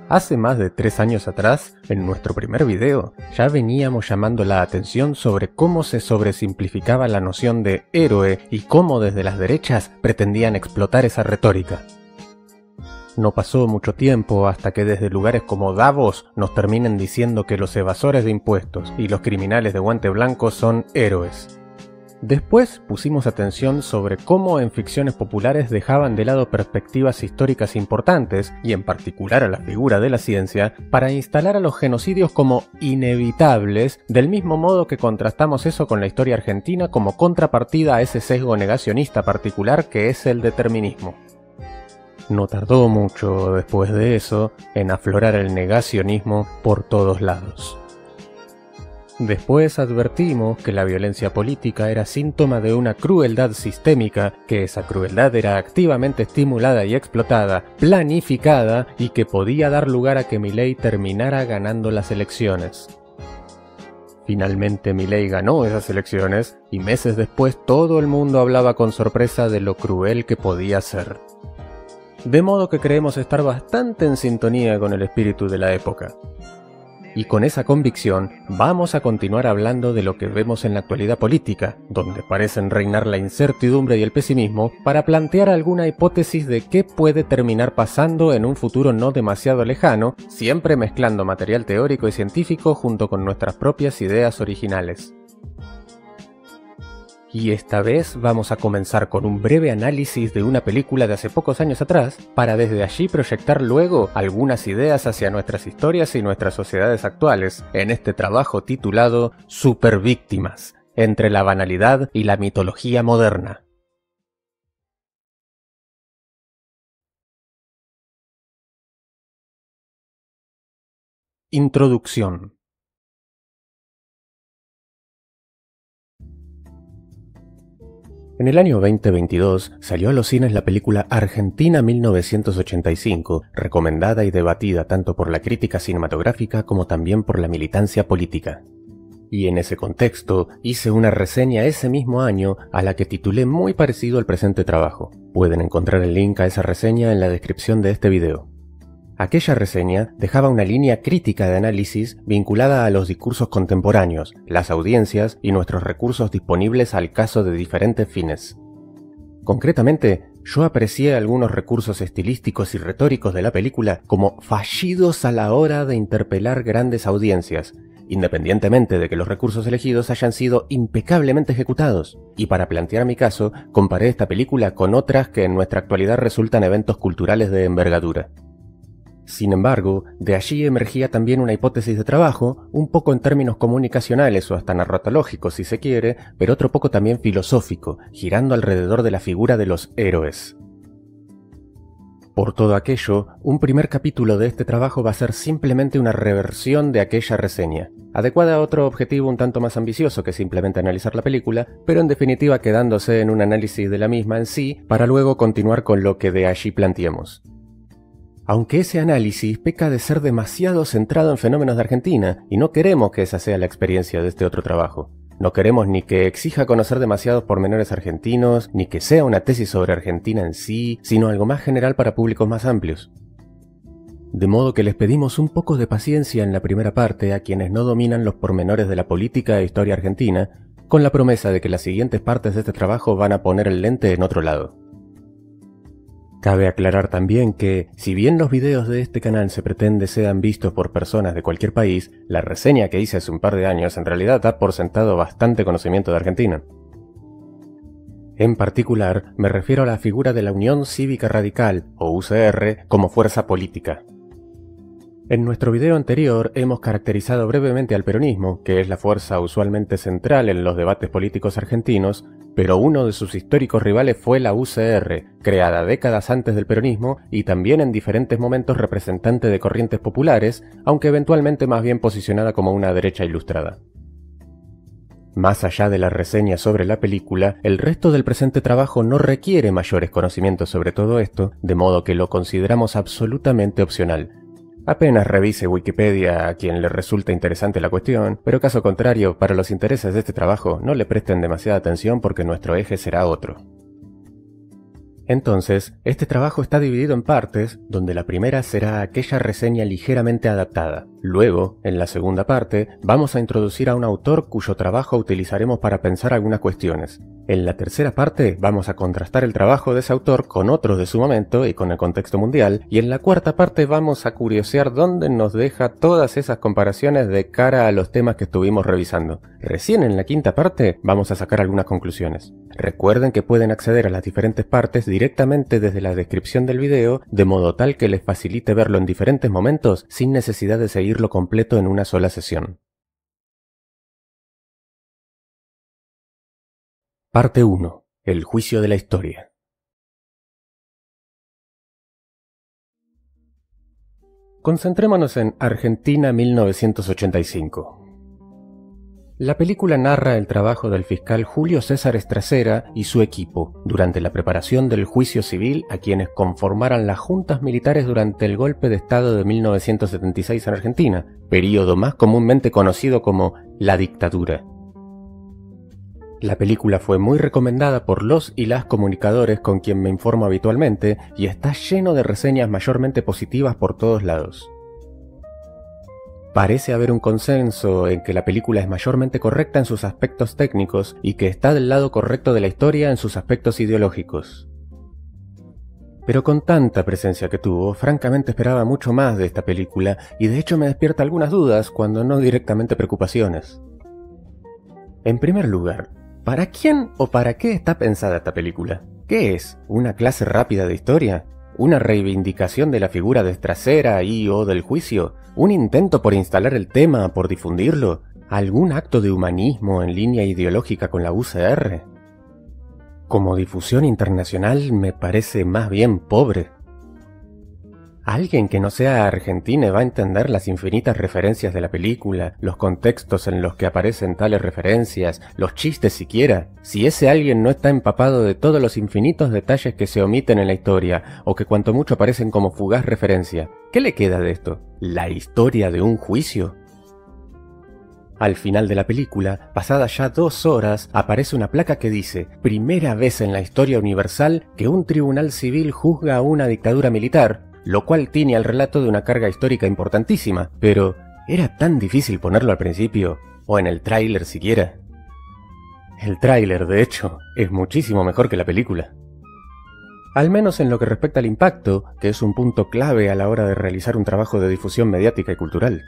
Hace más de 3 años atrás, en nuestro primer video, ya veníamos llamando la atención sobre cómo se sobresimplificaba la noción de héroe y cómo desde las derechas pretendían explotar esa retórica. No pasó mucho tiempo hasta que desde lugares como Davos nos terminen diciendo que los evasores de impuestos y los criminales de guante blanco son héroes. Después pusimos atención sobre cómo en ficciones populares dejaban de lado perspectivas históricas importantes, y en particular a la figura de la ciencia, para instalar a los genocidios como inevitables, del mismo modo que contrastamos eso con la historia argentina como contrapartida a ese sesgo negacionista particular que es el determinismo. No tardó mucho después de eso en aflorar el negacionismo por todos lados. Después advertimos que la violencia política era síntoma de una crueldad sistémica, que esa crueldad era activamente estimulada y explotada, planificada y que podía dar lugar a que Milei terminara ganando las elecciones. Finalmente Milei ganó esas elecciones y meses después todo el mundo hablaba con sorpresa de lo cruel que podía ser. De modo que creemos estar bastante en sintonía con el espíritu de la época. Y con esa convicción vamos a continuar hablando de lo que vemos en la actualidad política, donde parecen reinar la incertidumbre y el pesimismo, para plantear alguna hipótesis de qué puede terminar pasando en un futuro no demasiado lejano, siempre mezclando material teórico y científico junto con nuestras propias ideas originales. Y esta vez vamos a comenzar con un breve análisis de una película de hace pocos años atrás, para desde allí proyectar luego algunas ideas hacia nuestras historias y nuestras sociedades actuales, en este trabajo titulado Supervíctimas, entre la banalidad y la mitología moderna. Introducción. En el año 2022 salió a los cines la película Argentina 1985, recomendada y debatida tanto por la crítica cinematográfica como también por la militancia política. Y en ese contexto hice una reseña ese mismo año a la que titulé muy parecido al presente trabajo. Pueden encontrar el link a esa reseña en la descripción de este video. Aquella reseña dejaba una línea crítica de análisis vinculada a los discursos contemporáneos, las audiencias y nuestros recursos disponibles al caso de diferentes fines. Concretamente, yo aprecié algunos recursos estilísticos y retóricos de la película como fallidos a la hora de interpelar grandes audiencias, independientemente de que los recursos elegidos hayan sido impecablemente ejecutados. Y para plantear mi caso, comparé esta película con otras que en nuestra actualidad resultan eventos culturales de envergadura. Sin embargo, de allí emergía también una hipótesis de trabajo, un poco en términos comunicacionales o hasta narratológicos si se quiere, pero otro poco también filosófico, girando alrededor de la figura de los héroes. Por todo aquello, un primer capítulo de este trabajo va a ser simplemente una reversión de aquella reseña, adecuada a otro objetivo un tanto más ambicioso que simplemente analizar la película, pero en definitiva quedándose en un análisis de la misma en sí, para luego continuar con lo que de allí planteemos. Aunque ese análisis peca de ser demasiado centrado en fenómenos de Argentina, y no queremos que esa sea la experiencia de este otro trabajo. No queremos ni que exija conocer demasiados pormenores argentinos, ni que sea una tesis sobre Argentina en sí, sino algo más general para públicos más amplios. De modo que les pedimos un poco de paciencia en la primera parte a quienes no dominan los pormenores de la política e historia argentina, con la promesa de que las siguientes partes de este trabajo van a poner el lente en otro lado. Cabe aclarar también que, si bien los videos de este canal se pretende sean vistos por personas de cualquier país, la reseña que hice hace un par de años en realidad da por sentado bastante conocimiento de Argentina. En particular, me refiero a la figura de la Unión Cívica Radical, o UCR, como fuerza política. En nuestro video anterior hemos caracterizado brevemente al peronismo, que es la fuerza usualmente central en los debates políticos argentinos, pero uno de sus históricos rivales fue la UCR, creada décadas antes del peronismo y también en diferentes momentos representante de corrientes populares, aunque eventualmente más bien posicionada como una derecha ilustrada. Más allá de la reseña sobre la película, el resto del presente trabajo no requiere mayores conocimientos sobre todo esto, de modo que lo consideramos absolutamente opcional. Apenas revise Wikipedia a quien le resulte interesante la cuestión, pero caso contrario, para los intereses de este trabajo no le presten demasiada atención porque nuestro eje será otro. Entonces, este trabajo está dividido en partes, donde la primera será aquella reseña ligeramente adaptada. Luego, en la segunda parte, vamos a introducir a un autor cuyo trabajo utilizaremos para pensar algunas cuestiones. En la tercera parte, vamos a contrastar el trabajo de ese autor con otros de su momento y con el contexto mundial, y en la cuarta parte vamos a curiosear dónde nos deja todas esas comparaciones de cara a los temas que estuvimos revisando. Recién en la quinta parte, vamos a sacar algunas conclusiones. Recuerden que pueden acceder a las diferentes partes directamente desde la descripción del video, de modo tal que les facilite verlo en diferentes momentos sin necesidad de seguirlo completo en una sola sesión. Parte 1. El juicio de la historia. Concentrémonos en Argentina 1985. La película narra el trabajo del fiscal Julio César Estracera y su equipo durante la preparación del juicio civil a quienes conformaran las juntas militares durante el golpe de Estado de 1976 en Argentina, período más comúnmente conocido como la dictadura. La película fue muy recomendada por los y las comunicadores con quien me informo habitualmente y está lleno de reseñas mayormente positivas por todos lados. Parece haber un consenso en que la película es mayormente correcta en sus aspectos técnicos y que está del lado correcto de la historia en sus aspectos ideológicos. Pero con tanta presencia que tuvo, francamente esperaba mucho más de esta película y de hecho me despierta algunas dudas, cuando no directamente preocupaciones. En primer lugar, ¿para quién o para qué está pensada esta película? ¿Qué es? ¿Una clase rápida de historia? ¿Una reivindicación de la figura de Estracera y o del juicio? ¿Un intento por instalar el tema, por difundirlo? ¿Algún acto de humanismo en línea ideológica con la UCR? Como difusión internacional me parece más bien pobre. Alguien que no sea argentino va a entender las infinitas referencias de la película, los contextos en los que aparecen tales referencias, los chistes siquiera, si ese alguien no está empapado de todos los infinitos detalles que se omiten en la historia, o que cuanto mucho aparecen como fugaz referencia. ¿Qué le queda de esto? ¿La historia de un juicio? Al final de la película, pasadas ya 2 horas, aparece una placa que dice: primera vez en la historia universal que un tribunal civil juzga a una dictadura militar, lo cual tiene al relato de una carga histórica importantísima, pero ¿era tan difícil ponerlo al principio? ¿O en el tráiler siquiera? El tráiler, de hecho, es muchísimo mejor que la película. Al menos en lo que respecta al impacto, que es un punto clave a la hora de realizar un trabajo de difusión mediática y cultural.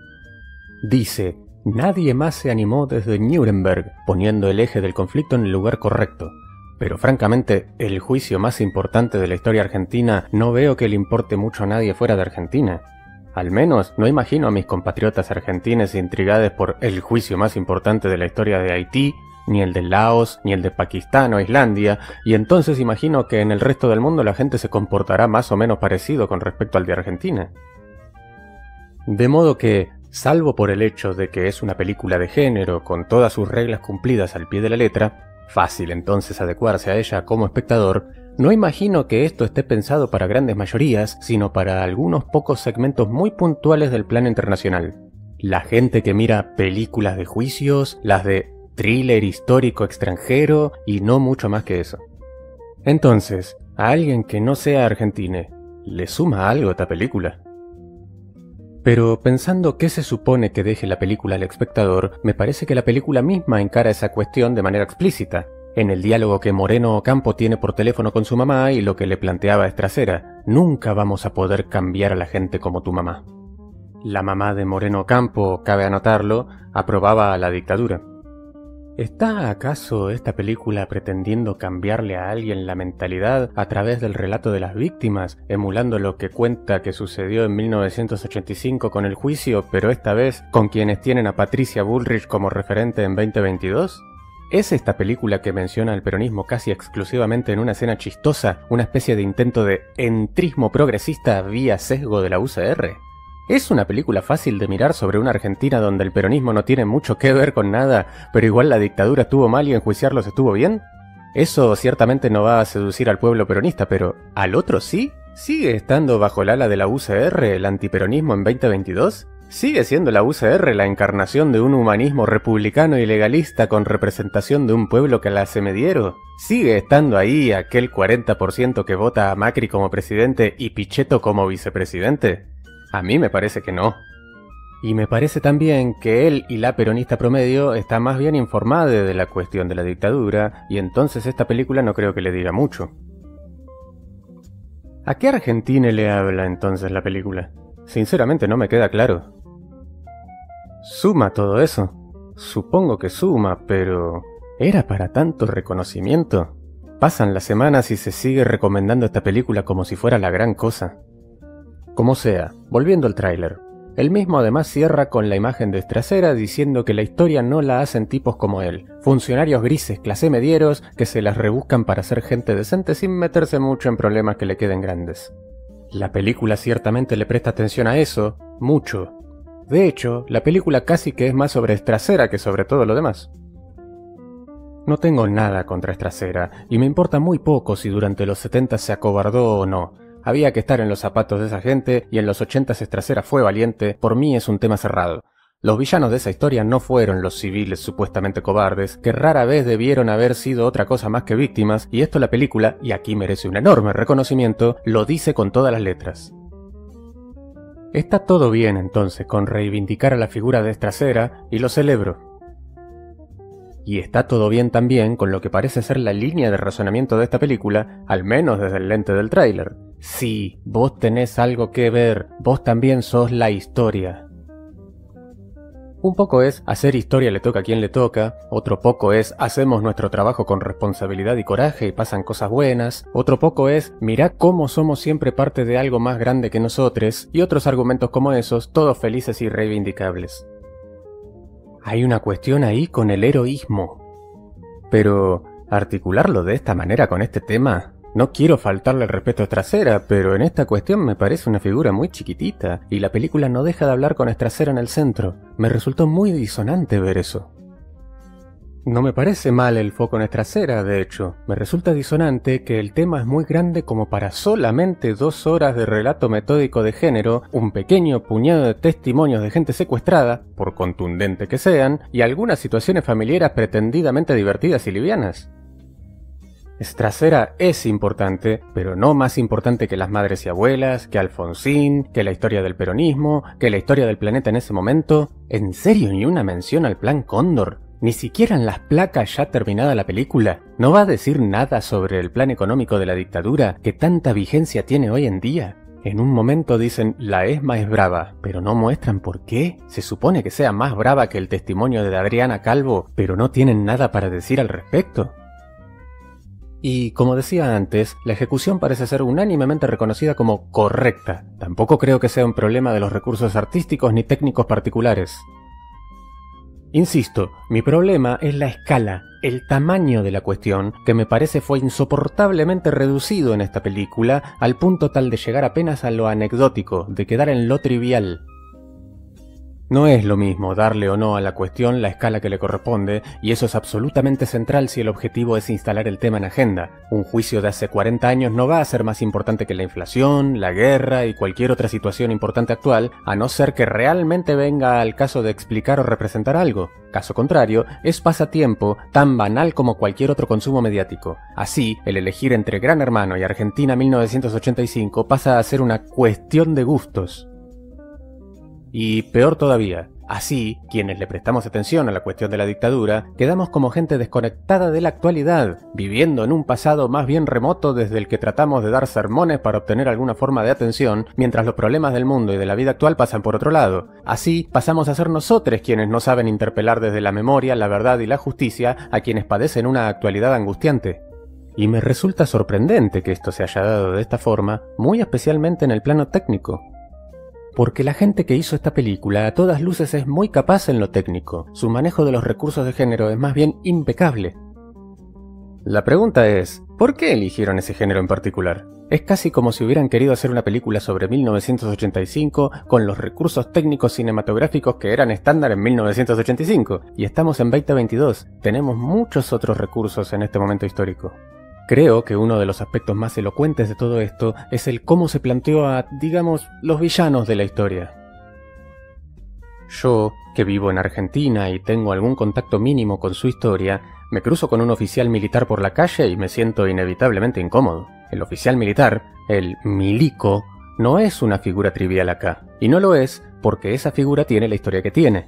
Dice: nadie más se animó desde Nuremberg, poniendo el eje del conflicto en el lugar correcto. Pero francamente, el juicio más importante de la historia argentina no veo que le importe mucho a nadie fuera de Argentina. Al menos no imagino a mis compatriotas argentines intrigados por el juicio más importante de la historia de Haití, ni el de Laos, ni el de Pakistán o Islandia, y entonces imagino que en el resto del mundo la gente se comportará más o menos parecido con respecto al de Argentina. De modo que, salvo por el hecho de que es una película de género con todas sus reglas cumplidas al pie de la letra, fácil entonces adecuarse a ella como espectador, no imagino que esto esté pensado para grandes mayorías, sino para algunos pocos segmentos muy puntuales del plano internacional. La gente que mira películas de juicios, las de thriller histórico extranjero y no mucho más que eso. Entonces, a alguien que no sea argentino, ¿le suma algo esta película? Pero pensando qué se supone que deje la película al espectador, me parece que la película misma encara esa cuestión de manera explícita, en el diálogo que Moreno Ocampo tiene por teléfono con su mamá y lo que le planteaba Estracera: nunca vamos a poder cambiar a la gente como tu mamá. La mamá de Moreno Ocampo, cabe anotarlo, aprobaba a la dictadura. ¿Está acaso esta película pretendiendo cambiarle a alguien la mentalidad a través del relato de las víctimas, emulando lo que cuenta que sucedió en 1985 con el juicio, pero esta vez con quienes tienen a Patricia Bullrich como referente en 2022? ¿Es esta película que menciona el peronismo casi exclusivamente en una escena chistosa, una especie de intento de entrismo progresista vía sesgo de la UCR? ¿Es una película fácil de mirar sobre una Argentina donde el peronismo no tiene mucho que ver con nada, pero igual la dictadura estuvo mal y enjuiciarlos estuvo bien? Eso ciertamente no va a seducir al pueblo peronista, pero ¿al otro sí? ¿Sigue estando bajo el ala de la UCR el antiperonismo en 2022? Sigue siendo la UCR la encarnación de un humanismo republicano y legalista con representación de un pueblo que la hace mediero. Sigue estando ahí aquel 40% que vota a Macri como presidente y Pichetto como vicepresidente. A mí me parece que no. Y me parece también que él y la peronista promedio está más bien informada de la cuestión de la dictadura, y entonces esta película no creo que le diga mucho. ¿A qué Argentina le habla entonces la película? Sinceramente no me queda claro. ¿Suma todo eso? Supongo que suma, pero ¿era para tanto reconocimiento? Pasan las semanas y se sigue recomendando esta película como si fuera la gran cosa. Como sea, volviendo al tráiler. El mismo además cierra con la imagen de Stracera diciendo que la historia no la hacen tipos como él, funcionarios grises, clase medieros, que se las rebuscan para ser gente decente sin meterse mucho en problemas que le queden grandes. La película ciertamente le presta atención a eso, mucho. De hecho, la película casi que es más sobre Stracera que sobre todo lo demás. No tengo nada contra Stracera, y me importa muy poco si durante los 70 se acobardó o no. Había que estar en los zapatos de esa gente, y en los 80 Stracera fue valiente. Por mí es un tema cerrado. Los villanos de esa historia no fueron los civiles supuestamente cobardes, que rara vez debieron haber sido otra cosa más que víctimas, y esto la película, y aquí merece un enorme reconocimiento, lo dice con todas las letras. Está todo bien entonces con reivindicar a la figura de Stracera, y lo celebro. Y está todo bien también con lo que parece ser la línea de razonamiento de esta película, al menos desde el lente del tráiler. Sí, vos tenés algo que ver, vos también sos la historia. Un poco es hacer historia le toca a quien le toca, otro poco es hacemos nuestro trabajo con responsabilidad y coraje y pasan cosas buenas, otro poco es mirá cómo somos siempre parte de algo más grande que nosotros, y otros argumentos como esos, todos felices y reivindicables. Hay una cuestión ahí con el heroísmo. Pero, articularlo de esta manera con este tema... No quiero faltarle el respeto a Stracera, pero en esta cuestión me parece una figura muy chiquitita, y la película no deja de hablar con Stracera en el centro. Me resultó muy disonante ver eso. No me parece mal el foco en Stracera, de hecho. Me resulta disonante que el tema es muy grande como para solamente 2 horas de relato metódico de género, un pequeño puñado de testimonios de gente secuestrada, por contundente que sean, y algunas situaciones familiares pretendidamente divertidas y livianas. Stracera es importante, pero no más importante que las madres y abuelas, que Alfonsín, que la historia del peronismo, que la historia del planeta en ese momento. ¿En serio ni una mención al Plan Cóndor? ¿Ni siquiera en las placas ya terminada la película? ¿No va a decir nada sobre el plan económico de la dictadura que tanta vigencia tiene hoy en día? En un momento dicen, la ESMA es brava, pero no muestran por qué. Se supone que sea más brava que el testimonio de Adriana Calvo, pero no tienen nada para decir al respecto. Y, como decía antes, la ejecución parece ser unánimemente reconocida como correcta. Tampoco creo que sea un problema de los recursos artísticos ni técnicos particulares. Insisto, mi problema es la escala, el tamaño de la cuestión, que me parece fue insoportablemente reducido en esta película, al punto tal de llegar apenas a lo anecdótico, de quedar en lo trivial. No es lo mismo darle o no a la cuestión la escala que le corresponde, y eso es absolutamente central si el objetivo es instalar el tema en agenda. Un juicio de hace 40 años no va a ser más importante que la inflación, la guerra y cualquier otra situación importante actual, a no ser que realmente venga al caso de explicar o representar algo. Caso contrario, es pasatiempo tan banal como cualquier otro consumo mediático. Así, el elegir entre Gran Hermano y Argentina 1985 pasa a ser una cuestión de gustos. Y peor todavía, así, quienes le prestamos atención a la cuestión de la dictadura, quedamos como gente desconectada de la actualidad, viviendo en un pasado más bien remoto desde el que tratamos de dar sermones para obtener alguna forma de atención, mientras los problemas del mundo y de la vida actual pasan por otro lado. Así, pasamos a ser nosotros quienes no saben interpelar desde la memoria, la verdad y la justicia a quienes padecen una actualidad angustiante. Y me resulta sorprendente que esto se haya dado de esta forma, muy especialmente en el plano técnico. Porque la gente que hizo esta película a todas luces es muy capaz en lo técnico, su manejo de los recursos de género es más bien impecable. La pregunta es, ¿por qué eligieron ese género en particular? Es casi como si hubieran querido hacer una película sobre 1985 con los recursos técnicos cinematográficos que eran estándar en 1985, y estamos en 2022, tenemos muchos otros recursos en este momento histórico. Creo que uno de los aspectos más elocuentes de todo esto es el cómo se planteó a, digamos, los villanos de la historia. Yo, que vivo en Argentina y tengo algún contacto mínimo con su historia, me cruzo con un oficial militar por la calle y me siento inevitablemente incómodo. El oficial militar, el milico, no es una figura trivial acá, y no lo es porque esa figura tiene la historia que tiene.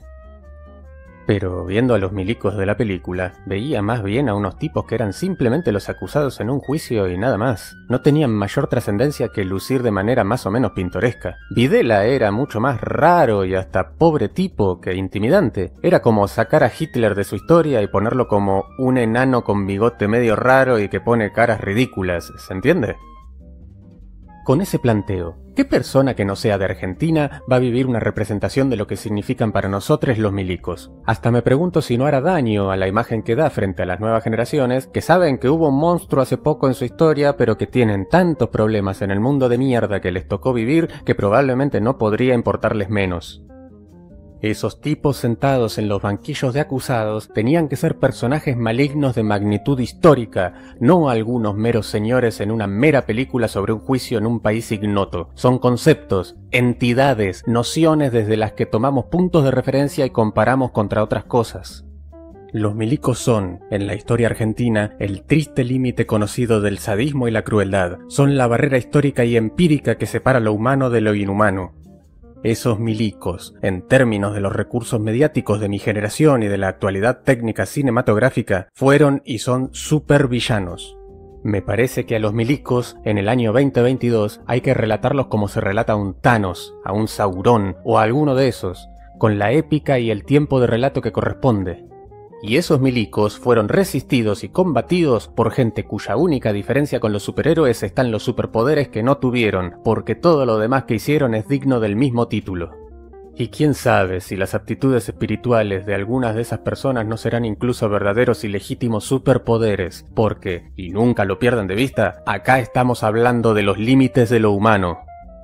Pero viendo a los milicos de la película, veía más bien a unos tipos que eran simplemente los acusados en un juicio y nada más. No tenían mayor trascendencia que lucir de manera más o menos pintoresca. Videla era mucho más raro y hasta pobre tipo que intimidante. Era como sacar a Hitler de su historia y ponerlo como un enano con bigote medio raro y que pone caras ridículas, ¿se entiende? Con ese planteo, ¿qué persona que no sea de Argentina va a vivir una representación de lo que significan para nosotros los milicos? Hasta me pregunto si no hará daño a la imagen que da frente a las nuevas generaciones que saben que hubo un monstruo hace poco en su historia, pero que tienen tantos problemas en el mundo de mierda que les tocó vivir que probablemente no podría importarles menos. Esos tipos sentados en los banquillos de acusados tenían que ser personajes malignos de magnitud histórica, no algunos meros señores en una mera película sobre un juicio en un país ignoto. Son conceptos, entidades, nociones desde las que tomamos puntos de referencia y comparamos contra otras cosas. Los milicos son, en la historia argentina, el triste límite conocido del sadismo y la crueldad. Son la barrera histórica y empírica que separa lo humano de lo inhumano. Esos milicos, en términos de los recursos mediáticos de mi generación y de la actualidad técnica cinematográfica, fueron y son supervillanos. Me parece que a los milicos, en el año 2022, hay que relatarlos como se relata a un Thanos, a un Sauron o a alguno de esos, con la épica y el tiempo de relato que corresponde. Y esos milicos fueron resistidos y combatidos por gente cuya única diferencia con los superhéroes están los superpoderes que no tuvieron, porque todo lo demás que hicieron es digno del mismo título. Y quién sabe si las aptitudes espirituales de algunas de esas personas no serán incluso verdaderos y legítimos superpoderes, porque, y nunca lo pierdan de vista, acá estamos hablando de los límites de lo humano.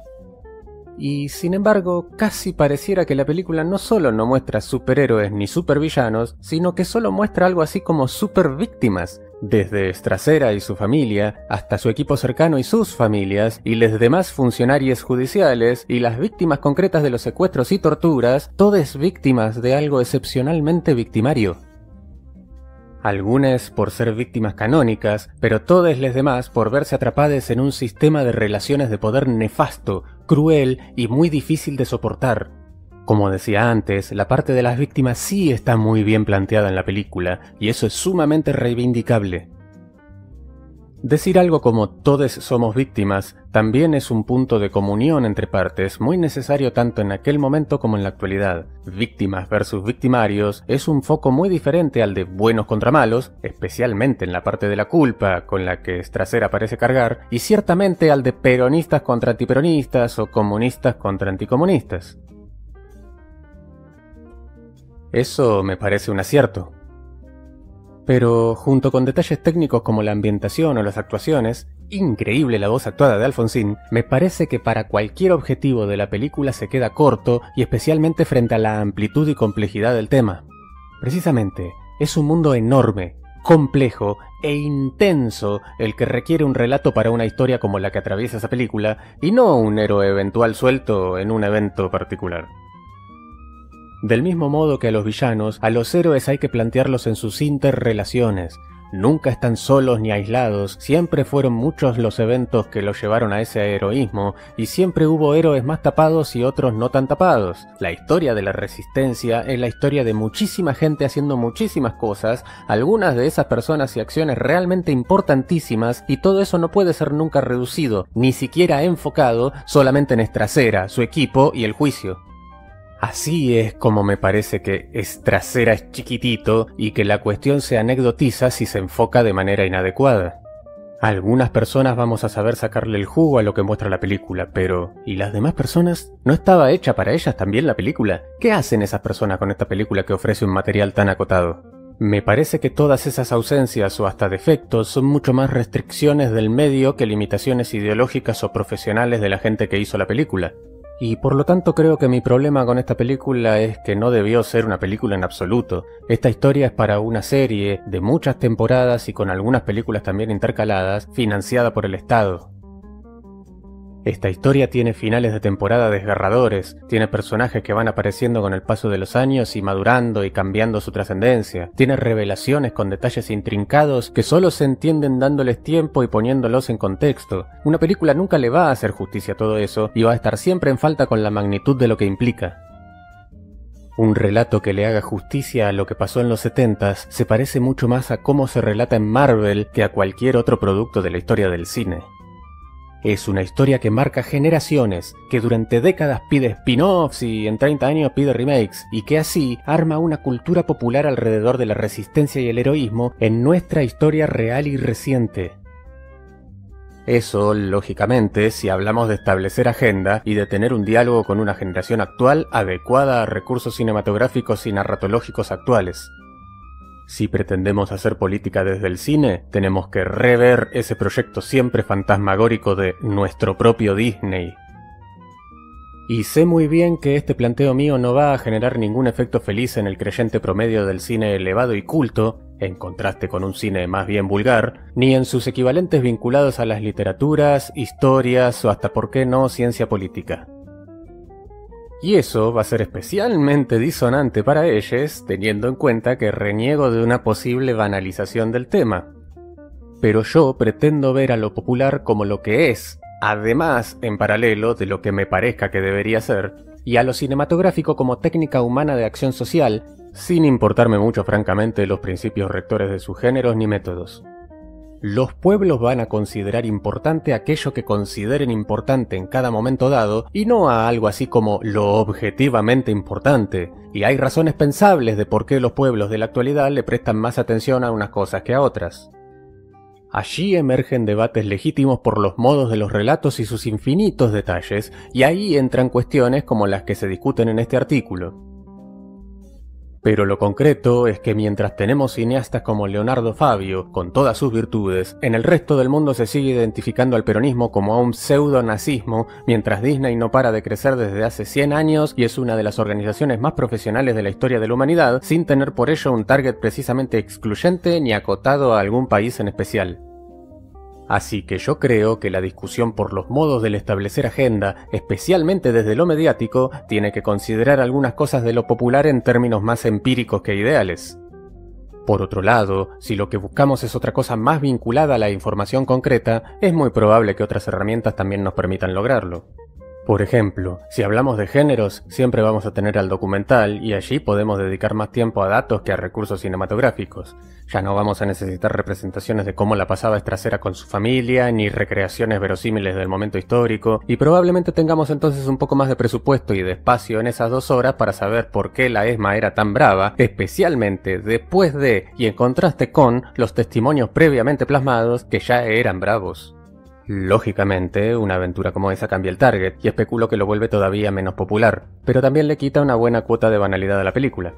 Y sin embargo, casi pareciera que la película no solo no muestra superhéroes ni supervillanos, sino que solo muestra algo así como supervíctimas, desde Stracera y su familia, hasta su equipo cercano y sus familias, y los demás funcionarios judiciales, y las víctimas concretas de los secuestros y torturas, todas víctimas de algo excepcionalmente victimario. Algunas por ser víctimas canónicas, pero todas las demás por verse atrapadas en un sistema de relaciones de poder nefasto, cruel y muy difícil de soportar. Como decía antes, la parte de las víctimas sí está muy bien planteada en la película, y eso es sumamente reivindicable. Decir algo como todos somos víctimas también es un punto de comunión entre partes muy necesario tanto en aquel momento como en la actualidad. Víctimas versus victimarios es un foco muy diferente al de buenos contra malos, especialmente en la parte de la culpa con la que Stracera parece cargar, y ciertamente al de peronistas contra antiperonistas o comunistas contra anticomunistas. Eso me parece un acierto. Pero, junto con detalles técnicos como la ambientación o las actuaciones, increíble la voz actuada de Alfonsín, me parece que para cualquier objetivo de la película se queda corto y especialmente frente a la amplitud y complejidad del tema. Precisamente, es un mundo enorme, complejo e intenso el que requiere un relato para una historia como la que atraviesa esa película y no un héroe eventual suelto en un evento particular. Del mismo modo que a los villanos, a los héroes hay que plantearlos en sus interrelaciones. Nunca están solos ni aislados, siempre fueron muchos los eventos que los llevaron a ese heroísmo, y siempre hubo héroes más tapados y otros no tan tapados. La historia de la resistencia es la historia de muchísima gente haciendo muchísimas cosas, algunas de esas personas y acciones realmente importantísimas, y todo eso no puede ser nunca reducido, ni siquiera enfocado solamente en Stracera, su equipo y el juicio. Así es como me parece que Stracera es chiquitito y que la cuestión se anecdotiza si se enfoca de manera inadecuada. Algunas personas vamos a saber sacarle el jugo a lo que muestra la película, pero ¿y las demás personas? ¿No estaba hecha para ellas también la película? ¿Qué hacen esas personas con esta película que ofrece un material tan acotado? Me parece que todas esas ausencias o hasta defectos son mucho más restricciones del medio que limitaciones ideológicas o profesionales de la gente que hizo la película. Y por lo tanto creo que mi problema con esta película es que no debió ser una película en absoluto. Esta historia es para una serie de muchas temporadas y con algunas películas también intercaladas, financiada por el Estado. Esta historia tiene finales de temporada desgarradores, tiene personajes que van apareciendo con el paso de los años y madurando y cambiando su trascendencia, tiene revelaciones con detalles intrincados que solo se entienden dándoles tiempo y poniéndolos en contexto. Una película nunca le va a hacer justicia a todo eso y va a estar siempre en falta con la magnitud de lo que implica. Un relato que le haga justicia a lo que pasó en los 70s se parece mucho más a cómo se relata en Marvel que a cualquier otro producto de la historia del cine. Es una historia que marca generaciones, que durante décadas pide spin-offs y en 30 años pide remakes, y que así arma una cultura popular alrededor de la resistencia y el heroísmo en nuestra historia real y reciente. Eso, lógicamente, si hablamos de establecer agenda y de tener un diálogo con una generación actual adecuada a recursos cinematográficos y narratológicos actuales. Si pretendemos hacer política desde el cine, tenemos que rever ese proyecto siempre fantasmagórico de nuestro propio Disney. Y sé muy bien que este planteo mío no va a generar ningún efecto feliz en el creyente promedio del cine elevado y culto, en contraste con un cine más bien vulgar, ni en sus equivalentes vinculados a las literaturas, historias o hasta por qué no ciencia política. Y eso va a ser especialmente disonante para ellos, teniendo en cuenta que reniego de una posible banalización del tema. Pero yo pretendo ver a lo popular como lo que es, además, en paralelo de lo que me parezca que debería ser, y a lo cinematográfico como técnica humana de acción social, sin importarme mucho francamente los principios rectores de sus géneros ni métodos. Los pueblos van a considerar importante aquello que consideren importante en cada momento dado y no a algo así como lo objetivamente importante, y hay razones pensables de por qué los pueblos de la actualidad le prestan más atención a unas cosas que a otras. Allí emergen debates legítimos por los modos de los relatos y sus infinitos detalles, y ahí entran cuestiones como las que se discuten en este artículo. Pero lo concreto es que mientras tenemos cineastas como Leonardo Fabio, con todas sus virtudes, en el resto del mundo se sigue identificando al peronismo como a un pseudo-nazismo, mientras Disney no para de crecer desde hace 100 años y es una de las organizaciones más profesionales de la historia de la humanidad, sin tener por ello un target precisamente excluyente ni acotado a algún país en especial. Así que yo creo que la discusión por los modos del establecer agenda, especialmente desde lo mediático, tiene que considerar algunas cosas de lo popular en términos más empíricos que ideales. Por otro lado, si lo que buscamos es otra cosa más vinculada a la información concreta, es muy probable que otras herramientas también nos permitan lograrlo. Por ejemplo, si hablamos de géneros, siempre vamos a tener al documental y allí podemos dedicar más tiempo a datos que a recursos cinematográficos. Ya no vamos a necesitar representaciones de cómo la pasaba es trasera con su familia, ni recreaciones verosímiles del momento histórico, y probablemente tengamos entonces un poco más de presupuesto y de espacio en esas 2 horas para saber por qué la ESMA era tan brava, especialmente después de y en contraste con los testimonios previamente plasmados que ya eran bravos. Lógicamente, una aventura como esa cambia el target y especulo que lo vuelve todavía menos popular, pero también le quita una buena cuota de banalidad a la película.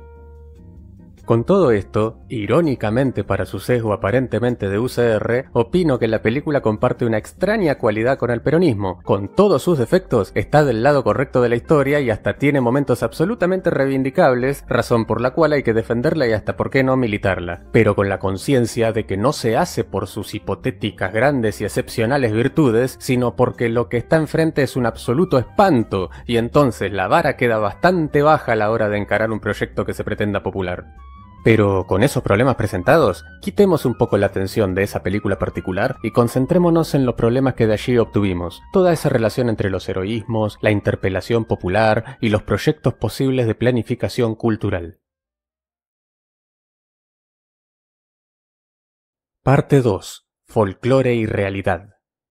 Con todo esto, irónicamente para su sesgo aparentemente de UCR, opino que la película comparte una extraña cualidad con el peronismo. Con todos sus defectos, está del lado correcto de la historia y hasta tiene momentos absolutamente reivindicables, razón por la cual hay que defenderla y hasta por qué no militarla. Pero con la conciencia de que no se hace por sus hipotéticas grandes y excepcionales virtudes, sino porque lo que está enfrente es un absoluto espanto, y entonces la vara queda bastante baja a la hora de encarar un proyecto que se pretenda popular. Pero con esos problemas presentados, quitemos un poco la atención de esa película particular y concentrémonos en los problemas que de allí obtuvimos, toda esa relación entre los heroísmos, la interpelación popular y los proyectos posibles de planificación cultural. Parte 2. Folclore y realidad.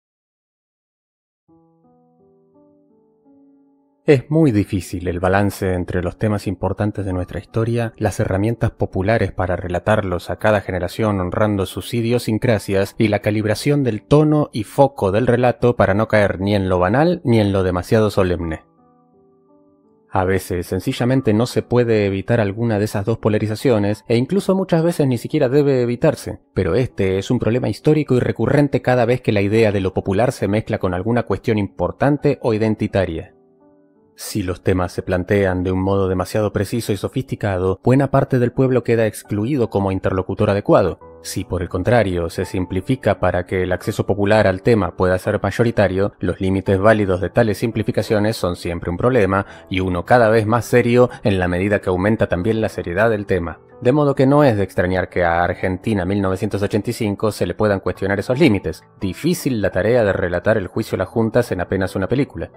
Es muy difícil el balance entre los temas importantes de nuestra historia, las herramientas populares para relatarlos a cada generación honrando sus idiosincrasias y la calibración del tono y foco del relato para no caer ni en lo banal ni en lo demasiado solemne. A veces sencillamente no se puede evitar alguna de esas dos polarizaciones e incluso muchas veces ni siquiera debe evitarse, pero este es un problema histórico y recurrente cada vez que la idea de lo popular se mezcla con alguna cuestión importante o identitaria. Si los temas se plantean de un modo demasiado preciso y sofisticado, buena parte del pueblo queda excluido como interlocutor adecuado. Si por el contrario se simplifica para que el acceso popular al tema pueda ser mayoritario, los límites válidos de tales simplificaciones son siempre un problema, y uno cada vez más serio en la medida que aumenta también la seriedad del tema. De modo que no es de extrañar que a Argentina 1985 se le puedan cuestionar esos límites. Difícil la tarea de relatar el juicio a las juntas en apenas una película.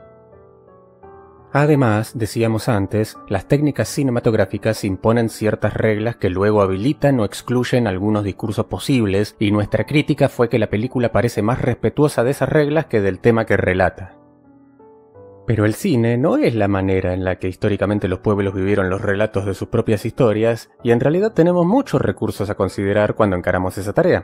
Además, decíamos antes, las técnicas cinematográficas imponen ciertas reglas que luego habilitan o excluyen algunos discursos posibles, y nuestra crítica fue que la película parece más respetuosa de esas reglas que del tema que relata. Pero el cine no es la manera en la que históricamente los pueblos vivieron los relatos de sus propias historias, y en realidad tenemos muchos recursos a considerar cuando encaramos esa tarea.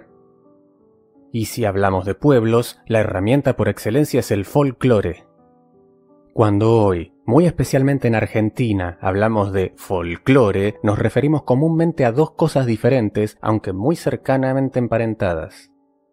Y si hablamos de pueblos, la herramienta por excelencia es el folclore. Cuando hoy, muy especialmente en Argentina, hablamos de folclore, nos referimos comúnmente a dos cosas diferentes, aunque muy cercanamente emparentadas.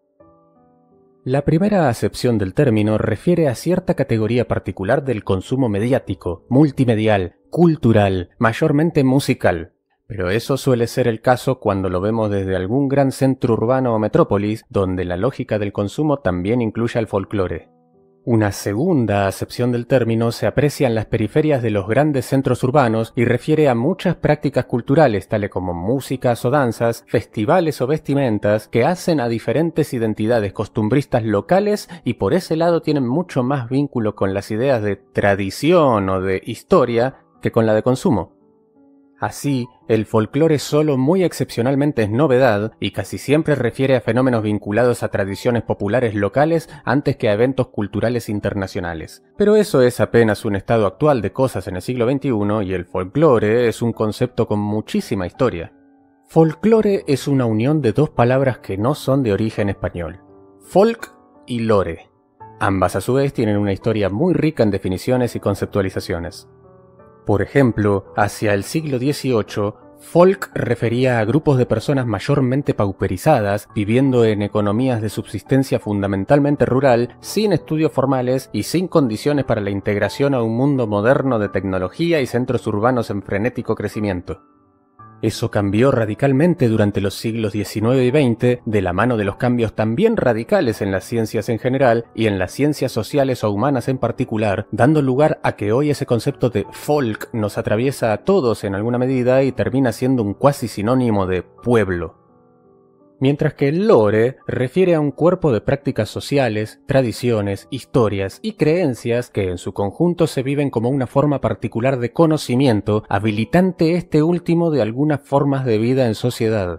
La primera acepción del término refiere a cierta categoría particular del consumo mediático, multimedial, cultural, mayormente musical. Pero eso suele ser el caso cuando lo vemos desde algún gran centro urbano o metrópolis, donde la lógica del consumo también incluye al folclore. Una segunda acepción del término se aprecia en las periferias de los grandes centros urbanos y refiere a muchas prácticas culturales, tales como músicas o danzas, festivales o vestimentas, que hacen a diferentes identidades costumbristas locales y por ese lado tienen mucho más vínculo con las ideas de tradición o de historia que con la de consumo. Así, el folclore solo muy excepcionalmente es novedad y casi siempre refiere a fenómenos vinculados a tradiciones populares locales antes que a eventos culturales internacionales. Pero eso es apenas un estado actual de cosas en el siglo XXI y el folclore es un concepto con muchísima historia. Folclore es una unión de dos palabras que no son de origen español: folk y lore. Ambas a su vez tienen una historia muy rica en definiciones y conceptualizaciones. Por ejemplo, hacia el siglo XVIII, folk refería a grupos de personas mayormente pauperizadas, viviendo en economías de subsistencia fundamentalmente rural, sin estudios formales y sin condiciones para la integración a un mundo moderno de tecnología y centros urbanos en frenético crecimiento. Eso cambió radicalmente durante los siglos XIX y XX, de la mano de los cambios también radicales en las ciencias en general y en las ciencias sociales o humanas en particular, dando lugar a que hoy ese concepto de folk nos atraviesa a todos en alguna medida y termina siendo un cuasi sinónimo de pueblo. Mientras que el lore refiere a un cuerpo de prácticas sociales, tradiciones, historias y creencias que en su conjunto se viven como una forma particular de conocimiento, habilitante este último de algunas formas de vida en sociedad.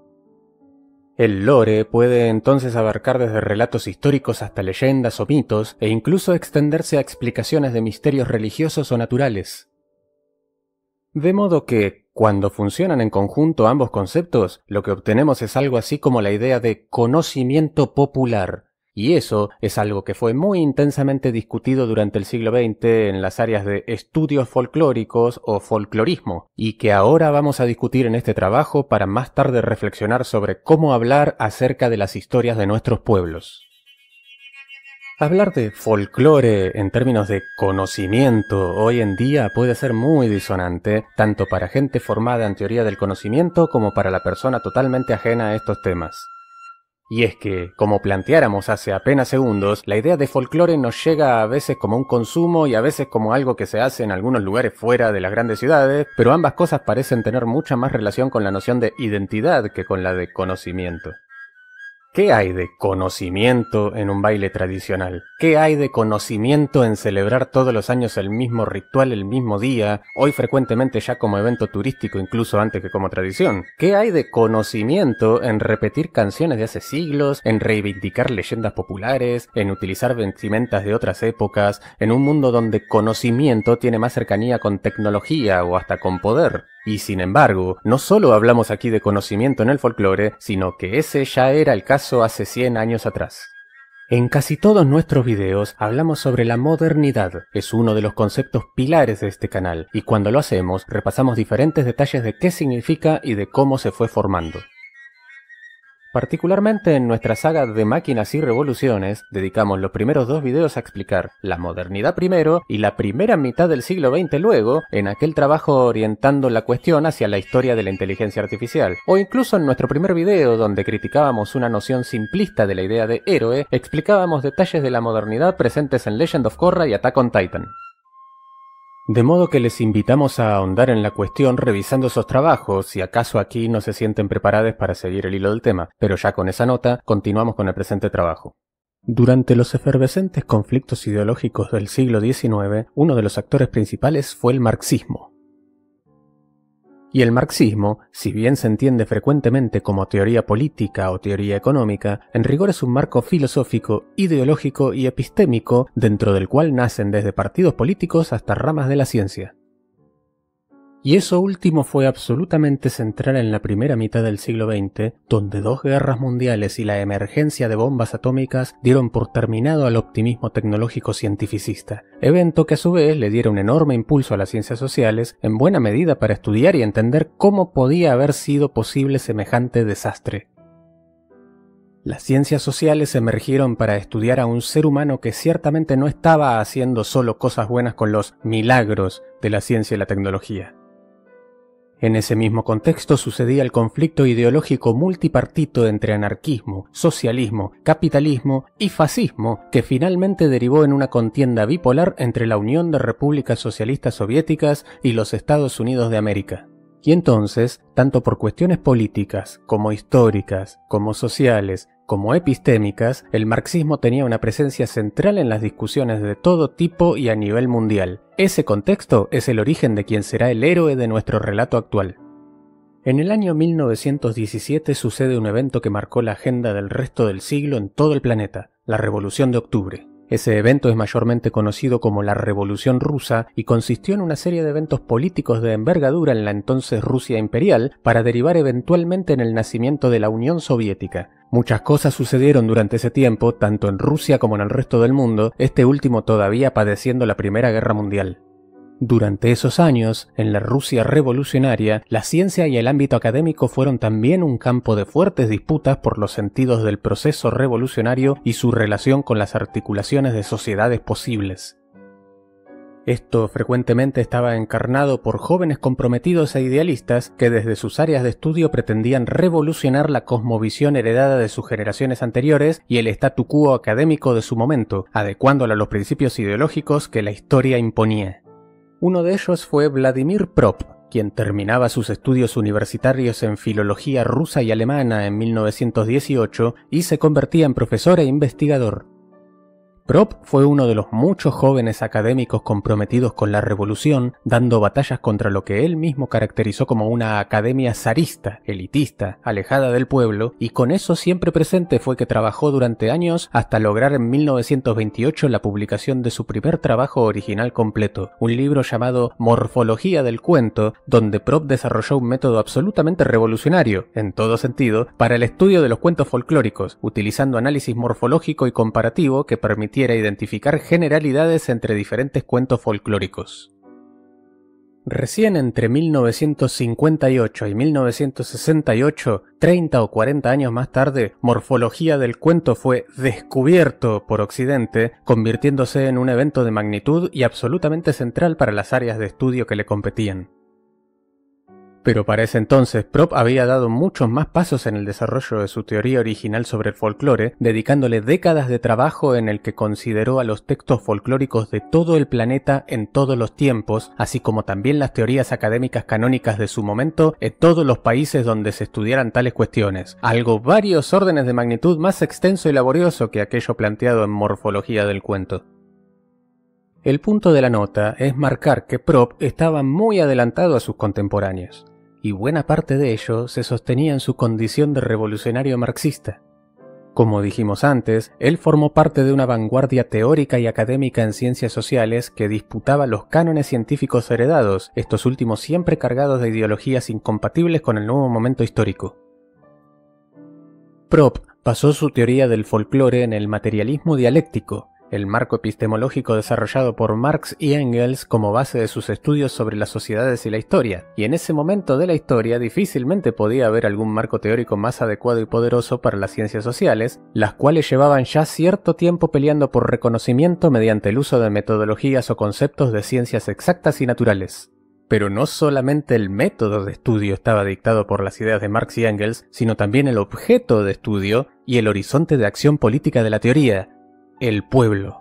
El lore puede entonces abarcar desde relatos históricos hasta leyendas o mitos, e incluso extenderse a explicaciones de misterios religiosos o naturales. De modo que, cuando funcionan en conjunto ambos conceptos, lo que obtenemos es algo así como la idea de conocimiento popular, y eso es algo que fue muy intensamente discutido durante el siglo XX en las áreas de estudios folclóricos o folclorismo, y que ahora vamos a discutir en este trabajo para más tarde reflexionar sobre cómo hablar acerca de las historias de nuestros pueblos. Hablar de folclore en términos de conocimiento hoy en día puede ser muy disonante, tanto para gente formada en teoría del conocimiento como para la persona totalmente ajena a estos temas. Y es que, como planteáramos hace apenas segundos, la idea de folclore nos llega a veces como un consumo y a veces como algo que se hace en algunos lugares fuera de las grandes ciudades, pero ambas cosas parecen tener mucha más relación con la noción de identidad que con la de conocimiento. ¿Qué hay de conocimiento en un baile tradicional? ¿Qué hay de conocimiento en celebrar todos los años el mismo ritual el mismo día, hoy frecuentemente ya como evento turístico incluso antes que como tradición? ¿Qué hay de conocimiento en repetir canciones de hace siglos, en reivindicar leyendas populares, en utilizar vestimentas de otras épocas, en un mundo donde conocimiento tiene más cercanía con tecnología o hasta con poder? Y sin embargo, no solo hablamos aquí de conocimiento en el folclore, sino que ese ya era el caso hace 100 años atrás. En casi todos nuestros videos hablamos sobre la modernidad, es uno de los conceptos pilares de este canal, y cuando lo hacemos repasamos diferentes detalles de qué significa y de cómo se fue formando. Particularmente en nuestra saga de Máquinas y Revoluciones, dedicamos los primeros 2 videos a explicar la modernidad primero y la primera mitad del siglo XX luego, en aquel trabajo orientando la cuestión hacia la historia de la inteligencia artificial. O incluso en nuestro primer video, donde criticábamos una noción simplista de la idea de héroe, explicábamos detalles de la modernidad presentes en Legend of Korra y Attack on Titan. De modo que les invitamos a ahondar en la cuestión revisando esos trabajos, si acaso aquí no se sienten preparados para seguir el hilo del tema, pero ya con esa nota, continuamos con el presente trabajo. Durante los efervescentes conflictos ideológicos del siglo XIX, uno de los actores principales fue el marxismo. Y el marxismo, si bien se entiende frecuentemente como teoría política o teoría económica, en rigor es un marco filosófico, ideológico y epistémico dentro del cual nacen desde partidos políticos hasta ramas de la ciencia. Y eso último fue absolutamente central en la primera mitad del siglo XX, donde 2 guerras mundiales y la emergencia de bombas atómicas dieron por terminado al optimismo tecnológico cientificista, evento que a su vez le diera un enorme impulso a las ciencias sociales, en buena medida para estudiar y entender cómo podía haber sido posible semejante desastre. Las ciencias sociales emergieron para estudiar a un ser humano que ciertamente no estaba haciendo solo cosas buenas con los milagros de la ciencia y la tecnología. En ese mismo contexto sucedía el conflicto ideológico multipartito entre anarquismo, socialismo, capitalismo y fascismo, que finalmente derivó en una contienda bipolar entre la Unión de Repúblicas Socialistas Soviéticas y los Estados Unidos de América. Y entonces, tanto por cuestiones políticas, como históricas, como sociales, como epistémicas, el marxismo tenía una presencia central en las discusiones de todo tipo y a nivel mundial. Ese contexto es el origen de quien será el héroe de nuestro relato actual. En el año 1917 sucede un evento que marcó la agenda del resto del siglo en todo el planeta, la Revolución de Octubre. Ese evento es mayormente conocido como la Revolución Rusa y consistió en una serie de eventos políticos de envergadura en la entonces Rusia imperial para derivar eventualmente en el nacimiento de la Unión Soviética. Muchas cosas sucedieron durante ese tiempo, tanto en Rusia como en el resto del mundo, este último todavía padeciendo la Primera Guerra Mundial. Durante esos años, en la Rusia revolucionaria, la ciencia y el ámbito académico fueron también un campo de fuertes disputas por los sentidos del proceso revolucionario y su relación con las articulaciones de sociedades posibles. Esto frecuentemente estaba encarnado por jóvenes comprometidos e idealistas que desde sus áreas de estudio pretendían revolucionar la cosmovisión heredada de sus generaciones anteriores y el statu quo académico de su momento, adecuándola a los principios ideológicos que la historia imponía. Uno de ellos fue Vladimir Prop, quien terminaba sus estudios universitarios en filología rusa y alemana en 1918 y se convertía en profesor e investigador. Prop fue uno de los muchos jóvenes académicos comprometidos con la revolución, dando batallas contra lo que él mismo caracterizó como una academia zarista, elitista, alejada del pueblo, y con eso siempre presente fue que trabajó durante años hasta lograr en 1928 la publicación de su primer trabajo original completo, un libro llamado Morfología del cuento, donde Prop desarrolló un método absolutamente revolucionario, en todo sentido, para el estudio de los cuentos folclóricos, utilizando análisis morfológico y comparativo que permitía identificar generalidades entre diferentes cuentos folclóricos. Recién entre 1958 y 1968, 30 o 40 años más tarde, Morfología del cuento fue descubierto por Occidente, convirtiéndose en un evento de magnitud y absolutamente central para las áreas de estudio que le competían. Pero para ese entonces, Prop había dado muchos más pasos en el desarrollo de su teoría original sobre el folclore, dedicándole décadas de trabajo en el que consideró a los textos folclóricos de todo el planeta en todos los tiempos, así como también las teorías académicas canónicas de su momento en todos los países donde se estudiaran tales cuestiones, algo varios órdenes de magnitud más extenso y laborioso que aquello planteado en Morfología del cuento. El punto de la nota es marcar que Prop estaba muy adelantado a sus contemporáneos, y buena parte de ello se sostenía en su condición de revolucionario marxista. Como dijimos antes, él formó parte de una vanguardia teórica y académica en ciencias sociales que disputaba los cánones científicos heredados, estos últimos siempre cargados de ideologías incompatibles con el nuevo momento histórico. Prop basó su teoría del folclore en el materialismo dialéctico, el marco epistemológico desarrollado por Marx y Engels como base de sus estudios sobre las sociedades y la historia, y en ese momento de la historia difícilmente podía haber algún marco teórico más adecuado y poderoso para las ciencias sociales, las cuales llevaban ya cierto tiempo peleando por reconocimiento mediante el uso de metodologías o conceptos de ciencias exactas y naturales. Pero no solamente el método de estudio estaba dictado por las ideas de Marx y Engels, sino también el objeto de estudio y el horizonte de acción política de la teoría, el pueblo.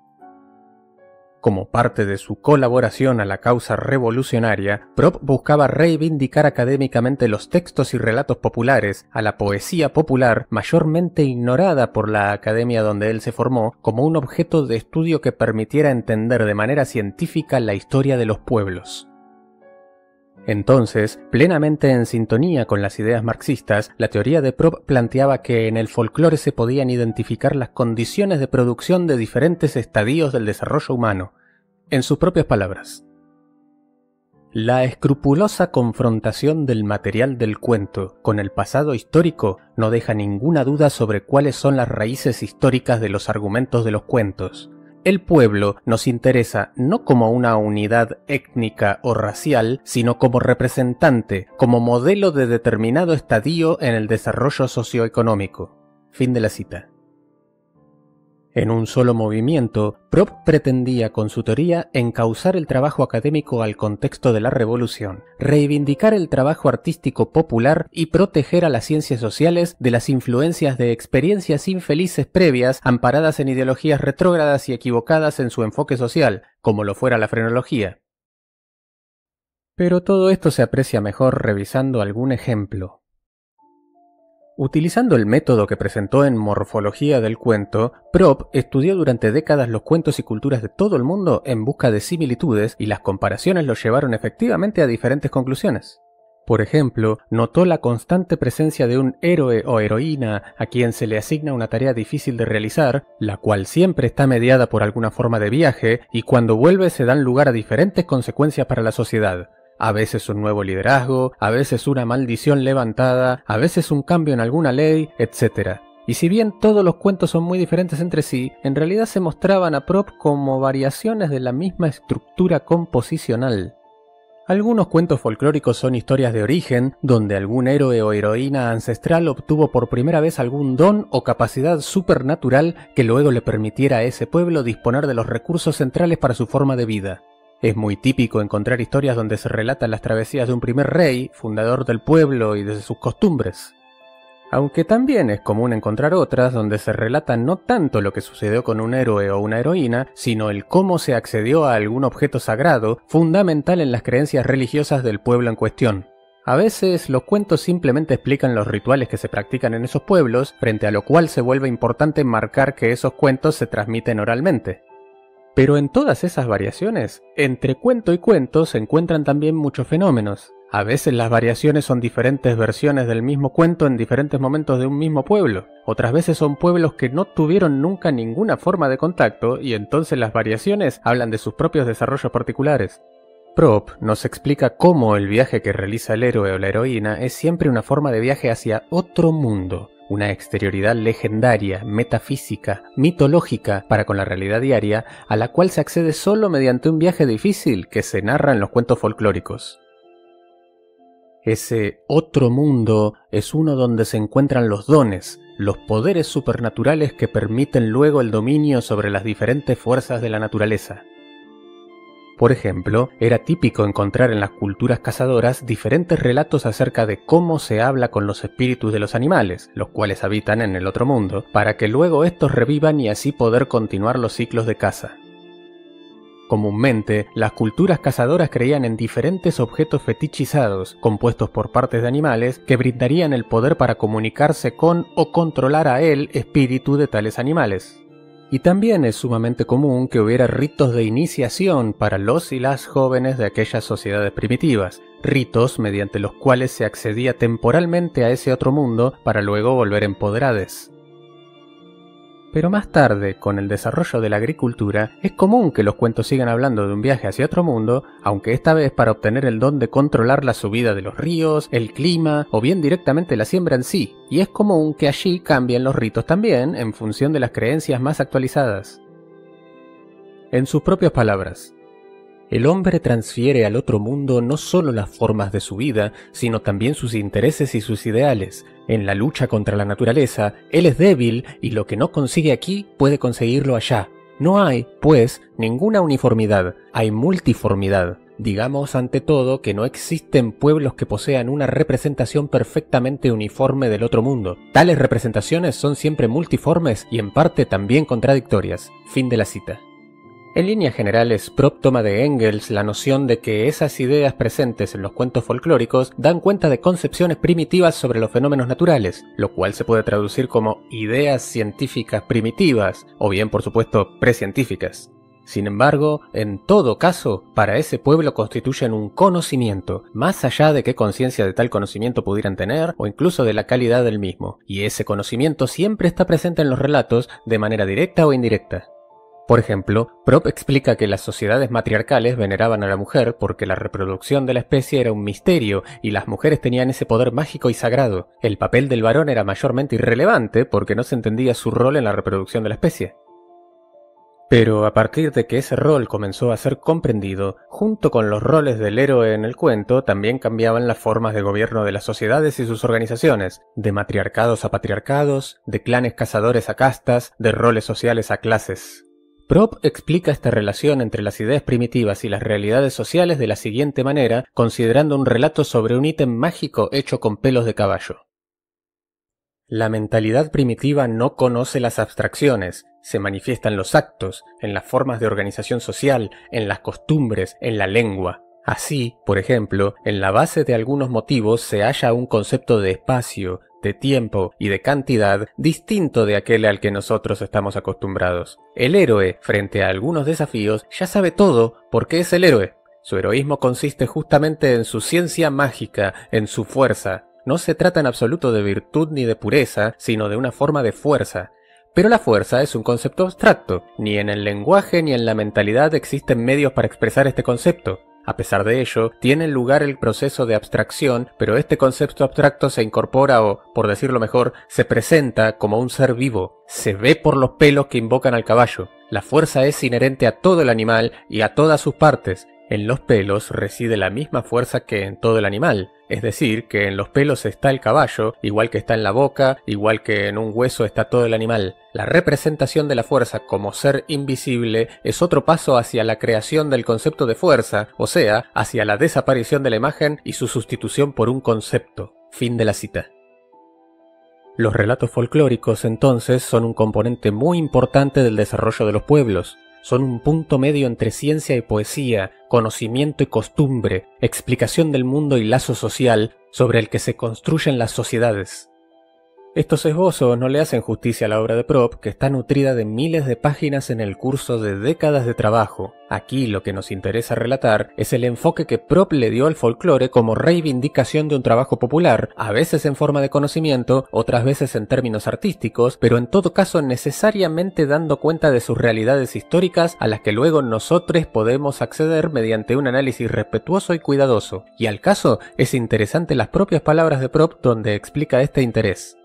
Como parte de su colaboración a la causa revolucionaria, Prop buscaba reivindicar académicamente los textos y relatos populares, a la poesía popular mayormente ignorada por la academia donde él se formó, como un objeto de estudio que permitiera entender de manera científica la historia de los pueblos. Entonces, plenamente en sintonía con las ideas marxistas, la teoría de Prop planteaba que en el folclore se podían identificar las condiciones de producción de diferentes estadios del desarrollo humano. En sus propias palabras: la escrupulosa confrontación del material del cuento con el pasado histórico no deja ninguna duda sobre cuáles son las raíces históricas de los argumentos de los cuentos. El pueblo nos interesa no como una unidad étnica o racial, sino como representante, como modelo de determinado estadio en el desarrollo socioeconómico. Fin de la cita. En un solo movimiento, Prop pretendía con su teoría encauzar el trabajo académico al contexto de la revolución, reivindicar el trabajo artístico popular y proteger a las ciencias sociales de las influencias de experiencias infelices previas amparadas en ideologías retrógradas y equivocadas en su enfoque social, como lo fuera la frenología. Pero todo esto se aprecia mejor revisando algún ejemplo. Utilizando el método que presentó en Morfología del cuento, Prop estudió durante décadas los cuentos y culturas de todo el mundo en busca de similitudes, y las comparaciones lo llevaron efectivamente a diferentes conclusiones. Por ejemplo, notó la constante presencia de un héroe o heroína a quien se le asigna una tarea difícil de realizar, la cual siempre está mediada por alguna forma de viaje, y cuando vuelve se dan lugar a diferentes consecuencias para la sociedad. A veces un nuevo liderazgo, a veces una maldición levantada, a veces un cambio en alguna ley, etc. Y si bien todos los cuentos son muy diferentes entre sí, en realidad se mostraban a Prop como variaciones de la misma estructura composicional. Algunos cuentos folclóricos son historias de origen, donde algún héroe o heroína ancestral obtuvo por primera vez algún don o capacidad supernatural que luego le permitiera a ese pueblo disponer de los recursos centrales para su forma de vida. Es muy típico encontrar historias donde se relatan las travesías de un primer rey, fundador del pueblo y de sus costumbres. Aunque también es común encontrar otras donde se relata no tanto lo que sucedió con un héroe o una heroína, sino el cómo se accedió a algún objeto sagrado, fundamental en las creencias religiosas del pueblo en cuestión. A veces los cuentos simplemente explican los rituales que se practican en esos pueblos, frente a lo cual se vuelve importante marcar que esos cuentos se transmiten oralmente. Pero en todas esas variaciones, entre cuento y cuento se encuentran también muchos fenómenos. A veces las variaciones son diferentes versiones del mismo cuento en diferentes momentos de un mismo pueblo. Otras veces son pueblos que no tuvieron nunca ninguna forma de contacto, y entonces las variaciones hablan de sus propios desarrollos particulares. Prop nos explica cómo el viaje que realiza el héroe o la heroína es siempre una forma de viaje hacia otro mundo. Una exterioridad legendaria, metafísica, mitológica para con la realidad diaria, a la cual se accede solo mediante un viaje difícil que se narra en los cuentos folclóricos. Ese otro mundo es uno donde se encuentran los dones, los poderes supernaturales que permiten luego el dominio sobre las diferentes fuerzas de la naturaleza. Por ejemplo, era típico encontrar en las culturas cazadoras diferentes relatos acerca de cómo se habla con los espíritus de los animales, los cuales habitan en el otro mundo, para que luego estos revivan y así poder continuar los ciclos de caza. Comúnmente, las culturas cazadoras creían en diferentes objetos fetichizados, compuestos por partes de animales, que brindarían el poder para comunicarse con o controlar a el espíritu de tales animales. Y también es sumamente común que hubiera ritos de iniciación para los y las jóvenes de aquellas sociedades primitivas, ritos mediante los cuales se accedía temporalmente a ese otro mundo para luego volver empoderados. Pero más tarde, con el desarrollo de la agricultura, es común que los cuentos sigan hablando de un viaje hacia otro mundo, aunque esta vez para obtener el don de controlar la subida de los ríos, el clima o bien directamente la siembra en sí, y es común que allí cambien los ritos también en función de las creencias más actualizadas. En sus propias palabras: el hombre transfiere al otro mundo no solo las formas de su vida, sino también sus intereses y sus ideales. En la lucha contra la naturaleza, él es débil y lo que no consigue aquí puede conseguirlo allá. No hay, pues, ninguna uniformidad, hay multiformidad. Digamos ante todo que no existen pueblos que posean una representación perfectamente uniforme del otro mundo. Tales representaciones son siempre multiformes y en parte también contradictorias. Fin de la cita. En líneas generales, Propp toma de Engels la noción de que esas ideas presentes en los cuentos folclóricos dan cuenta de concepciones primitivas sobre los fenómenos naturales, lo cual se puede traducir como ideas científicas primitivas, o bien por supuesto precientíficas. Sin embargo, en todo caso, para ese pueblo constituyen un conocimiento, más allá de qué conciencia de tal conocimiento pudieran tener, o incluso de la calidad del mismo, y ese conocimiento siempre está presente en los relatos de manera directa o indirecta. Por ejemplo, Propp explica que las sociedades matriarcales veneraban a la mujer porque la reproducción de la especie era un misterio y las mujeres tenían ese poder mágico y sagrado. El papel del varón era mayormente irrelevante porque no se entendía su rol en la reproducción de la especie. Pero a partir de que ese rol comenzó a ser comprendido, junto con los roles del héroe en el cuento, también cambiaban las formas de gobierno de las sociedades y sus organizaciones, de matriarcados a patriarcados, de clanes cazadores a castas, de roles sociales a clases. Propp explica esta relación entre las ideas primitivas y las realidades sociales de la siguiente manera, considerando un relato sobre un ítem mágico hecho con pelos de caballo. La mentalidad primitiva no conoce las abstracciones, se manifiesta en los actos, en las formas de organización social, en las costumbres, en la lengua. Así, por ejemplo, en la base de algunos motivos se halla un concepto de espacio, de tiempo y de cantidad distinto de aquel al que nosotros estamos acostumbrados. El héroe, frente a algunos desafíos, ya sabe todo porque es el héroe. Su heroísmo consiste justamente en su ciencia mágica, en su fuerza. No se trata en absoluto de virtud ni de pureza, sino de una forma de fuerza. Pero la fuerza es un concepto abstracto. Ni en el lenguaje ni en la mentalidad existen medios para expresar este concepto. A pesar de ello, tiene lugar el proceso de abstracción, pero este concepto abstracto se incorpora o, por decirlo mejor, se presenta como un ser vivo. Se ve por los pelos que invocan al caballo. La fuerza es inherente a todo el animal y a todas sus partes. En los pelos reside la misma fuerza que en todo el animal, es decir, que en los pelos está el caballo, igual que está en la boca, igual que en un hueso está todo el animal. La representación de la fuerza como ser invisible es otro paso hacia la creación del concepto de fuerza, o sea, hacia la desaparición de la imagen y su sustitución por un concepto. Fin de la cita. Los relatos folclóricos, entonces, son un componente muy importante del desarrollo de los pueblos. Son un punto medio entre ciencia y poesía, conocimiento y costumbre, explicación del mundo y lazo social sobre el que se construyen las sociedades. Estos esbozos no le hacen justicia a la obra de Propp, que está nutrida de miles de páginas en el curso de décadas de trabajo. Aquí lo que nos interesa relatar es el enfoque que Propp le dio al folclore como reivindicación de un trabajo popular, a veces en forma de conocimiento, otras veces en términos artísticos, pero en todo caso necesariamente dando cuenta de sus realidades históricas a las que luego nosotros podemos acceder mediante un análisis respetuoso y cuidadoso. Y al caso es interesante las propias palabras de Propp donde explica este interés.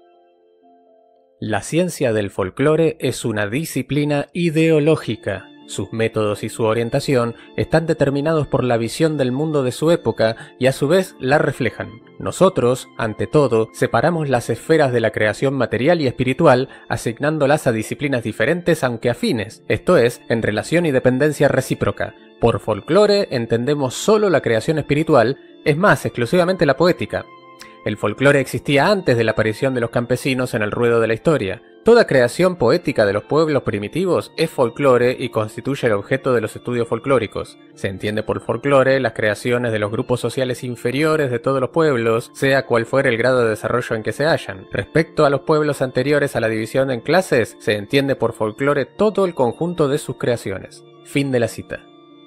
La ciencia del folclore es una disciplina ideológica. Sus métodos y su orientación están determinados por la visión del mundo de su época y a su vez la reflejan. Nosotros, ante todo, separamos las esferas de la creación material y espiritual, asignándolas a disciplinas diferentes aunque afines, esto es, en relación y dependencia recíproca. Por folclore entendemos solo la creación espiritual, es más, exclusivamente la poética. El folclore existía antes de la aparición de los campesinos en el ruedo de la historia. Toda creación poética de los pueblos primitivos es folclore y constituye el objeto de los estudios folclóricos. Se entiende por folclore las creaciones de los grupos sociales inferiores de todos los pueblos, sea cual fuera el grado de desarrollo en que se hallan. Respecto a los pueblos anteriores a la división en clases, se entiende por folclore todo el conjunto de sus creaciones. Fin de la cita.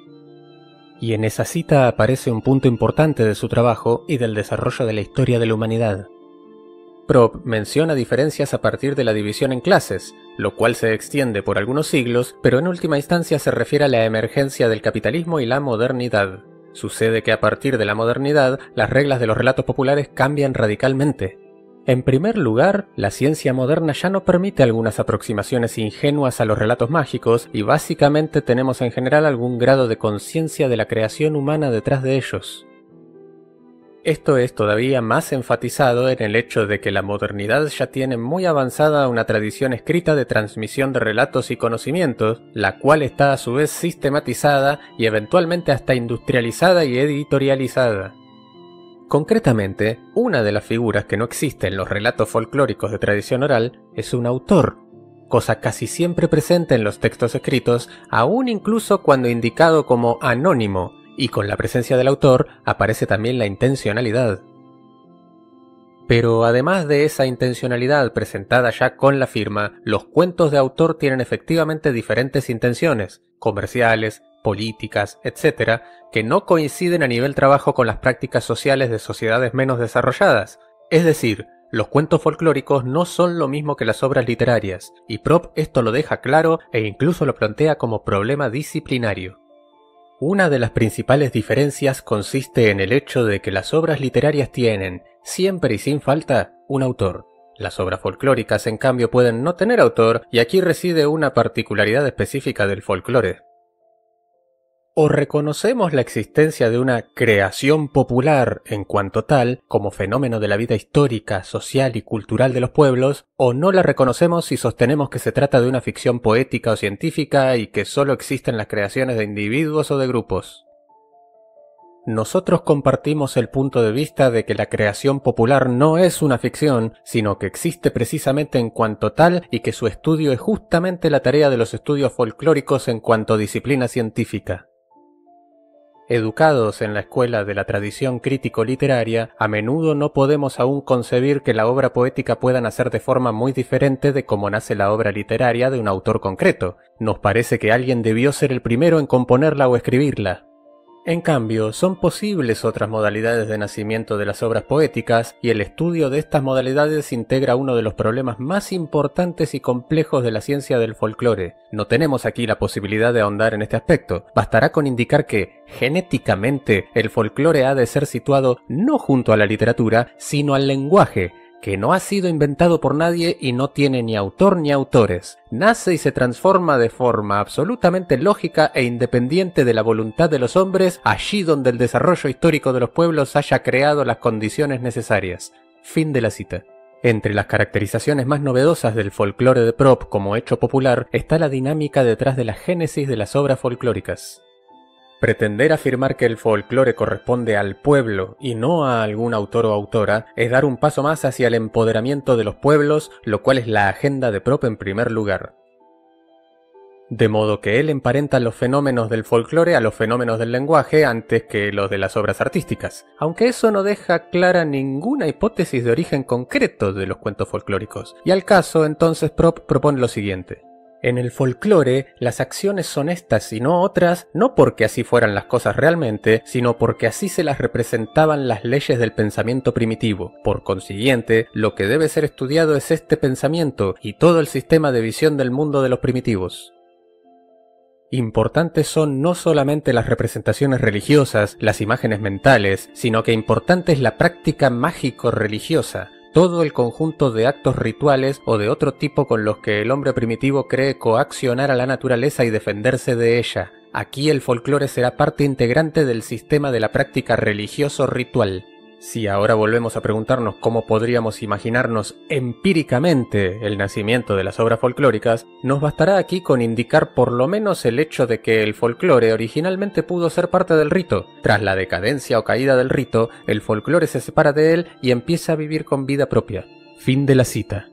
Y en esa cita aparece un punto importante de su trabajo y del desarrollo de la historia de la humanidad. Propp menciona diferencias a partir de la división en clases, lo cual se extiende por algunos siglos, pero en última instancia se refiere a la emergencia del capitalismo y la modernidad. Sucede que a partir de la modernidad, las reglas de los relatos populares cambian radicalmente. En primer lugar, la ciencia moderna ya no permite algunas aproximaciones ingenuas a los relatos mágicos y básicamente tenemos en general algún grado de conciencia de la creación humana detrás de ellos. Esto es todavía más enfatizado en el hecho de que la modernidad ya tiene muy avanzada una tradición escrita de transmisión de relatos y conocimientos, la cual está a su vez sistematizada y eventualmente hasta industrializada y editorializada. Concretamente, una de las figuras que no existe en los relatos folclóricos de tradición oral es un autor, cosa casi siempre presente en los textos escritos, aún incluso cuando indicado como anónimo, y con la presencia del autor aparece también la intencionalidad. Pero además de esa intencionalidad presentada ya con la firma, los cuentos de autor tienen efectivamente diferentes intenciones, comerciales, políticas, etc., que no coinciden a nivel trabajo con las prácticas sociales de sociedades menos desarrolladas. Es decir, los cuentos folclóricos no son lo mismo que las obras literarias, y Propp esto lo deja claro e incluso lo plantea como problema disciplinario. Una de las principales diferencias consiste en el hecho de que las obras literarias tienen, siempre y sin falta, un autor. Las obras folclóricas, en cambio, pueden no tener autor, y aquí reside una particularidad específica del folclore. O reconocemos la existencia de una creación popular en cuanto tal, como fenómeno de la vida histórica, social y cultural de los pueblos, o no la reconocemos y sostenemos que se trata de una ficción poética o científica y que solo existen las creaciones de individuos o de grupos. Nosotros compartimos el punto de vista de que la creación popular no es una ficción, sino que existe precisamente en cuanto tal y que su estudio es justamente la tarea de los estudios folclóricos en cuanto disciplina científica. Educados en la escuela de la tradición crítico-literaria, a menudo no podemos aún concebir que la obra poética pueda nacer de forma muy diferente de cómo nace la obra literaria de un autor concreto. Nos parece que alguien debió ser el primero en componerla o escribirla. En cambio, son posibles otras modalidades de nacimiento de las obras poéticas, y el estudio de estas modalidades integra uno de los problemas más importantes y complejos de la ciencia del folclore. No tenemos aquí la posibilidad de ahondar en este aspecto. Bastará con indicar que, genéticamente, el folclore ha de ser situado no junto a la literatura, sino al lenguaje, que no ha sido inventado por nadie y no tiene ni autor ni autores. Nace y se transforma de forma absolutamente lógica e independiente de la voluntad de los hombres allí donde el desarrollo histórico de los pueblos haya creado las condiciones necesarias. Fin de la cita. Entre las caracterizaciones más novedosas del folclore de Propp como hecho popular está la dinámica detrás de la génesis de las obras folclóricas. Pretender afirmar que el folclore corresponde al pueblo y no a algún autor o autora es dar un paso más hacia el empoderamiento de los pueblos, lo cual es la agenda de Propp en primer lugar. De modo que él emparenta los fenómenos del folclore a los fenómenos del lenguaje antes que los de las obras artísticas, aunque eso no deja clara ninguna hipótesis de origen concreto de los cuentos folclóricos, y al caso entonces Propp propone lo siguiente. En el folclore, las acciones son estas y no otras, no porque así fueran las cosas realmente, sino porque así se las representaban las leyes del pensamiento primitivo. Por consiguiente, lo que debe ser estudiado es este pensamiento y todo el sistema de visión del mundo de los primitivos. Importantes son no solamente las representaciones religiosas, las imágenes mentales, sino que importante es la práctica mágico-religiosa, todo el conjunto de actos rituales o de otro tipo con los que el hombre primitivo cree coaccionar a la naturaleza y defenderse de ella. Aquí el folclore será parte integrante del sistema de la práctica religioso-ritual. Si ahora volvemos a preguntarnos cómo podríamos imaginarnos empíricamente el nacimiento de las obras folclóricas, nos bastará aquí con indicar por lo menos el hecho de que el folclore originalmente pudo ser parte del rito. Tras la decadencia o caída del rito, el folclore se separa de él y empieza a vivir con vida propia. Fin de la cita.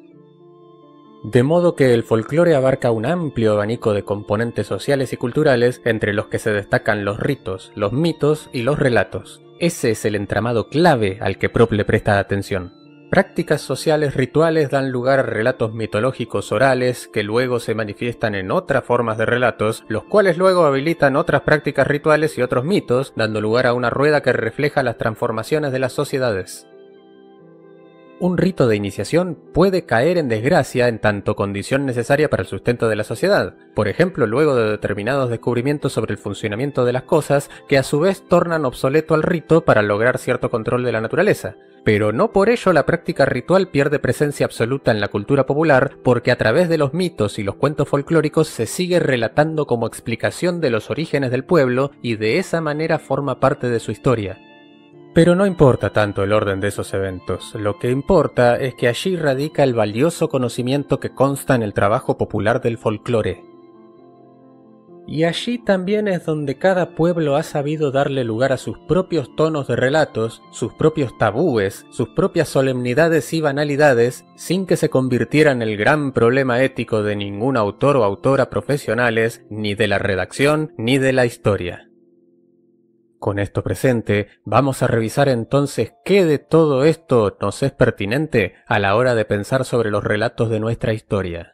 De modo que el folclore abarca un amplio abanico de componentes sociales y culturales, entre los que se destacan los ritos, los mitos y los relatos. Ese es el entramado clave al que Propp le presta atención. Prácticas sociales rituales dan lugar a relatos mitológicos orales que luego se manifiestan en otras formas de relatos, los cuales luego habilitan otras prácticas rituales y otros mitos, dando lugar a una rueda que refleja las transformaciones de las sociedades. un rito de iniciación puede caer en desgracia en tanto condición necesaria para el sustento de la sociedad, por ejemplo luego de determinados descubrimientos sobre el funcionamiento de las cosas que a su vez tornan obsoleto al rito para lograr cierto control de la naturaleza. Pero no por ello la práctica ritual pierde presencia absoluta en la cultura popular, porque a través de los mitos y los cuentos folclóricos se sigue relatando como explicación de los orígenes del pueblo y de esa manera forma parte de su historia. Pero no importa tanto el orden de esos eventos, lo que importa es que allí radica el valioso conocimiento que consta en el trabajo popular del folclore. Y allí también es donde cada pueblo ha sabido darle lugar a sus propios tonos de relatos, sus propios tabúes, sus propias solemnidades y banalidades, sin que se convirtiera en el gran problema ético de ningún autor o autora profesionales, ni de la redacción, ni de la historia. Con esto presente, vamos a revisar entonces qué de todo esto nos es pertinente a la hora de pensar sobre los relatos de nuestra historia.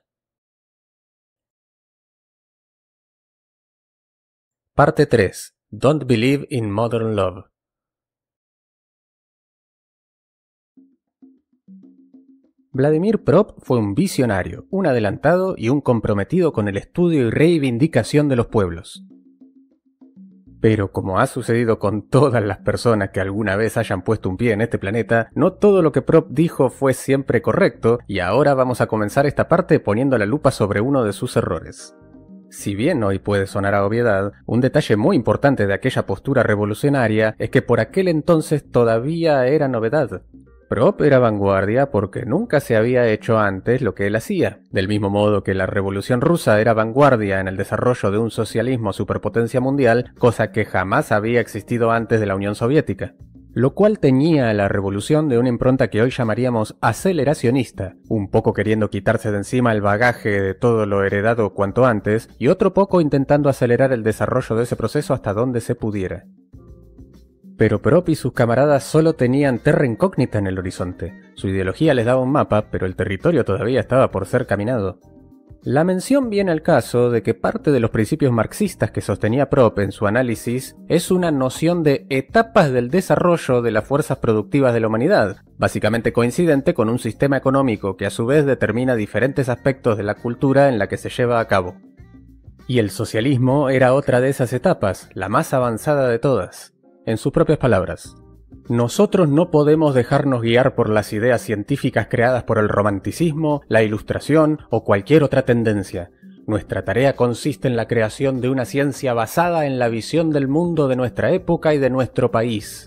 Parte 3. Don't Believe in Modern Love. Vladimir Prop fue un visionario, un adelantado y un comprometido con el estudio y reivindicación de los pueblos. Pero como ha sucedido con todas las personas que alguna vez hayan puesto un pie en este planeta, no todo lo que Prop dijo fue siempre correcto, y ahora vamos a comenzar esta parte poniendo la lupa sobre uno de sus errores. Si bien hoy puede sonar a obviedad, un detalle muy importante de aquella postura revolucionaria es que por aquel entonces todavía era novedad. Prop era vanguardia porque nunca se había hecho antes lo que él hacía, del mismo modo que la Revolución Rusa era vanguardia en el desarrollo de un socialismo superpotencia mundial, cosa que jamás había existido antes de la Unión Soviética. Lo cual teñía a la revolución de una impronta que hoy llamaríamos aceleracionista, un poco queriendo quitarse de encima el bagaje de todo lo heredado cuanto antes, y otro poco intentando acelerar el desarrollo de ese proceso hasta donde se pudiera. Pero Prop y sus camaradas solo tenían terra incógnita en el horizonte. Su ideología les daba un mapa, pero el territorio todavía estaba por ser caminado. La mención viene al caso de que parte de los principios marxistas que sostenía Prop en su análisis es una noción de etapas del desarrollo de las fuerzas productivas de la humanidad, básicamente coincidente con un sistema económico que a su vez determina diferentes aspectos de la cultura en la que se lleva a cabo. Y el socialismo era otra de esas etapas, la más avanzada de todas. En sus propias palabras: nosotros no podemos dejarnos guiar por las ideas científicas creadas por el romanticismo, la ilustración o cualquier otra tendencia. Nuestra tarea consiste en la creación de una ciencia basada en la visión del mundo de nuestra época y de nuestro país.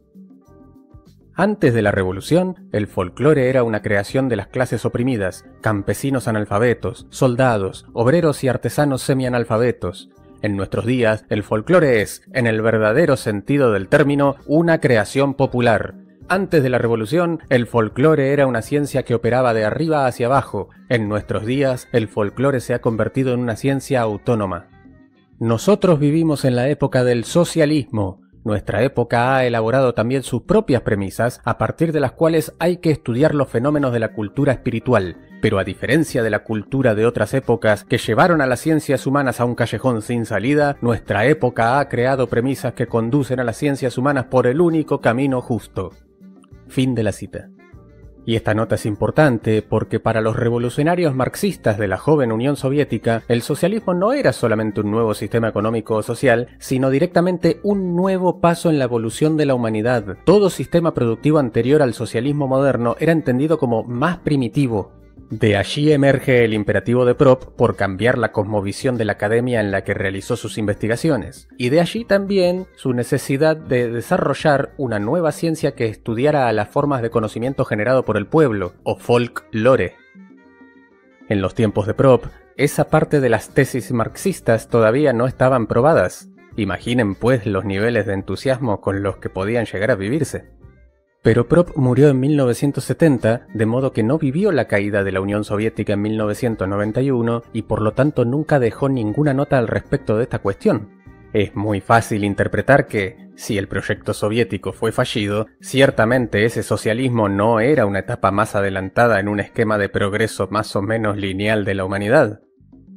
Antes de la revolución, el folclore era una creación de las clases oprimidas, campesinos analfabetos, soldados, obreros y artesanos semianalfabetos. En nuestros días, el folclore es, en el verdadero sentido del término, una creación popular. Antes de la revolución, el folclore era una ciencia que operaba de arriba hacia abajo. En nuestros días, el folclore se ha convertido en una ciencia autónoma. Nosotros vivimos en la época del socialismo. Nuestra época ha elaborado también sus propias premisas, a partir de las cuales hay que estudiar los fenómenos de la cultura espiritual. Pero a diferencia de la cultura de otras épocas que llevaron a las ciencias humanas a un callejón sin salida, nuestra época ha creado premisas que conducen a las ciencias humanas por el único camino justo. Fin de la cita. Y esta nota es importante porque para los revolucionarios marxistas de la joven Unión Soviética, el socialismo no era solamente un nuevo sistema económico o social, sino directamente un nuevo paso en la evolución de la humanidad. Todo sistema productivo anterior al socialismo moderno era entendido como más primitivo. De allí emerge el imperativo de Prop por cambiar la cosmovisión de la academia en la que realizó sus investigaciones, y de allí también su necesidad de desarrollar una nueva ciencia que estudiara a las formas de conocimiento generado por el pueblo, o folklore. En los tiempos de Prop, esa parte de las tesis marxistas todavía no estaban probadas. Imaginen pues los niveles de entusiasmo con los que podían llegar a vivirse. Pero Prop murió en 1970, de modo que no vivió la caída de la Unión Soviética en 1991 y por lo tanto nunca dejó ninguna nota al respecto de esta cuestión. Es muy fácil interpretar que, si el proyecto soviético fue fallido, ciertamente ese socialismo no era una etapa más adelantada en un esquema de progreso más o menos lineal de la humanidad.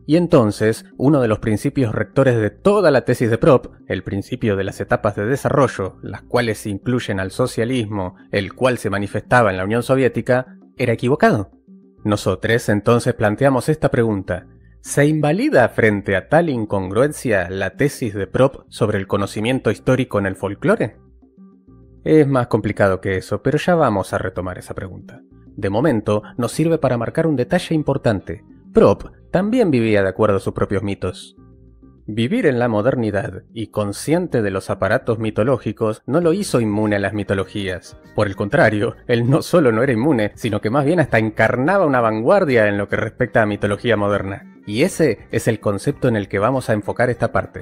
Y entonces, uno de los principios rectores de toda la tesis de Prop, el principio de las etapas de desarrollo, las cuales incluyen al socialismo, el cual se manifestaba en la Unión Soviética, era equivocado. Nosotros entonces planteamos esta pregunta: ¿se invalida frente a tal incongruencia la tesis de Prop sobre el conocimiento histórico en el folclore? Es más complicado que eso, pero ya vamos a retomar esa pregunta. De momento, nos sirve para marcar un detalle importante. Prop también vivía de acuerdo a sus propios mitos. Vivir en la modernidad y consciente de los aparatos mitológicos no lo hizo inmune a las mitologías. Por el contrario, él no solo no era inmune, sino que más bien hasta encarnaba una vanguardia en lo que respecta a mitología moderna. Y ese es el concepto en el que vamos a enfocar esta parte.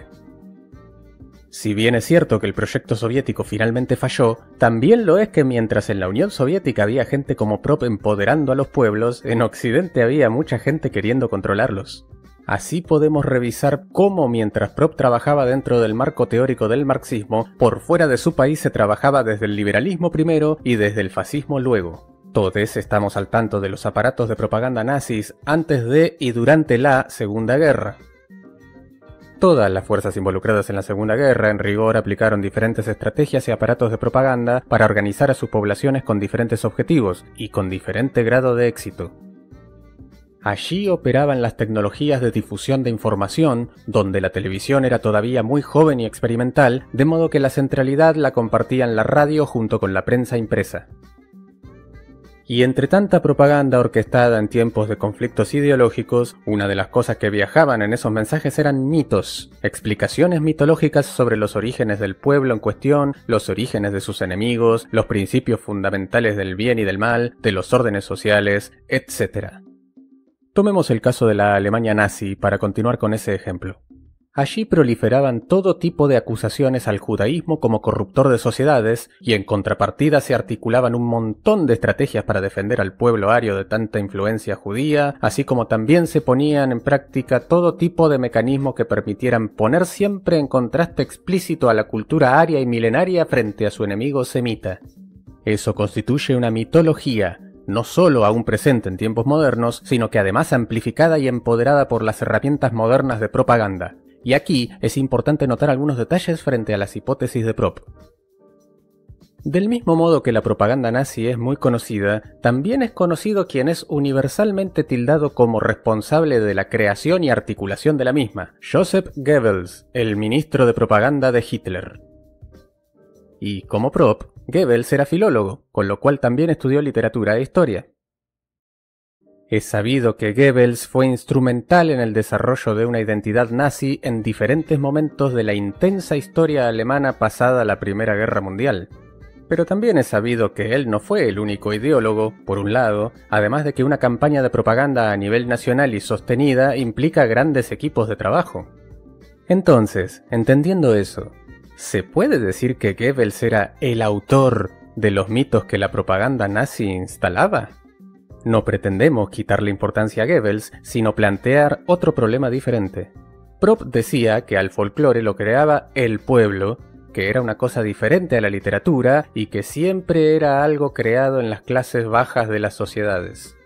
Si bien es cierto que el proyecto soviético finalmente falló, también lo es que mientras en la Unión Soviética había gente como Prop empoderando a los pueblos, en Occidente había mucha gente queriendo controlarlos. Así podemos revisar cómo mientras Prop trabajaba dentro del marco teórico del marxismo, por fuera de su país se trabajaba desde el liberalismo primero y desde el fascismo luego. Todos estamos al tanto de los aparatos de propaganda nazis antes de y durante la Segunda Guerra. Todas las fuerzas involucradas en la Segunda Guerra, en rigor, aplicaron diferentes estrategias y aparatos de propaganda para organizar a sus poblaciones con diferentes objetivos y con diferente grado de éxito. Allí operaban las tecnologías de difusión de información, donde la televisión era todavía muy joven y experimental, de modo que la centralidad la compartían la radio junto con la prensa impresa. Y entre tanta propaganda orquestada en tiempos de conflictos ideológicos, una de las cosas que viajaban en esos mensajes eran mitos, explicaciones mitológicas sobre los orígenes del pueblo en cuestión, los orígenes de sus enemigos, los principios fundamentales del bien y del mal, de los órdenes sociales, etc. Tomemos el caso de la Alemania nazi para continuar con ese ejemplo. Allí proliferaban todo tipo de acusaciones al judaísmo como corruptor de sociedades, y en contrapartida se articulaban un montón de estrategias para defender al pueblo ario de tanta influencia judía, así como también se ponían en práctica todo tipo de mecanismos que permitieran poner siempre en contraste explícito a la cultura aria y milenaria frente a su enemigo semita. Eso constituye una mitología, no solo aún presente en tiempos modernos, sino que además amplificada y empoderada por las herramientas modernas de propaganda. Y aquí es importante notar algunos detalles frente a las hipótesis de Prop. Del mismo modo que la propaganda nazi es muy conocida, también es conocido quien es universalmente tildado como responsable de la creación y articulación de la misma, Joseph Goebbels, el ministro de propaganda de Hitler. Y como Prop, Goebbels era filólogo, con lo cual también estudió literatura e historia. Es sabido que Goebbels fue instrumental en el desarrollo de una identidad nazi en diferentes momentos de la intensa historia alemana pasada la Primera Guerra Mundial. Pero también es sabido que él no fue el único ideólogo, por un lado, además de que una campaña de propaganda a nivel nacional y sostenida implica grandes equipos de trabajo. Entonces, entendiendo eso, ¿se puede decir que Goebbels era el autor de los mitos que la propaganda nazi instalaba? No pretendemos quitarle importancia a Goebbels, sino plantear otro problema diferente. Prop decía que al folclore lo creaba el pueblo, que era una cosa diferente a la literatura y que siempre era algo creado en las clases bajas de las sociedades.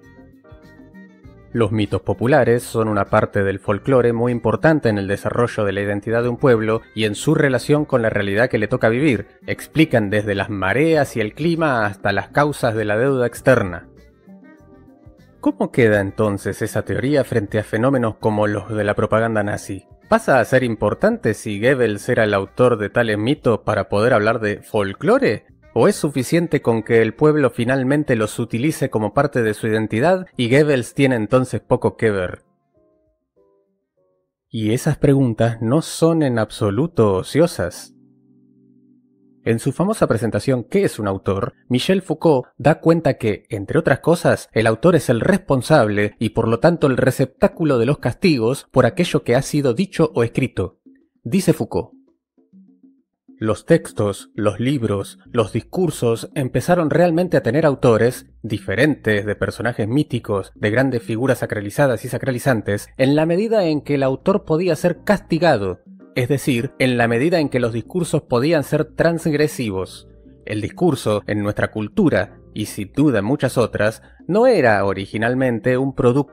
Los mitos populares son una parte del folclore muy importante en el desarrollo de la identidad de un pueblo y en su relación con la realidad que le toca vivir. Explican desde las mareas y el clima hasta las causas de la deuda externa. ¿Cómo queda entonces esa teoría frente a fenómenos como los de la propaganda nazi? ¿Pasa a ser importante si Goebbels era el autor de tales mitos para poder hablar de folclore? ¿O es suficiente con que el pueblo finalmente los utilice como parte de su identidad y Goebbels tiene entonces poco que ver? Y esas preguntas no son en absoluto ociosas. En su famosa presentación ¿Qué es un autor?, Michel Foucault da cuenta que, entre otras cosas, el autor es el responsable y por lo tanto el receptáculo de los castigos por aquello que ha sido dicho o escrito. Dice Foucault: los textos, los libros, los discursos empezaron realmente a tener autores, diferentes de personajes míticos, de grandes figuras sacralizadas y sacralizantes, en la medida en que el autor podía ser castigado, es decir, en la medida en que los discursos podían ser transgresivos. El discurso, en nuestra cultura, y sin duda en muchas otras, no era originalmente un producto,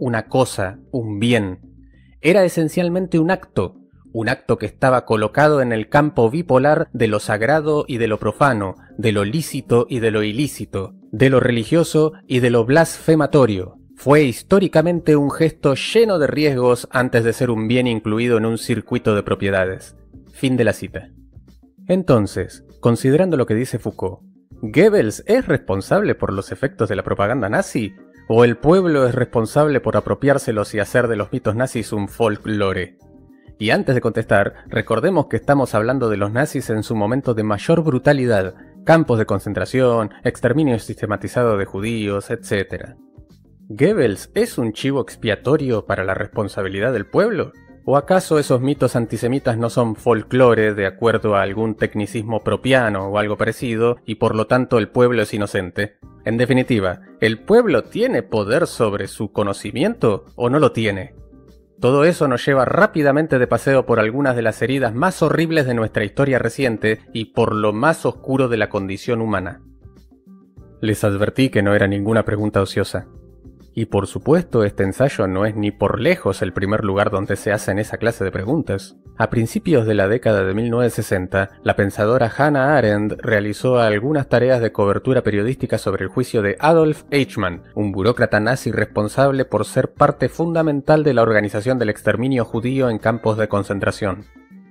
una cosa, un bien. Era esencialmente un acto que estaba colocado en el campo bipolar de lo sagrado y de lo profano, de lo lícito y de lo ilícito, de lo religioso y de lo blasfematorio. Fue históricamente un gesto lleno de riesgos antes de ser un bien incluido en un circuito de propiedades. Fin de la cita. Entonces, considerando lo que dice Foucault, ¿Goebbels es responsable por los efectos de la propaganda nazi? ¿O el pueblo es responsable por apropiárselos y hacer de los mitos nazis un folklore? Y antes de contestar, recordemos que estamos hablando de los nazis en su momento de mayor brutalidad, campos de concentración, exterminio sistematizado de judíos, etc. ¿Goebbels es un chivo expiatorio para la responsabilidad del pueblo? ¿O acaso esos mitos antisemitas no son folclore de acuerdo a algún tecnicismo propiano o algo parecido, y por lo tanto el pueblo es inocente? En definitiva, ¿el pueblo tiene poder sobre su conocimiento o no lo tiene? Todo eso nos lleva rápidamente de paseo por algunas de las heridas más horribles de nuestra historia reciente y por lo más oscuro de la condición humana. Les advertí que no era ninguna pregunta ociosa. Y por supuesto, este ensayo no es ni por lejos el primer lugar donde se hacen esa clase de preguntas. A principios de la década de 1960, la pensadora Hannah Arendt realizó algunas tareas de cobertura periodística sobre el juicio de Adolf Eichmann, un burócrata nazi responsable por ser parte fundamental de la organización del exterminio judío en campos de concentración.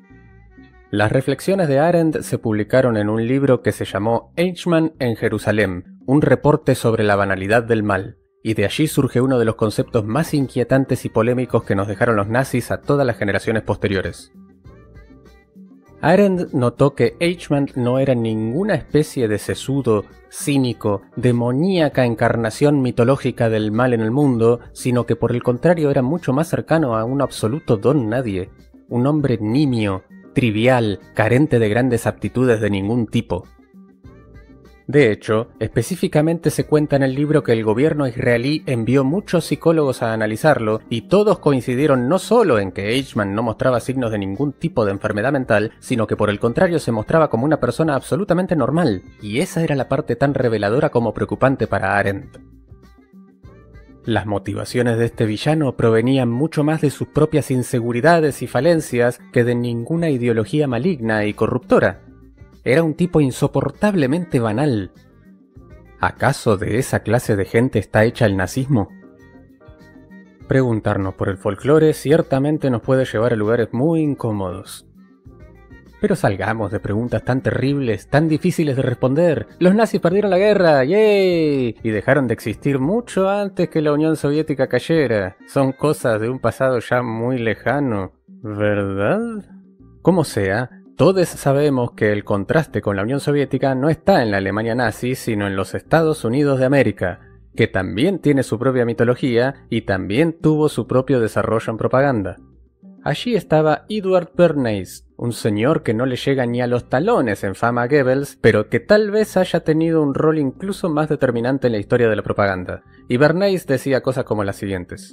Las reflexiones de Arendt se publicaron en un libro que se llamó Eichmann en Jerusalén, un reporte sobre la banalidad del mal. Y de allí surge uno de los conceptos más inquietantes y polémicos que nos dejaron los nazis a todas las generaciones posteriores. Arendt notó que Eichmann no era ninguna especie de sesudo, cínico, demoníaca encarnación mitológica del mal en el mundo, sino que por el contrario era mucho más cercano a un absoluto don nadie, un hombre nimio, trivial, carente de grandes aptitudes de ningún tipo. De hecho, específicamente se cuenta en el libro que el gobierno israelí envió muchos psicólogos a analizarlo y todos coincidieron no solo en que Eichmann no mostraba signos de ningún tipo de enfermedad mental, sino que por el contrario se mostraba como una persona absolutamente normal, y esa era la parte tan reveladora como preocupante para Arendt. Las motivaciones de este villano provenían mucho más de sus propias inseguridades y falencias que de ninguna ideología maligna y corruptora. Era un tipo insoportablemente banal. ¿Acaso de esa clase de gente está hecha el nazismo? Preguntarnos por el folclore ciertamente nos puede llevar a lugares muy incómodos. Pero salgamos de preguntas tan terribles, tan difíciles de responder. Los nazis perdieron la guerra, ¡yay! Y dejaron de existir mucho antes que la Unión Soviética cayera. Son cosas de un pasado ya muy lejano, ¿verdad? Como sea, todos sabemos que el contraste con la Unión Soviética no está en la Alemania nazi, sino en los Estados Unidos de América, que también tiene su propia mitología y también tuvo su propio desarrollo en propaganda. Allí estaba Eduard Bernays, un señor que no le llega ni a los talones en fama a Goebbels, pero que tal vez haya tenido un rol incluso más determinante en la historia de la propaganda. Y Bernays decía cosas como las siguientes: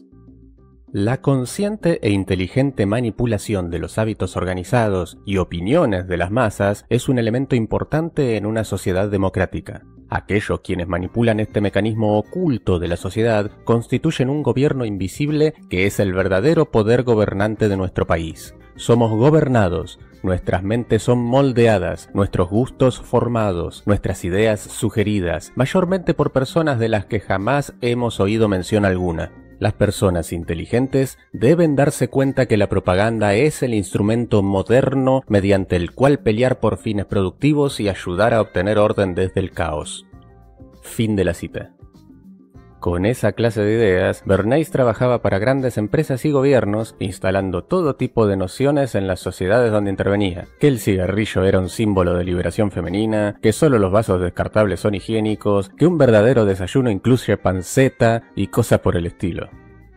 la consciente e inteligente manipulación de los hábitos organizados y opiniones de las masas es un elemento importante en una sociedad democrática. Aquellos quienes manipulan este mecanismo oculto de la sociedad constituyen un gobierno invisible que es el verdadero poder gobernante de nuestro país. Somos gobernados, nuestras mentes son moldeadas, nuestros gustos formados, nuestras ideas sugeridas, mayormente por personas de las que jamás hemos oído mención alguna. Las personas inteligentes deben darse cuenta que la propaganda es el instrumento moderno mediante el cual pelear por fines productivos y ayudar a obtener orden desde el caos. Fin de la cita. Con esa clase de ideas, Bernays trabajaba para grandes empresas y gobiernos, instalando todo tipo de nociones en las sociedades donde intervenía. Que el cigarrillo era un símbolo de liberación femenina, que solo los vasos descartables son higiénicos, que un verdadero desayuno incluye panceta y cosas por el estilo.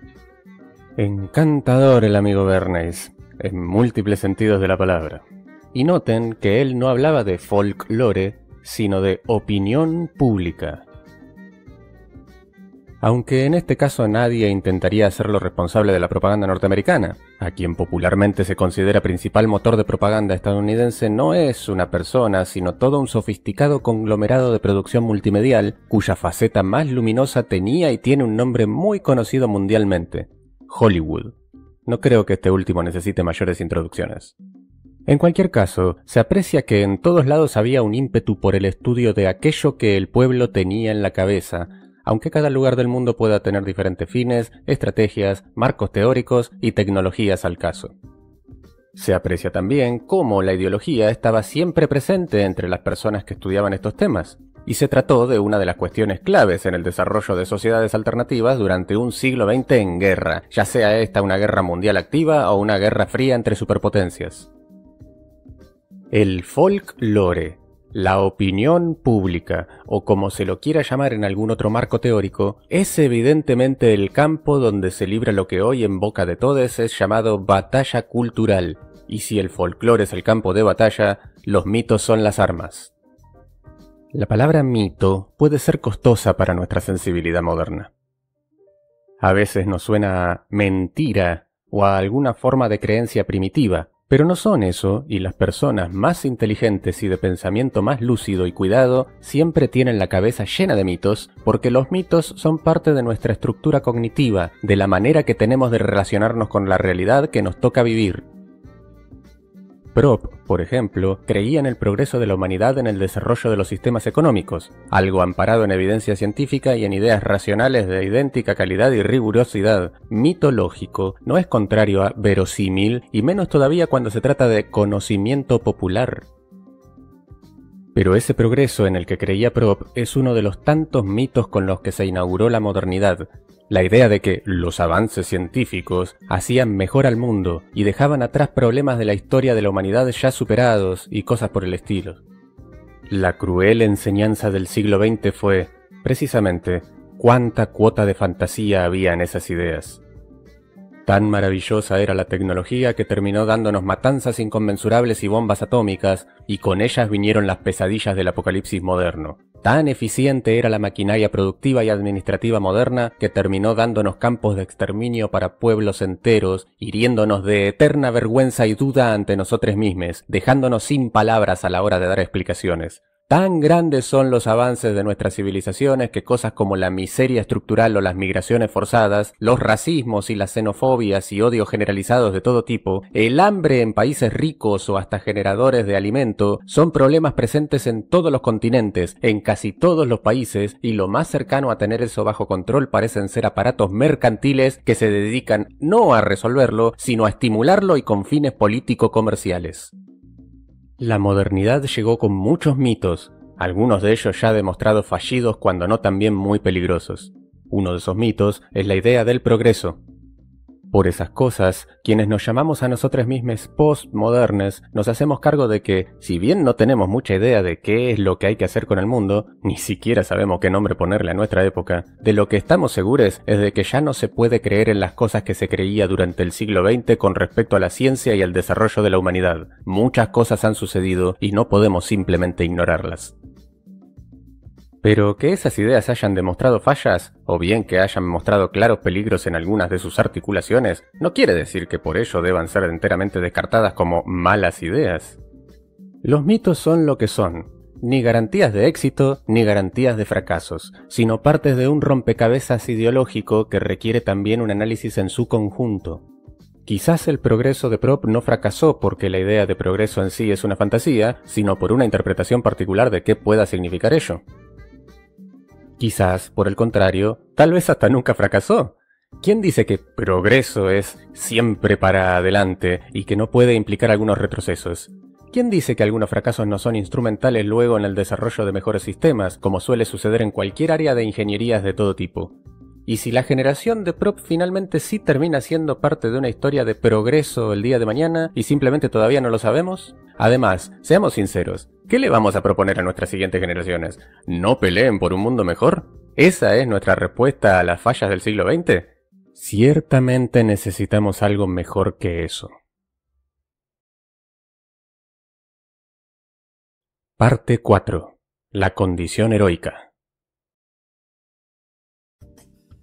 Encantador el amigo Bernays, en múltiples sentidos de la palabra. Y noten que él no hablaba de folklore, sino de opinión pública. Aunque en este caso nadie intentaría hacerlo responsable de la propaganda norteamericana. A quien popularmente se considera principal motor de propaganda estadounidense no es una persona, sino todo un sofisticado conglomerado de producción multimedial, cuya faceta más luminosa tenía y tiene un nombre muy conocido mundialmente: Hollywood. No creo que este último necesite mayores introducciones. En cualquier caso, se aprecia que en todos lados había un ímpetu por el estudio de aquello que el pueblo tenía en la cabeza, aunque cada lugar del mundo pueda tener diferentes fines, estrategias, marcos teóricos y tecnologías al caso. Se aprecia también cómo la ideología estaba siempre presente entre las personas que estudiaban estos temas, y se trató de una de las cuestiones claves en el desarrollo de sociedades alternativas durante un siglo XX en guerra, ya sea esta una guerra mundial activa o una guerra fría entre superpotencias. El folklore, la opinión pública, o como se lo quiera llamar en algún otro marco teórico, es evidentemente el campo donde se libra lo que hoy en boca de todos es llamado batalla cultural, y si el folclore es el campo de batalla, los mitos son las armas. La palabra mito puede ser costosa para nuestra sensibilidad moderna. A veces nos suena a mentira o a alguna forma de creencia primitiva, pero no son eso, y las personas más inteligentes y de pensamiento más lúcido y cuidado siempre tienen la cabeza llena de mitos, porque los mitos son parte de nuestra estructura cognitiva, de la manera que tenemos de relacionarnos con la realidad que nos toca vivir. Prop, por ejemplo, creía en el progreso de la humanidad en el desarrollo de los sistemas económicos, algo amparado en evidencia científica y en ideas racionales de idéntica calidad y rigurosidad. Mitológico no es contrario a verosímil, y menos todavía cuando se trata de conocimiento popular. Pero ese progreso en el que creía Prop es uno de los tantos mitos con los que se inauguró la modernidad. La idea de que los avances científicos hacían mejor al mundo y dejaban atrás problemas de la historia de la humanidad ya superados y cosas por el estilo. La cruel enseñanza del siglo XX fue, precisamente, cuánta cuota de fantasía había en esas ideas. Tan maravillosa era la tecnología que terminó dándonos matanzas inconmensurables y bombas atómicas, y con ellas vinieron las pesadillas del apocalipsis moderno. Tan eficiente era la maquinaria productiva y administrativa moderna que terminó dándonos campos de exterminio para pueblos enteros, hiriéndonos de eterna vergüenza y duda ante nosotros mismos, dejándonos sin palabras a la hora de dar explicaciones. Tan grandes son los avances de nuestras civilizaciones que cosas como la miseria estructural o las migraciones forzadas, los racismos y las xenofobias y odios generalizados de todo tipo, el hambre en países ricos o hasta generadores de alimento, son problemas presentes en todos los continentes, en casi todos los países, y lo más cercano a tener eso bajo control parecen ser aparatos mercantiles que se dedican no a resolverlo, sino a estimularlo y con fines político-comerciales. La modernidad llegó con muchos mitos, algunos de ellos ya demostrados fallidos cuando no también muy peligrosos. Uno de esos mitos es la idea del progreso. Por esas cosas, quienes nos llamamos a nosotros mismos postmodernes, nos hacemos cargo de que, si bien no tenemos mucha idea de qué es lo que hay que hacer con el mundo, ni siquiera sabemos qué nombre ponerle a nuestra época, de lo que estamos seguros es de que ya no se puede creer en las cosas que se creía durante el siglo XX con respecto a la ciencia y al desarrollo de la humanidad. Muchas cosas han sucedido y no podemos simplemente ignorarlas. Pero que esas ideas hayan demostrado fallas, o bien que hayan mostrado claros peligros en algunas de sus articulaciones, no quiere decir que por ello deban ser enteramente descartadas como malas ideas. Los mitos son lo que son, ni garantías de éxito ni garantías de fracasos, sino partes de un rompecabezas ideológico que requiere también un análisis en su conjunto. Quizás el progreso de Prop no fracasó porque la idea de progreso en sí es una fantasía, sino por una interpretación particular de qué pueda significar ello. Quizás, por el contrario, tal vez hasta nunca fracasó. ¿Quién dice que progreso es siempre para adelante y que no puede implicar algunos retrocesos? ¿Quién dice que algunos fracasos no son instrumentales luego en el desarrollo de mejores sistemas, como suele suceder en cualquier área de ingenierías de todo tipo? ¿Y si la generación de Prop finalmente sí termina siendo parte de una historia de progreso el día de mañana y simplemente todavía no lo sabemos? Además, seamos sinceros, ¿qué le vamos a proponer a nuestras siguientes generaciones? ¿No peleen por un mundo mejor? ¿Esa es nuestra respuesta a las fallas del siglo XX? Ciertamente necesitamos algo mejor que eso. Parte 4. La condición heroica.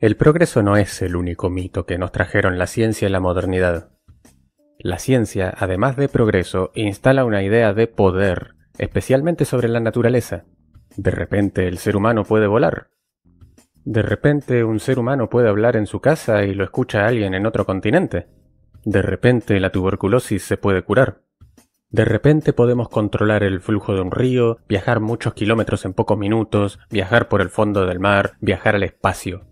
El progreso no es el único mito que nos trajeron la ciencia y la modernidad. La ciencia, además de progreso, instala una idea de poder, especialmente sobre la naturaleza. De repente el ser humano puede volar. De repente un ser humano puede hablar en su casa y lo escucha alguien en otro continente. De repente la tuberculosis se puede curar. De repente podemos controlar el flujo de un río, viajar muchos kilómetros en pocos minutos, viajar por el fondo del mar, viajar al espacio.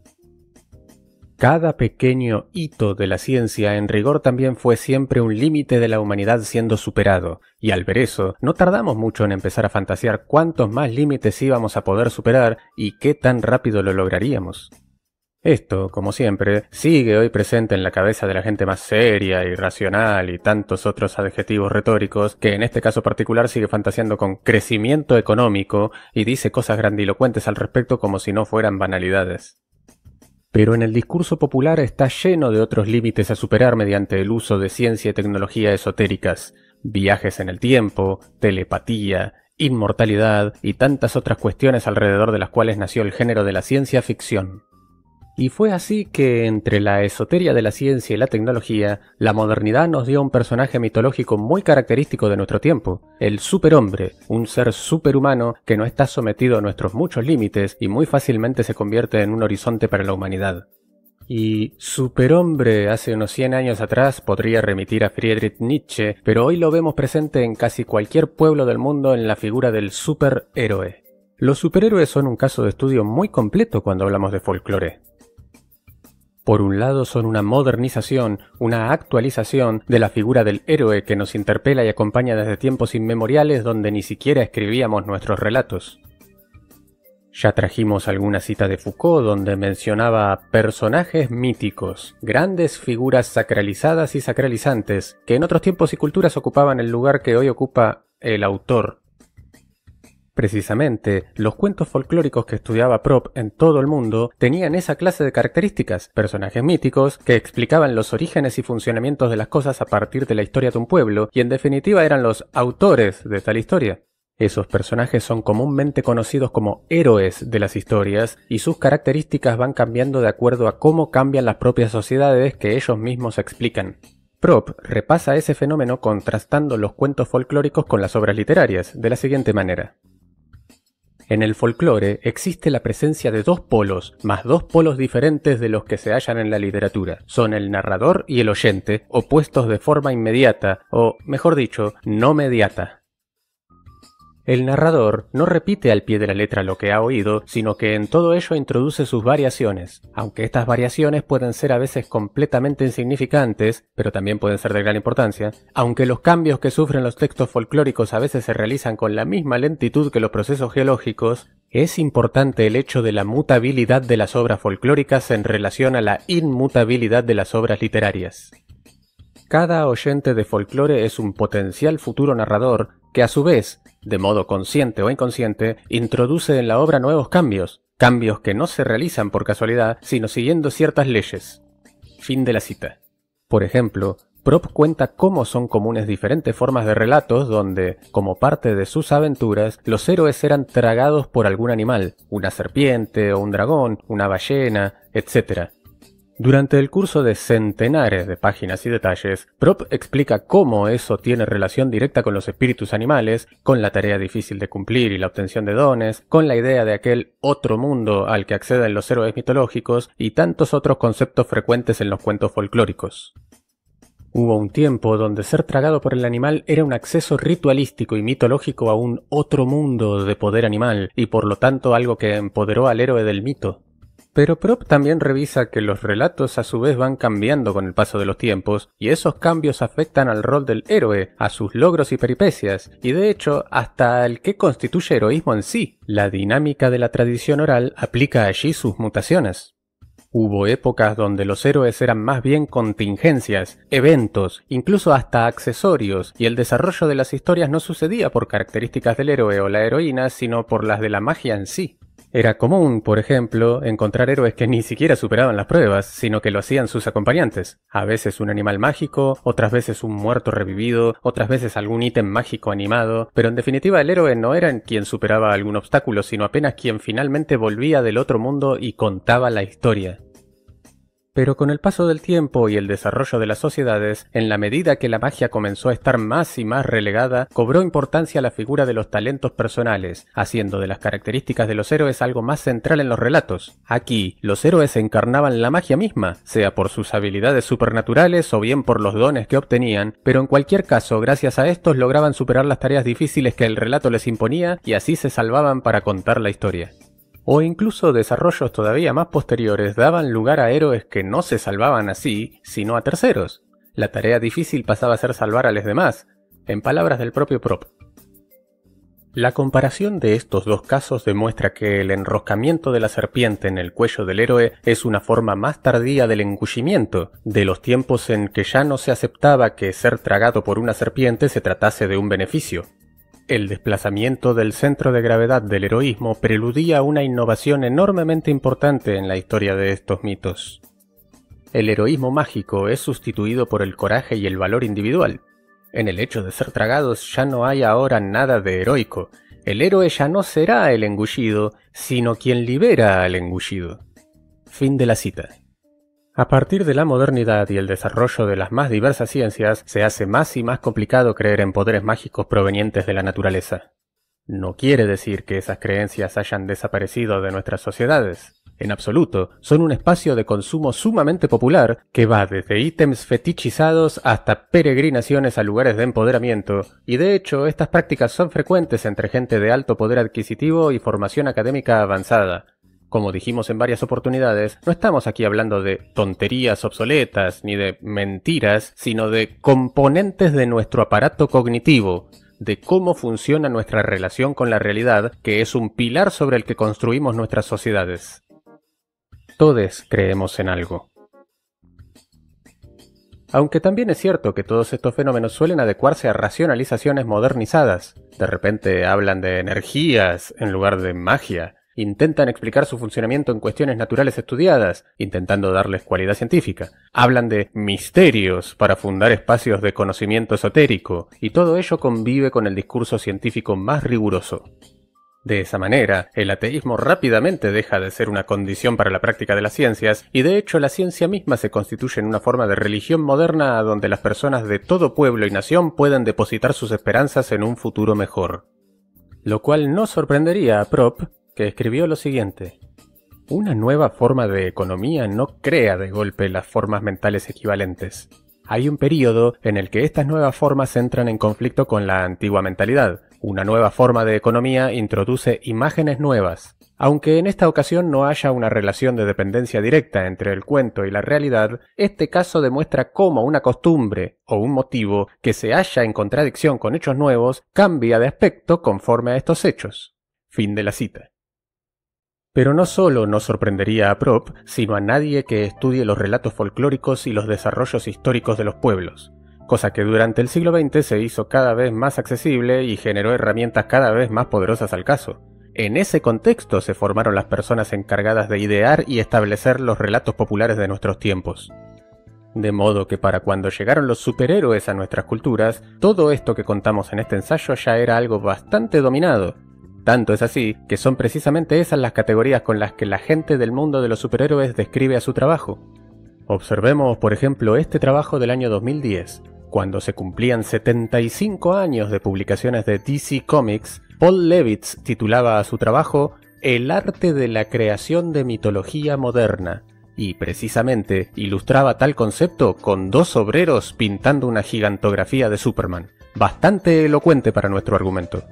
Cada pequeño hito de la ciencia en rigor también fue siempre un límite de la humanidad siendo superado, y al ver eso, no tardamos mucho en empezar a fantasear cuántos más límites íbamos a poder superar y qué tan rápido lo lograríamos. Esto, como siempre, sigue hoy presente en la cabeza de la gente más seria y racional y tantos otros adjetivos retóricos que en este caso particular sigue fantaseando con crecimiento económico y dice cosas grandilocuentes al respecto como si no fueran banalidades. Pero en el discurso popular está lleno de otros límites a superar mediante el uso de ciencia y tecnología esotéricas, viajes en el tiempo, telepatía, inmortalidad y tantas otras cuestiones alrededor de las cuales nació el género de la ciencia ficción. Y fue así que, entre la esoteria de la ciencia y la tecnología, la modernidad nos dio un personaje mitológico muy característico de nuestro tiempo, el superhombre, un ser superhumano que no está sometido a nuestros muchos límites y muy fácilmente se convierte en un horizonte para la humanidad. Y superhombre hace unos 100 años atrás podría remitir a Friedrich Nietzsche, pero hoy lo vemos presente en casi cualquier pueblo del mundo en la figura del superhéroe. Los superhéroes son un caso de estudio muy completo cuando hablamos de folclore. Por un lado son una modernización, una actualización de la figura del héroe que nos interpela y acompaña desde tiempos inmemoriales donde ni siquiera escribíamos nuestros relatos. Ya trajimos alguna cita de Foucault donde mencionaba personajes míticos, grandes figuras sacralizadas y sacralizantes, que en otros tiempos y culturas ocupaban el lugar que hoy ocupa el autor. Precisamente, los cuentos folclóricos que estudiaba Propp en todo el mundo tenían esa clase de características, personajes míticos que explicaban los orígenes y funcionamientos de las cosas a partir de la historia de un pueblo y en definitiva eran los autores de tal historia. Esos personajes son comúnmente conocidos como héroes de las historias y sus características van cambiando de acuerdo a cómo cambian las propias sociedades que ellos mismos explican. Propp repasa ese fenómeno contrastando los cuentos folclóricos con las obras literarias, de la siguiente manera. En el folclore existe la presencia de dos polos, más dos polos diferentes de los que se hallan en la literatura. Son el narrador y el oyente, opuestos de forma inmediata, o, mejor dicho, no mediata. El narrador no repite al pie de la letra lo que ha oído, sino que en todo ello introduce sus variaciones, aunque estas variaciones pueden ser a veces completamente insignificantes, pero también pueden ser de gran importancia, aunque los cambios que sufren los textos folclóricos a veces se realizan con la misma lentitud que los procesos geológicos, es importante el hecho de la mutabilidad de las obras folclóricas en relación a la inmutabilidad de las obras literarias. Cada oyente de folclore es un potencial futuro narrador que a su vez, de modo consciente o inconsciente, introduce en la obra nuevos cambios que no se realizan por casualidad, sino siguiendo ciertas leyes. Fin de la cita. Por ejemplo, Propp cuenta cómo son comunes diferentes formas de relatos donde, como parte de sus aventuras, los héroes eran tragados por algún animal, una serpiente o un dragón, una ballena, etc. Durante el curso de centenares de páginas y detalles, Propp explica cómo eso tiene relación directa con los espíritus animales, con la tarea difícil de cumplir y la obtención de dones, con la idea de aquel otro mundo al que acceden los héroes mitológicos y tantos otros conceptos frecuentes en los cuentos folclóricos. Hubo un tiempo donde ser tragado por el animal era un acceso ritualístico y mitológico a un otro mundo de poder animal y por lo tanto algo que empoderó al héroe del mito. Pero Propp también revisa que los relatos a su vez van cambiando con el paso de los tiempos, y esos cambios afectan al rol del héroe, a sus logros y peripecias, y de hecho hasta al que constituye heroísmo en sí. La dinámica de la tradición oral aplica allí sus mutaciones. Hubo épocas donde los héroes eran más bien contingencias, eventos, incluso hasta accesorios, y el desarrollo de las historias no sucedía por características del héroe o la heroína, sino por las de la magia en sí. Era común, por ejemplo, encontrar héroes que ni siquiera superaban las pruebas, sino que lo hacían sus acompañantes. A veces un animal mágico, otras veces un muerto revivido, otras veces algún ítem mágico animado, pero en definitiva el héroe no era quien superaba algún obstáculo, sino apenas quien finalmente volvía del otro mundo y contaba la historia. Pero con el paso del tiempo y el desarrollo de las sociedades, en la medida que la magia comenzó a estar más y más relegada, cobró importancia la figura de los talentos personales, haciendo de las características de los héroes algo más central en los relatos. Aquí, los héroes encarnaban la magia misma, sea por sus habilidades supernaturales o bien por los dones que obtenían, pero en cualquier caso, gracias a estos lograban superar las tareas difíciles que el relato les imponía y así se salvaban para contar la historia. O incluso desarrollos todavía más posteriores daban lugar a héroes que no se salvaban así, sino a terceros. La tarea difícil pasaba a ser salvar a los demás, en palabras del propio Prop. La comparación de estos dos casos demuestra que el enroscamiento de la serpiente en el cuello del héroe es una forma más tardía del engullimiento, de los tiempos en que ya no se aceptaba que ser tragado por una serpiente se tratase de un beneficio. El desplazamiento del centro de gravedad del heroísmo preludía una innovación enormemente importante en la historia de estos mitos. El heroísmo mágico es sustituido por el coraje y el valor individual. En el hecho de ser tragados ya no hay ahora nada de heroico. El héroe ya no será el engullido, sino quien libera al engullido. Fin de la cita. A partir de la modernidad y el desarrollo de las más diversas ciencias, se hace más y más complicado creer en poderes mágicos provenientes de la naturaleza. No quiere decir que esas creencias hayan desaparecido de nuestras sociedades. En absoluto, son un espacio de consumo sumamente popular que va desde ítems fetichizados hasta peregrinaciones a lugares de empoderamiento, y de hecho estas prácticas son frecuentes entre gente de alto poder adquisitivo y formación académica avanzada. Como dijimos en varias oportunidades, no estamos aquí hablando de tonterías obsoletas ni de mentiras, sino de componentes de nuestro aparato cognitivo, de cómo funciona nuestra relación con la realidad, que es un pilar sobre el que construimos nuestras sociedades. Todos creemos en algo. Aunque también es cierto que todos estos fenómenos suelen adecuarse a racionalizaciones modernizadas. De repente hablan de energías en lugar de magia. Intentan explicar su funcionamiento en cuestiones naturales estudiadas, intentando darles cualidad científica. Hablan de misterios para fundar espacios de conocimiento esotérico, y todo ello convive con el discurso científico más riguroso. De esa manera, el ateísmo rápidamente deja de ser una condición para la práctica de las ciencias, y de hecho la ciencia misma se constituye en una forma de religión moderna a donde las personas de todo pueblo y nación pueden depositar sus esperanzas en un futuro mejor. Lo cual no sorprendería a Prop, que escribió lo siguiente: una nueva forma de economía no crea de golpe las formas mentales equivalentes. Hay un período en el que estas nuevas formas entran en conflicto con la antigua mentalidad. Una nueva forma de economía introduce imágenes nuevas. Aunque en esta ocasión no haya una relación de dependencia directa entre el cuento y la realidad, este caso demuestra cómo una costumbre o un motivo que se halla en contradicción con hechos nuevos cambia de aspecto conforme a estos hechos. Fin de la cita. Pero no solo no sorprendería a Prop, sino a nadie que estudie los relatos folclóricos y los desarrollos históricos de los pueblos, cosa que durante el siglo XX se hizo cada vez más accesible y generó herramientas cada vez más poderosas al caso. En ese contexto se formaron las personas encargadas de idear y establecer los relatos populares de nuestros tiempos. De modo que para cuando llegaron los superhéroes a nuestras culturas, todo esto que contamos en este ensayo ya era algo bastante dominado. Tanto es así que son precisamente esas las categorías con las que la gente del mundo de los superhéroes describe a su trabajo. Observemos, por ejemplo, este trabajo del año 2010. Cuando se cumplían 75 años de publicaciones de DC Comics, Paul Levitz titulaba a su trabajo El arte de la creación de mitología moderna, y precisamente ilustraba tal concepto con dos obreros pintando una gigantografía de Superman, bastante elocuente para nuestro argumento.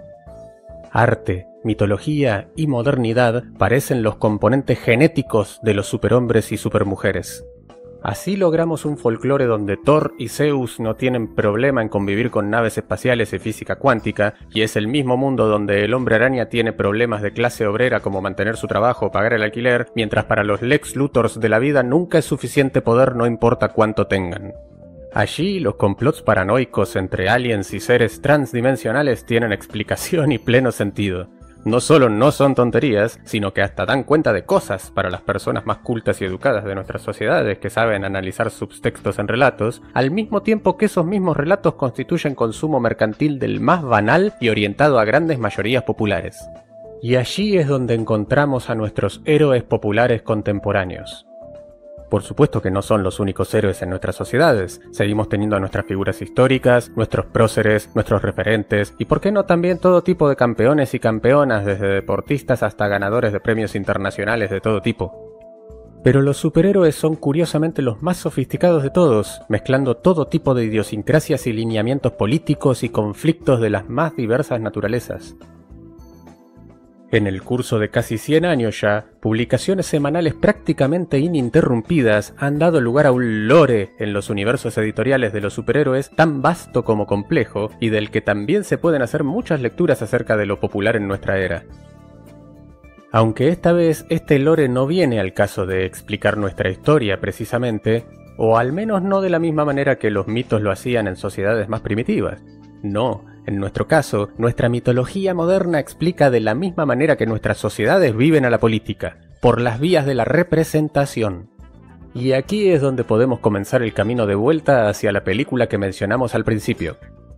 Arte, mitología y modernidad parecen los componentes genéticos de los superhombres y supermujeres. Así logramos un folclore donde Thor y Zeus no tienen problema en convivir con naves espaciales y física cuántica, y es el mismo mundo donde el hombre araña tiene problemas de clase obrera como mantener su trabajo o pagar el alquiler, mientras para los Lex Luthors de la vida nunca es suficiente poder no importa cuánto tengan. Allí los complots paranoicos entre aliens y seres transdimensionales tienen explicación y pleno sentido. No solo no son tonterías, sino que hasta dan cuenta de cosas para las personas más cultas y educadas de nuestras sociedades que saben analizar subtextos en relatos, al mismo tiempo que esos mismos relatos constituyen consumo mercantil del más banal y orientado a grandes mayorías populares. Y allí es donde encontramos a nuestros héroes populares contemporáneos. Por supuesto que no son los únicos héroes en nuestras sociedades. Seguimos teniendo a nuestras figuras históricas, nuestros próceres, nuestros referentes y por qué no también todo tipo de campeones y campeonas, desde deportistas hasta ganadores de premios internacionales de todo tipo. Pero los superhéroes son curiosamente los más sofisticados de todos, mezclando todo tipo de idiosincrasias y lineamientos políticos y conflictos de las más diversas naturalezas. En el curso de casi 100 años ya, publicaciones semanales prácticamente ininterrumpidas han dado lugar a un lore en los universos editoriales de los superhéroes tan vasto como complejo y del que también se pueden hacer muchas lecturas acerca de lo popular en nuestra era. Aunque esta vez este lore no viene al caso de explicar nuestra historia precisamente, o al menos no de la misma manera que los mitos lo hacían en sociedades más primitivas. No, en nuestro caso, nuestra mitología moderna explica de la misma manera que nuestras sociedades viven a la política, por las vías de la representación. Y aquí es donde podemos comenzar el camino de vuelta hacia la película que mencionamos al principio.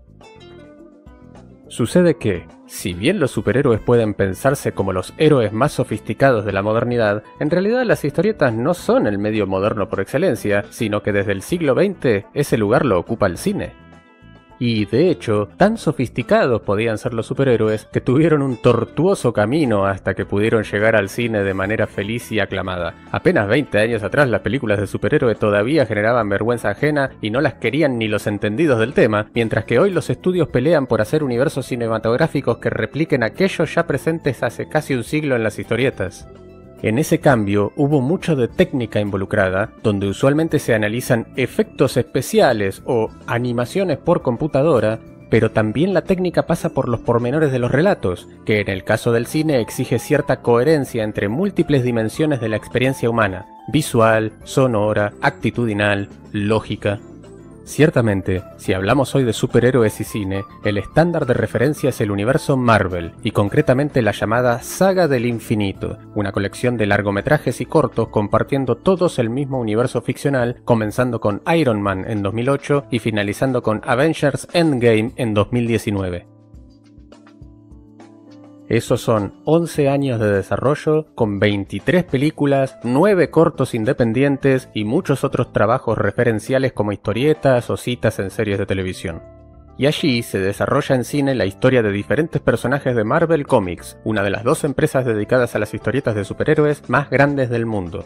Sucede que, si bien los superhéroes pueden pensarse como los héroes más sofisticados de la modernidad, en realidad las historietas no son el medio moderno por excelencia, sino que desde el siglo XX ese lugar lo ocupa el cine. Y de hecho, tan sofisticados podían ser los superhéroes que tuvieron un tortuoso camino hasta que pudieron llegar al cine de manera feliz y aclamada. Apenas 20 años atrás las películas de superhéroe todavía generaban vergüenza ajena y no las querían ni los entendidos del tema, mientras que hoy los estudios pelean por hacer universos cinematográficos que repliquen aquellos ya presentes hace casi un siglo en las historietas. En ese cambio hubo mucho de técnica involucrada, donde usualmente se analizan efectos especiales o animaciones por computadora, pero también la técnica pasa por los pormenores de los relatos, que en el caso del cine exige cierta coherencia entre múltiples dimensiones de la experiencia humana, visual, sonora, actitudinal, lógica. Ciertamente, si hablamos hoy de superhéroes y cine, el estándar de referencia es el universo Marvel, y concretamente la llamada Saga del Infinito, una colección de largometrajes y cortos compartiendo todos el mismo universo ficcional, comenzando con Iron Man en 2008 y finalizando con Avengers Endgame en 2019. Esos son 11 años de desarrollo, con 23 películas, 9 cortos independientes y muchos otros trabajos referenciales como historietas o citas en series de televisión. Y allí se desarrolla en cine la historia de diferentes personajes de Marvel Comics, una de las 2 empresas dedicadas a las historietas de superhéroes más grandes del mundo.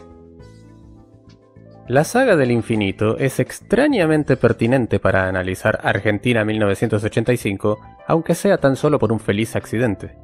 La Saga del Infinito es extrañamente pertinente para analizar Argentina 1985, aunque sea tan solo por un feliz accidente.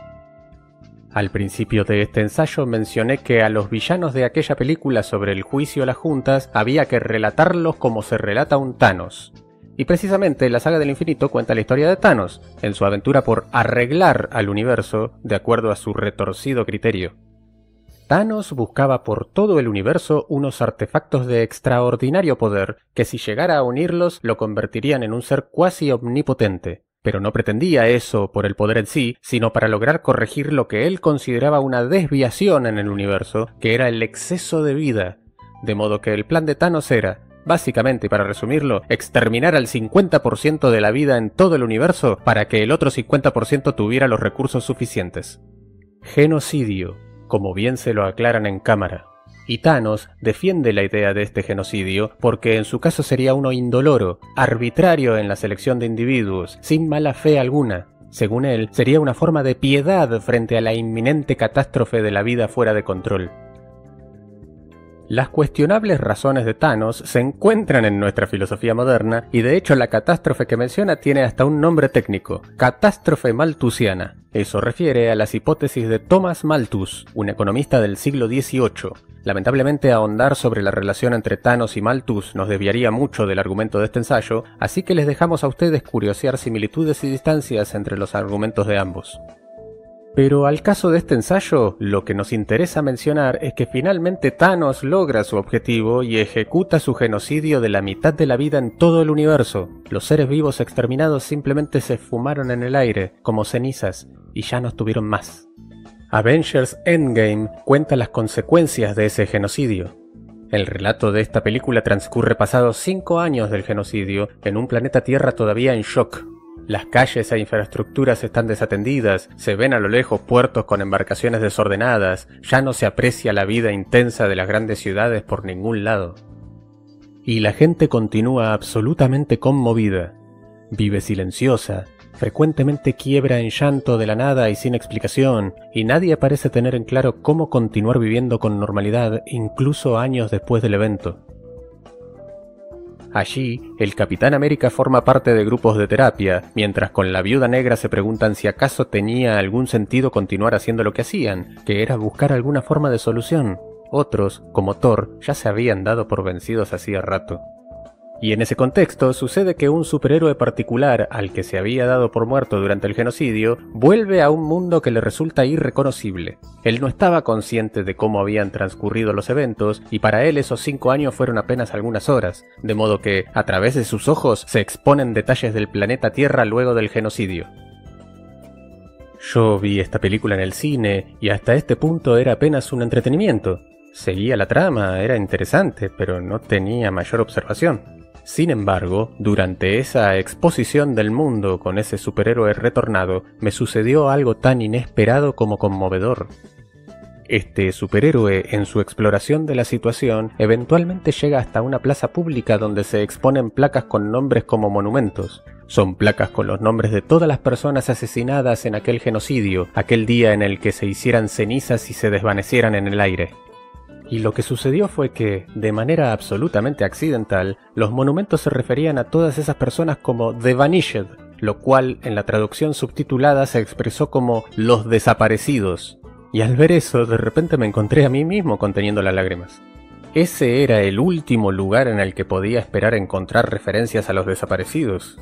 Al principio de este ensayo mencioné que a los villanos de aquella película sobre el juicio a las juntas había que relatarlos como se relata un Thanos. Y precisamente la Saga del Infinito cuenta la historia de Thanos, en su aventura por arreglar al universo de acuerdo a su retorcido criterio. Thanos buscaba por todo el universo unos artefactos de extraordinario poder que si llegara a unirlos lo convertirían en un ser cuasi omnipotente. Pero no pretendía eso por el poder en sí, sino para lograr corregir lo que él consideraba una desviación en el universo, que era el exceso de vida. De modo que el plan de Thanos era, básicamente y para resumirlo, exterminar al 50% de la vida en todo el universo para que el otro 50% tuviera los recursos suficientes. Genocidio, como bien se lo aclaran en cámara. Y Thanos defiende la idea de este genocidio porque en su caso sería uno indoloro, arbitrario en la selección de individuos, sin mala fe alguna. Según él, sería una forma de piedad frente a la inminente catástrofe de la vida fuera de control. Las cuestionables razones de Thanos se encuentran en nuestra filosofía moderna y de hecho la catástrofe que menciona tiene hasta un nombre técnico, catástrofe malthusiana. Eso refiere a las hipótesis de Thomas Malthus, un economista del siglo XVIII. Lamentablemente ahondar sobre la relación entre Thanos y Malthus nos desviaría mucho del argumento de este ensayo, así que les dejamos a ustedes curiosear similitudes y distancias entre los argumentos de ambos. Pero al caso de este ensayo, lo que nos interesa mencionar es que finalmente Thanos logra su objetivo y ejecuta su genocidio de la mitad de la vida en todo el universo. Los seres vivos exterminados simplemente se esfumaron en el aire, como cenizas, y ya no estuvieron más. Avengers Endgame cuenta las consecuencias de ese genocidio. El relato de esta película transcurre pasados 5 años del genocidio en un planeta Tierra todavía en shock. Las calles e infraestructuras están desatendidas, se ven a lo lejos puertos con embarcaciones desordenadas, ya no se aprecia la vida intensa de las grandes ciudades por ningún lado. Y la gente continúa absolutamente conmovida. Vive silenciosa, frecuentemente quiebra en llanto de la nada y sin explicación, y nadie parece tener en claro cómo continuar viviendo con normalidad incluso años después del evento. Allí, el Capitán América forma parte de grupos de terapia, mientras con la Viuda Negra se preguntan si acaso tenía algún sentido continuar haciendo lo que hacían, que era buscar alguna forma de solución. Otros, como Thor, ya se habían dado por vencidos hacía rato. Y en ese contexto sucede que un superhéroe particular al que se había dado por muerto durante el genocidio vuelve a un mundo que le resulta irreconocible. Él no estaba consciente de cómo habían transcurrido los eventos y para él esos 5 años fueron apenas algunas horas, de modo que a través de sus ojos se exponen detalles del planeta Tierra luego del genocidio. Yo vi esta película en el cine y hasta este punto era apenas un entretenimiento. Seguía la trama, era interesante, pero no tenía mayor observación. Sin embargo, durante esa exposición del mundo con ese superhéroe retornado, me sucedió algo tan inesperado como conmovedor. Este superhéroe, en su exploración de la situación, eventualmente llega hasta una plaza pública donde se exponen placas con nombres como monumentos. Son placas con los nombres de todas las personas asesinadas en aquel genocidio, aquel día en el que se hicieran cenizas y se desvanecieran en el aire. Y lo que sucedió fue que, de manera absolutamente accidental, los monumentos se referían a todas esas personas como The Vanished, lo cual en la traducción subtitulada se expresó como los desaparecidos. Y al ver eso, de repente me encontré a mí mismo conteniendo las lágrimas. Ese era el último lugar en el que podía esperar encontrar referencias a los desaparecidos.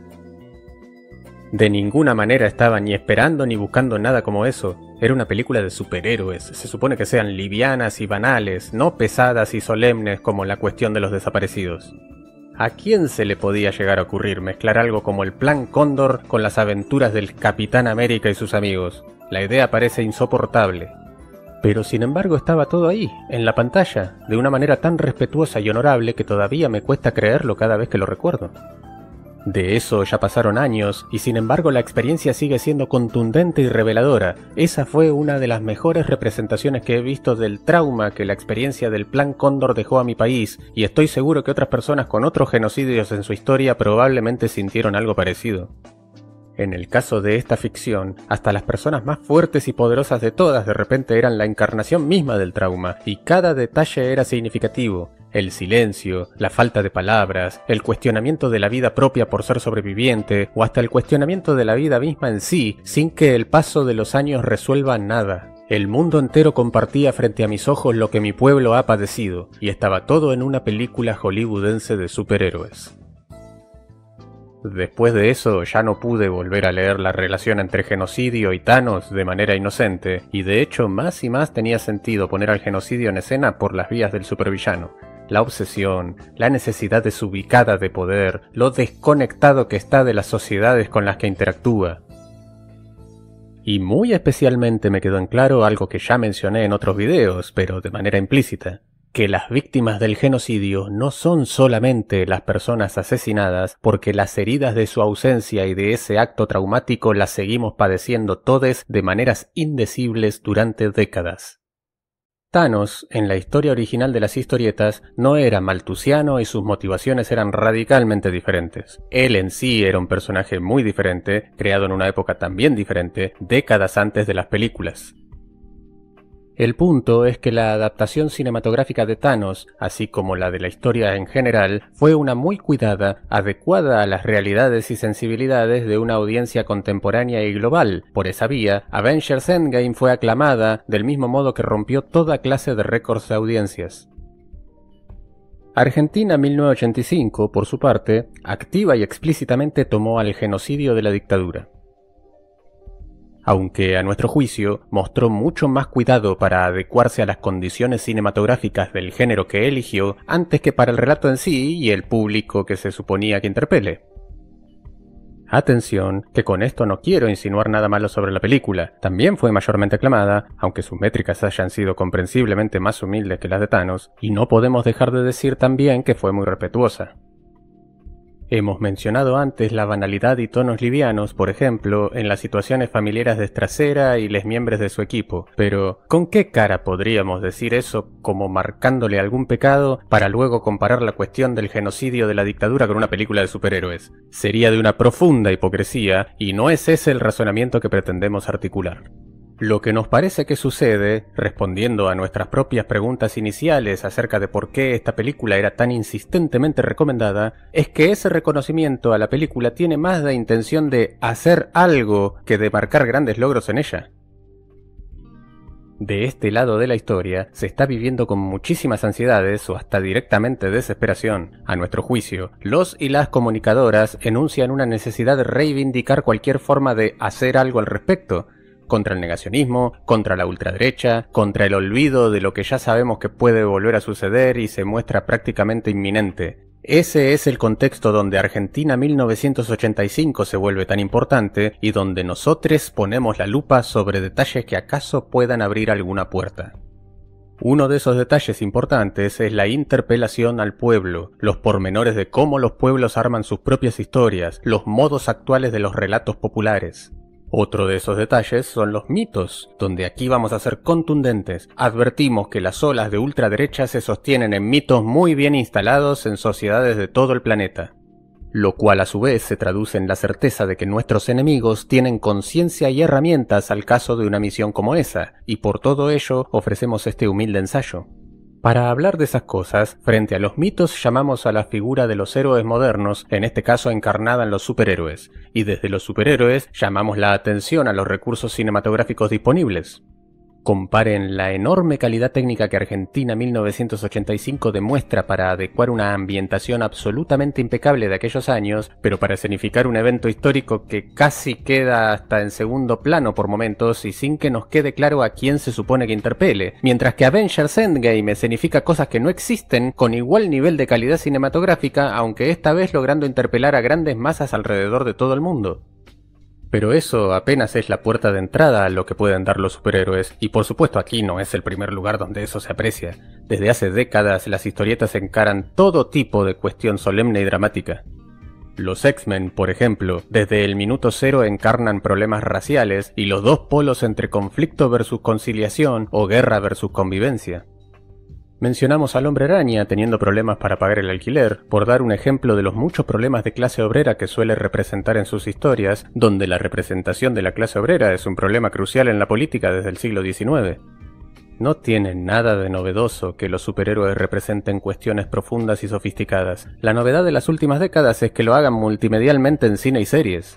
De ninguna manera estaba ni esperando ni buscando nada como eso. Era una película de superhéroes, se supone que sean livianas y banales, no pesadas y solemnes como la cuestión de los desaparecidos. ¿A quién se le podía llegar a ocurrir mezclar algo como el Plan Cóndor con las aventuras del Capitán América y sus amigos? La idea parece insoportable. Pero sin embargo estaba todo ahí, en la pantalla, de una manera tan respetuosa y honorable que todavía me cuesta creerlo cada vez que lo recuerdo. De eso ya pasaron años, y sin embargo la experiencia sigue siendo contundente y reveladora. Esa fue una de las mejores representaciones que he visto del trauma que la experiencia del Plan Cóndor dejó a mi país, y estoy seguro que otras personas con otros genocidios en su historia probablemente sintieron algo parecido. En el caso de esta ficción, hasta las personas más fuertes y poderosas de todas de repente eran la encarnación misma del trauma, y cada detalle era significativo. El silencio, la falta de palabras, el cuestionamiento de la vida propia por ser sobreviviente, o hasta el cuestionamiento de la vida misma en sí, sin que el paso de los años resuelva nada. El mundo entero compartía frente a mis ojos lo que mi pueblo ha padecido, y estaba todo en una película hollywoodense de superhéroes. Después de eso ya no pude volver a leer la relación entre genocidio y Thanos de manera inocente, y de hecho más y más tenía sentido poner al genocidio en escena por las vías del supervillano. La obsesión, la necesidad desubicada de poder, lo desconectado que está de las sociedades con las que interactúa. Y muy especialmente me quedó en claro algo que ya mencioné en otros videos, pero de manera implícita. Que las víctimas del genocidio no son solamente las personas asesinadas, porque las heridas de su ausencia y de ese acto traumático las seguimos padeciendo todos de maneras indecibles durante décadas. Thanos, en la historia original de las historietas, no era maltusiano y sus motivaciones eran radicalmente diferentes. Él en sí era un personaje muy diferente, creado en una época también diferente, décadas antes de las películas. El punto es que la adaptación cinematográfica de Thanos, así como la de la historia en general, fue una muy cuidada, adecuada a las realidades y sensibilidades de una audiencia contemporánea y global. Por esa vía, Avengers Endgame fue aclamada del mismo modo que rompió toda clase de récords de audiencias. Argentina 1985, por su parte, activa y explícitamente tomó al genocidio de la dictadura. Aunque, a nuestro juicio, mostró mucho más cuidado para adecuarse a las condiciones cinematográficas del género que eligió, antes que para el relato en sí y el público que se suponía que interpele. Atención, que con esto no quiero insinuar nada malo sobre la película, también fue mayormente aclamada, aunque sus métricas hayan sido comprensiblemente más humildes que las de Thanos, y no podemos dejar de decir también que fue muy respetuosa. Hemos mencionado antes la banalidad y tonos livianos, por ejemplo, en las situaciones familiares de Stracera y los miembros de su equipo, pero ¿con qué cara podríamos decir eso como marcándole algún pecado para luego comparar la cuestión del genocidio de la dictadura con una película de superhéroes? Sería de una profunda hipocresía y no es ese el razonamiento que pretendemos articular. Lo que nos parece que sucede, respondiendo a nuestras propias preguntas iniciales acerca de por qué esta película era tan insistentemente recomendada, es que ese reconocimiento a la película tiene más de intención de hacer algo que de marcar grandes logros en ella. De este lado de la historia se está viviendo con muchísimas ansiedades o hasta directamente desesperación. A nuestro juicio, los y las comunicadoras enuncian una necesidad de reivindicar cualquier forma de hacer algo al respecto, contra el negacionismo, contra la ultraderecha, contra el olvido de lo que ya sabemos que puede volver a suceder y se muestra prácticamente inminente. Ese es el contexto donde Argentina 1985 se vuelve tan importante y donde nosotros ponemos la lupa sobre detalles que acaso puedan abrir alguna puerta. Uno de esos detalles importantes es la interpelación al pueblo, los pormenores de cómo los pueblos arman sus propias historias, los modos actuales de los relatos populares. Otro de esos detalles son los mitos, donde aquí vamos a ser contundentes. Advertimos que las olas de ultraderecha se sostienen en mitos muy bien instalados en sociedades de todo el planeta, lo cual a su vez se traduce en la certeza de que nuestros enemigos tienen conciencia y herramientas al caso de una misión como esa, y por todo ello ofrecemos este humilde ensayo. Para hablar de esas cosas, frente a los mitos llamamos a la figura de los héroes modernos, en este caso encarnada en los superhéroes, y desde los superhéroes llamamos la atención a los recursos cinematográficos disponibles. Comparen la enorme calidad técnica que Argentina 1985 demuestra para adecuar una ambientación absolutamente impecable de aquellos años, pero para escenificar un evento histórico que casi queda hasta en segundo plano por momentos y sin que nos quede claro a quién se supone que interpele, mientras que Avengers Endgame escenifica cosas que no existen con igual nivel de calidad cinematográfica, aunque esta vez logrando interpelar a grandes masas alrededor de todo el mundo. Pero eso apenas es la puerta de entrada a lo que pueden dar los superhéroes, y por supuesto aquí no es el primer lugar donde eso se aprecia. Desde hace décadas las historietas encaran todo tipo de cuestión solemne y dramática. Los X-Men, por ejemplo, desde el minuto cero encarnan problemas raciales y los dos polos entre conflicto versus conciliación o guerra versus convivencia. Mencionamos al Hombre Araña teniendo problemas para pagar el alquiler, por dar un ejemplo de los muchos problemas de clase obrera que suele representar en sus historias, donde la representación de la clase obrera es un problema crucial en la política desde el siglo XIX. No tiene nada de novedoso que los superhéroes representen cuestiones profundas y sofisticadas. La novedad de las últimas décadas es que lo hagan multimedialmente en cine y series.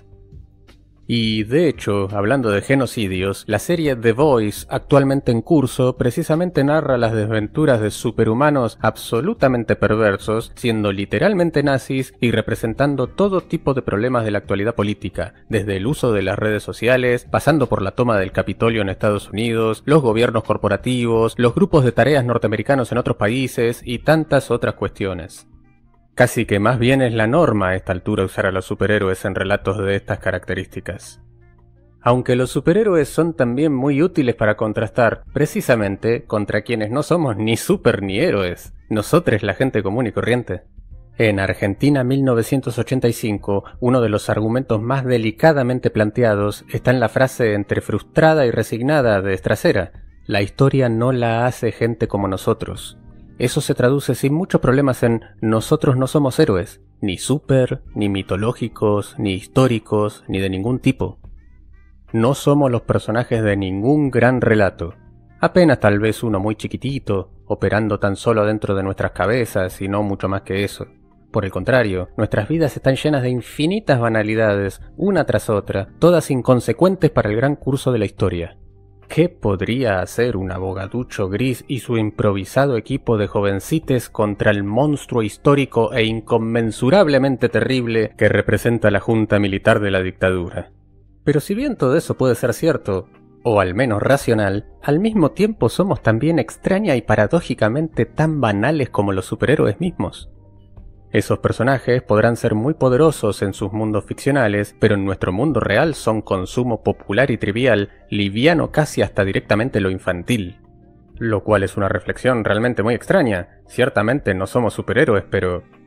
Y de hecho, hablando de genocidios, la serie The Voice, actualmente en curso, precisamente narra las desventuras de superhumanos absolutamente perversos, siendo literalmente nazis y representando todo tipo de problemas de la actualidad política, desde el uso de las redes sociales, pasando por la toma del Capitolio en Estados Unidos, los gobiernos corporativos, los grupos de tareas norteamericanos en otros países y tantas otras cuestiones. Casi que más bien es la norma a esta altura usar a los superhéroes en relatos de estas características. Aunque los superhéroes son también muy útiles para contrastar, precisamente, contra quienes no somos ni super ni héroes, nosotros la gente común y corriente. En Argentina 1985, uno de los argumentos más delicadamente planteados está en la frase entre frustrada y resignada de Stracera: la historia no la hace gente como nosotros. Eso se traduce sin muchos problemas en nosotros no somos héroes, ni super, ni mitológicos, ni históricos, ni de ningún tipo. No somos los personajes de ningún gran relato, apenas tal vez uno muy chiquitito, operando tan solo dentro de nuestras cabezas y no mucho más que eso. Por el contrario, nuestras vidas están llenas de infinitas banalidades, una tras otra, todas inconsecuentes para el gran curso de la historia. ¿Qué podría hacer un abogaducho gris y su improvisado equipo de jovencites contra el monstruo histórico e inconmensurablemente terrible que representa la junta militar de la dictadura? Pero si bien todo eso puede ser cierto, o al menos racional, al mismo tiempo somos también extraña y paradójicamente tan banales como los superhéroes mismos. Esos personajes podrán ser muy poderosos en sus mundos ficcionales, pero en nuestro mundo real son consumo popular y trivial, liviano casi hasta directamente lo infantil. Lo cual es una reflexión realmente muy extraña. Ciertamente no somos superhéroes, pero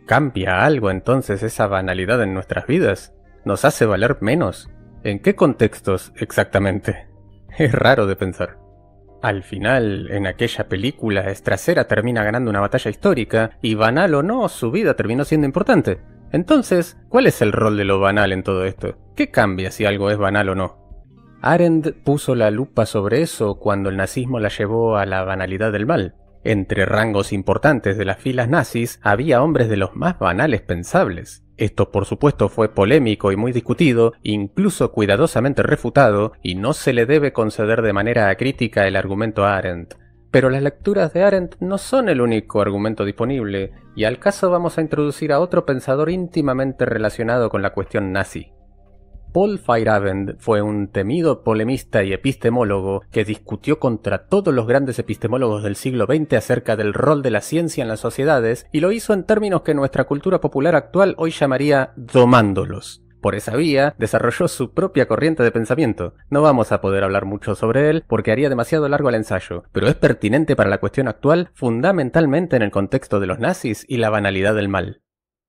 ¿Cambia algo entonces esa banalidad en nuestras vidas? ¿Nos hace valer menos? ¿En qué contextos exactamente? Es raro de pensar. Al final, en aquella película, Estracera termina ganando una batalla histórica, y banal o no, su vida terminó siendo importante. Entonces, ¿cuál es el rol de lo banal en todo esto? ¿Qué cambia si algo es banal o no? Arendt puso la lupa sobre eso cuando el nazismo la llevó a la banalidad del mal. Entre rangos importantes de las filas nazis había hombres de los más banales pensables. Esto por supuesto fue polémico y muy discutido, incluso cuidadosamente refutado, y no se le debe conceder de manera acrítica el argumento a Arendt. Pero las lecturas de Arendt no son el único argumento disponible, y al caso vamos a introducir a otro pensador íntimamente relacionado con la cuestión nazi. Paul Feyerabend fue un temido polemista y epistemólogo que discutió contra todos los grandes epistemólogos del siglo XX acerca del rol de la ciencia en las sociedades, y lo hizo en términos que nuestra cultura popular actual hoy llamaría domándolos. Por esa vía, desarrolló su propia corriente de pensamiento. No vamos a poder hablar mucho sobre él porque haría demasiado largo el ensayo, pero es pertinente para la cuestión actual, fundamentalmente en el contexto de los nazis y la banalidad del mal.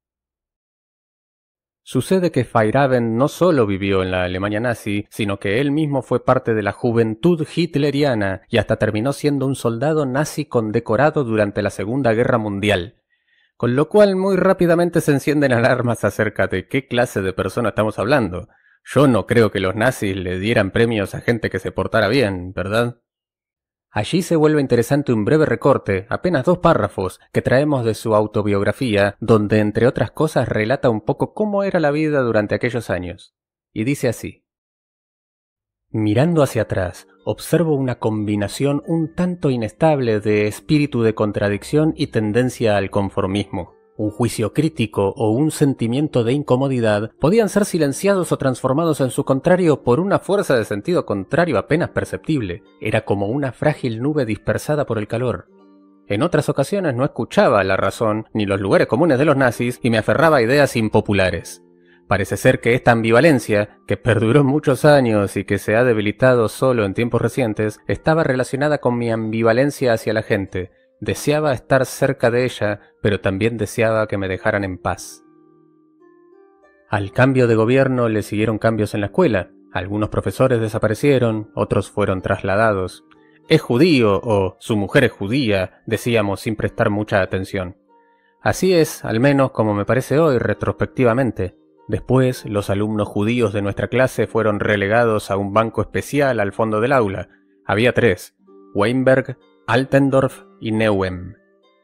Sucede que Feyerabend no solo vivió en la Alemania nazi, sino que él mismo fue parte de la juventud hitleriana y hasta terminó siendo un soldado nazi condecorado durante la Segunda Guerra Mundial. Con lo cual muy rápidamente se encienden alarmas acerca de qué clase de persona estamos hablando. Yo no creo que los nazis le dieran premios a gente que se portara bien, ¿verdad? Allí se vuelve interesante un breve recorte, apenas 2 párrafos, que traemos de su autobiografía, donde entre otras cosas relata un poco cómo era la vida durante aquellos años. Y dice así: mirando hacia atrás, observo una combinación un tanto inestable de espíritu de contradicción y tendencia al conformismo. Un juicio crítico o un sentimiento de incomodidad podían ser silenciados o transformados en su contrario por una fuerza de sentido contrario apenas perceptible. Era como una frágil nube dispersada por el calor. En otras ocasiones no escuchaba la razón ni los lugares comunes de los nazis y me aferraba a ideas impopulares. Parece ser que esta ambivalencia, que perduró muchos años y que se ha debilitado solo en tiempos recientes, estaba relacionada con mi ambivalencia hacia la gente. Deseaba estar cerca de ella, pero también deseaba que me dejaran en paz. Al cambio de gobierno le siguieron cambios en la escuela. Algunos profesores desaparecieron, otros fueron trasladados. Es judío o su mujer es judía, decíamos sin prestar mucha atención. Así es, al menos como me parece hoy retrospectivamente. Después, los alumnos judíos de nuestra clase fueron relegados a un banco especial al fondo del aula. Había 3, Weinberg, Altendorf y Neuem.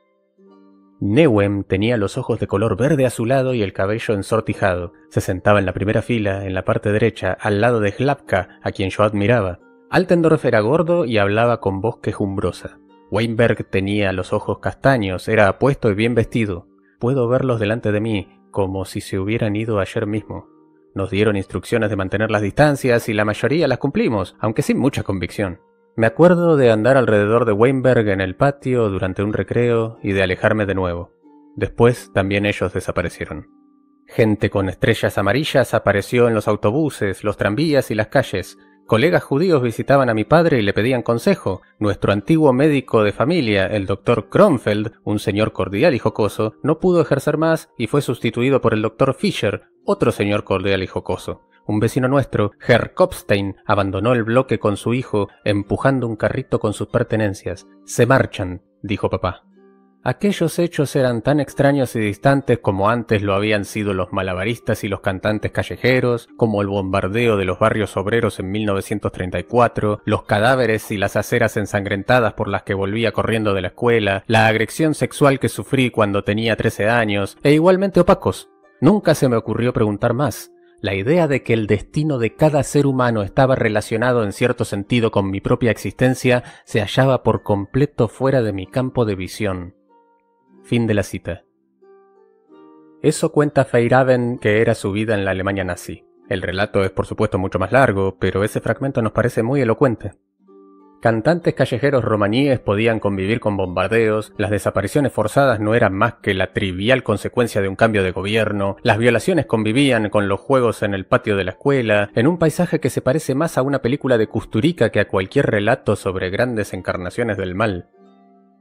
Neuem tenía los ojos de color verde azulado y el cabello ensortijado. Se sentaba en la primera fila, en la parte derecha, al lado de Hlapka, a quien yo admiraba. Altendorf era gordo y hablaba con voz quejumbrosa. Weinberg tenía los ojos castaños, era apuesto y bien vestido. Puedo verlos delante de mí, como si se hubieran ido ayer mismo. Nos dieron instrucciones de mantener las distancias y la mayoría las cumplimos, aunque sin mucha convicción. Me acuerdo de andar alrededor de Weinberg en el patio durante un recreo y de alejarme de nuevo. Después también ellos desaparecieron. Gente con estrellas amarillas apareció en los autobuses, los tranvías y las calles. Colegas judíos visitaban a mi padre y le pedían consejo. Nuestro antiguo médico de familia, el Dr. Kronfeld, un señor cordial y jocoso, no pudo ejercer más y fue sustituido por el Dr. Fischer, otro señor cordial y jocoso. Un vecino nuestro, Herr Kopstein, abandonó el bloque con su hijo, empujando un carrito con sus pertenencias. «Se marchan», dijo papá. Aquellos hechos eran tan extraños y distantes como antes lo habían sido los malabaristas y los cantantes callejeros, como el bombardeo de los barrios obreros en 1934, los cadáveres y las aceras ensangrentadas por las que volvía corriendo de la escuela, la agresión sexual que sufrí cuando tenía 13 años, e igualmente opacos. Nunca se me ocurrió preguntar más. La idea de que el destino de cada ser humano estaba relacionado en cierto sentido con mi propia existencia se hallaba por completo fuera de mi campo de visión. Fin de la cita. Eso cuenta Feyerabend que era su vida en la Alemania nazi. El relato es por supuesto mucho más largo, pero ese fragmento nos parece muy elocuente. Cantantes callejeros romaníes podían convivir con bombardeos, las desapariciones forzadas no eran más que la trivial consecuencia de un cambio de gobierno, las violaciones convivían con los juegos en el patio de la escuela, en un paisaje que se parece más a una película de Kusturica que a cualquier relato sobre grandes encarnaciones del mal.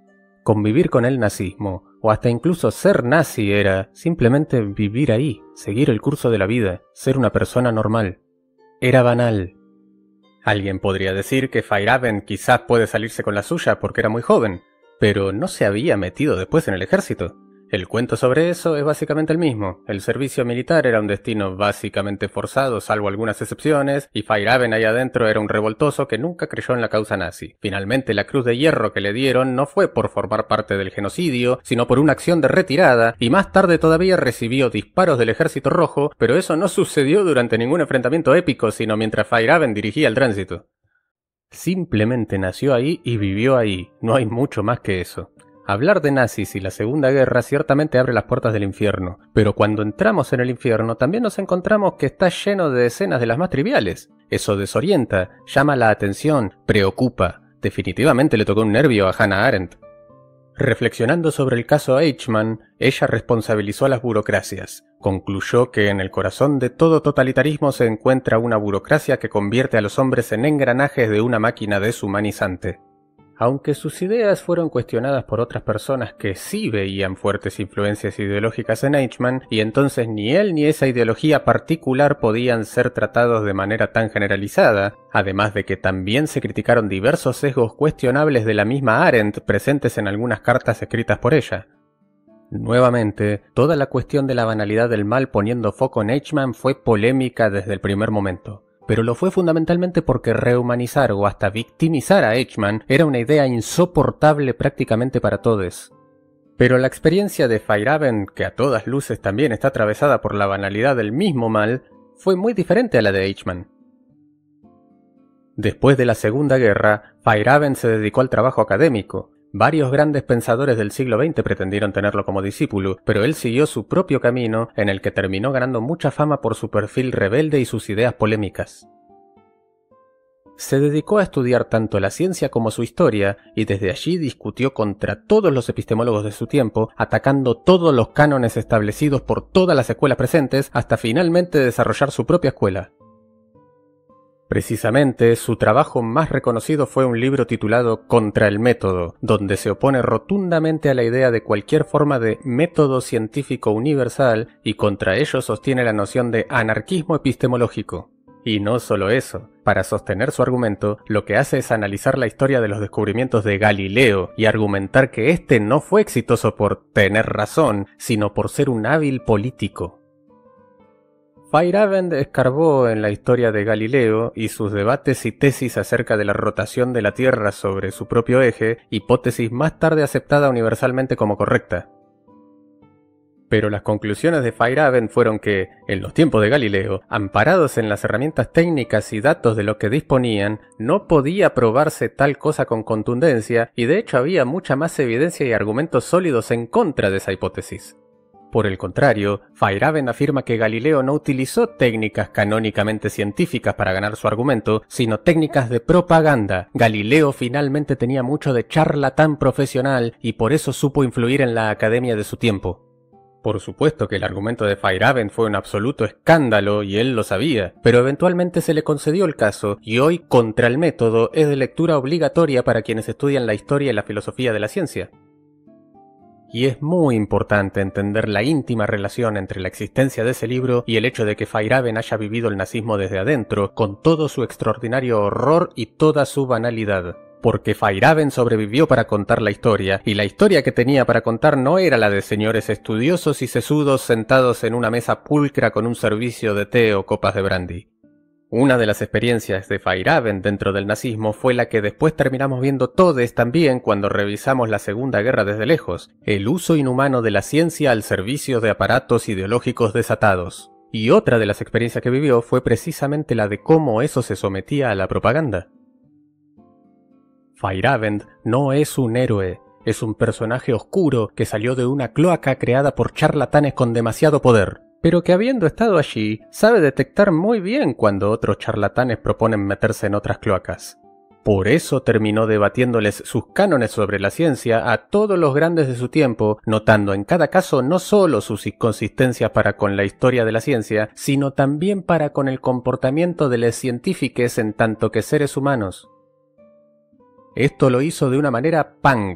convivir con el nazismo, o hasta incluso ser nazi era simplemente vivir ahí, seguir el curso de la vida, ser una persona normal. Era banal. Alguien podría decir que Feyerabend quizás puede salirse con la suya porque era muy joven, pero no se había metido después en el ejército. El cuento sobre eso es básicamente el mismo. El servicio militar era un destino básicamente forzado, salvo algunas excepciones, y Feyerabend ahí adentro era un revoltoso que nunca creyó en la causa nazi. Finalmente, la Cruz de Hierro que le dieron no fue por formar parte del genocidio, sino por una acción de retirada, y más tarde todavía recibió disparos del Ejército Rojo, pero eso no sucedió durante ningún enfrentamiento épico, sino mientras Feyerabend dirigía el tránsito. Simplemente nació ahí y vivió ahí, no hay mucho más que eso. Hablar de nazis y la Segunda Guerra ciertamente abre las puertas del infierno, pero cuando entramos en el infierno también nos encontramos que está lleno de escenas de las más triviales. Eso desorienta, llama la atención, preocupa. Definitivamente le tocó un nervio a Hannah Arendt. Reflexionando sobre el caso Eichmann, ella responsabilizó a las burocracias. Concluyó que en el corazón de todo totalitarismo se encuentra una burocracia que convierte a los hombres en engranajes de una máquina deshumanizante. Aunque sus ideas fueron cuestionadas por otras personas que sí veían fuertes influencias ideológicas en Eichmann, y entonces ni él ni esa ideología particular podían ser tratados de manera tan generalizada, además de que también se criticaron diversos sesgos cuestionables de la misma Arendt presentes en algunas cartas escritas por ella. Nuevamente, toda la cuestión de la banalidad del mal poniendo foco en Eichmann fue polémica desde el primer momento. Pero lo fue fundamentalmente porque rehumanizar o hasta victimizar a Eichmann era una idea insoportable prácticamente para todos. Pero la experiencia de Feyerabend, que a todas luces también está atravesada por la banalidad del mismo mal, fue muy diferente a la de Eichmann. Después de la Segunda Guerra, Feyerabend se dedicó al trabajo académico. Varios grandes pensadores del siglo XX pretendieron tenerlo como discípulo, pero él siguió su propio camino, en el que terminó ganando mucha fama por su perfil rebelde y sus ideas polémicas. Se dedicó a estudiar tanto la ciencia como su historia, y desde allí discutió contra todos los epistemólogos de su tiempo, atacando todos los cánones establecidos por todas las escuelas presentes, hasta finalmente desarrollar su propia escuela. Precisamente, su trabajo más reconocido fue un libro titulado Contra el método, donde se opone rotundamente a la idea de cualquier forma de método científico universal y contra ello sostiene la noción de anarquismo epistemológico. Y no solo eso, para sostener su argumento, lo que hace es analizar la historia de los descubrimientos de Galileo y argumentar que este no fue exitoso por tener razón, sino por ser un hábil político. Feyerabend escarbó en la historia de Galileo y sus debates y tesis acerca de la rotación de la Tierra sobre su propio eje, hipótesis más tarde aceptada universalmente como correcta. Pero las conclusiones de Feyerabend fueron que, en los tiempos de Galileo, amparados en las herramientas técnicas y datos de los que disponían, no podía probarse tal cosa con contundencia y de hecho había mucha más evidencia y argumentos sólidos en contra de esa hipótesis. Por el contrario, Feyerabend afirma que Galileo no utilizó técnicas canónicamente científicas para ganar su argumento, sino técnicas de propaganda. Galileo finalmente tenía mucho de charlatán profesional y por eso supo influir en la academia de su tiempo. Por supuesto que el argumento de Feyerabend fue un absoluto escándalo y él lo sabía, pero eventualmente se le concedió el caso y hoy Contra el método es de lectura obligatoria para quienes estudian la historia y la filosofía de la ciencia. Y es muy importante entender la íntima relación entre la existencia de ese libro y el hecho de que Feyerabend haya vivido el nazismo desde adentro, con todo su extraordinario horror y toda su banalidad. Porque Feyerabend sobrevivió para contar la historia, y la historia que tenía para contar no era la de señores estudiosos y sesudos sentados en una mesa pulcra con un servicio de té o copas de brandy. Una de las experiencias de Feyerabend dentro del nazismo fue la que después terminamos viendo todos también cuando revisamos la Segunda Guerra desde lejos, el uso inhumano de la ciencia al servicio de aparatos ideológicos desatados. Y otra de las experiencias que vivió fue precisamente la de cómo eso se sometía a la propaganda. Feyerabend no es un héroe, es un personaje oscuro que salió de una cloaca creada por charlatanes con demasiado poder, pero que habiendo estado allí, sabe detectar muy bien cuando otros charlatanes proponen meterse en otras cloacas. Por eso terminó debatiéndoles sus cánones sobre la ciencia a todos los grandes de su tiempo, notando en cada caso no solo sus inconsistencias para con la historia de la ciencia, sino también para con el comportamiento de los científicos en tanto que seres humanos. Esto lo hizo de una manera punk.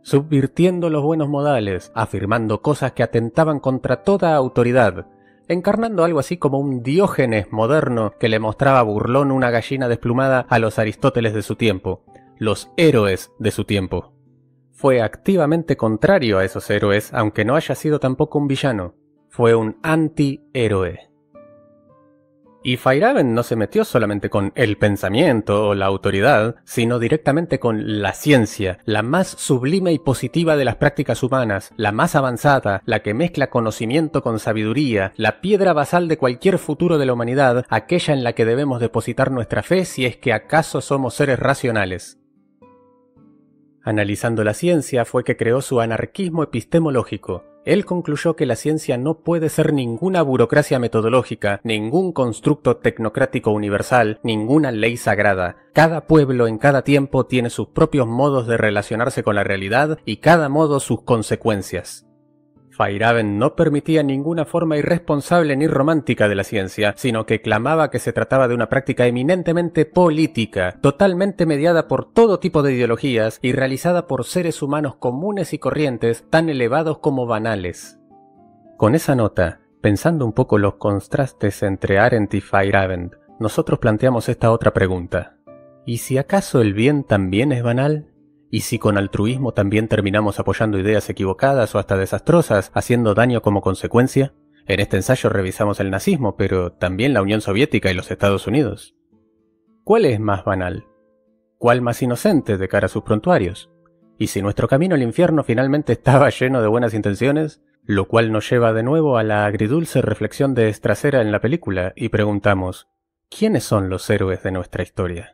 subvirtiendo los buenos modales, afirmando cosas que atentaban contra toda autoridad, encarnando algo así como un Diógenes moderno que le mostraba burlón una gallina desplumada a los Aristóteles de su tiempo, los héroes de su tiempo. Fue activamente contrario a esos héroes, aunque no haya sido tampoco un villano. Fue un antihéroe. Y Feyerabend no se metió solamente con el pensamiento o la autoridad, sino directamente con la ciencia, la más sublime y positiva de las prácticas humanas, la más avanzada, la que mezcla conocimiento con sabiduría, la piedra basal de cualquier futuro de la humanidad, aquella en la que debemos depositar nuestra fe si es que acaso somos seres racionales. Analizando la ciencia fue que creó su anarquismo epistemológico. Él concluyó que la ciencia no puede ser ninguna burocracia metodológica, ningún constructo tecnocrático universal, ninguna ley sagrada. Cada pueblo en cada tiempo tiene sus propios modos de relacionarse con la realidad y cada modo sus consecuencias. Feyerabend no permitía ninguna forma irresponsable ni romántica de la ciencia, sino que clamaba que se trataba de una práctica eminentemente política, totalmente mediada por todo tipo de ideologías y realizada por seres humanos comunes y corrientes, tan elevados como banales. Con esa nota, pensando un poco los contrastes entre Arendt y Feyerabend, nosotros planteamos esta otra pregunta. ¿Y si acaso el bien también es banal? ¿Y si con altruismo también terminamos apoyando ideas equivocadas o hasta desastrosas, haciendo daño como consecuencia? En este ensayo revisamos el nazismo, pero también la Unión Soviética y los Estados Unidos. ¿Cuál es más banal? ¿Cuál más inocente de cara a sus prontuarios? ¿Y si nuestro camino al infierno finalmente estaba lleno de buenas intenciones? Lo cual nos lleva de nuevo a la agridulce reflexión de Strasera en la película y preguntamos, ¿quiénes son los héroes de nuestra historia?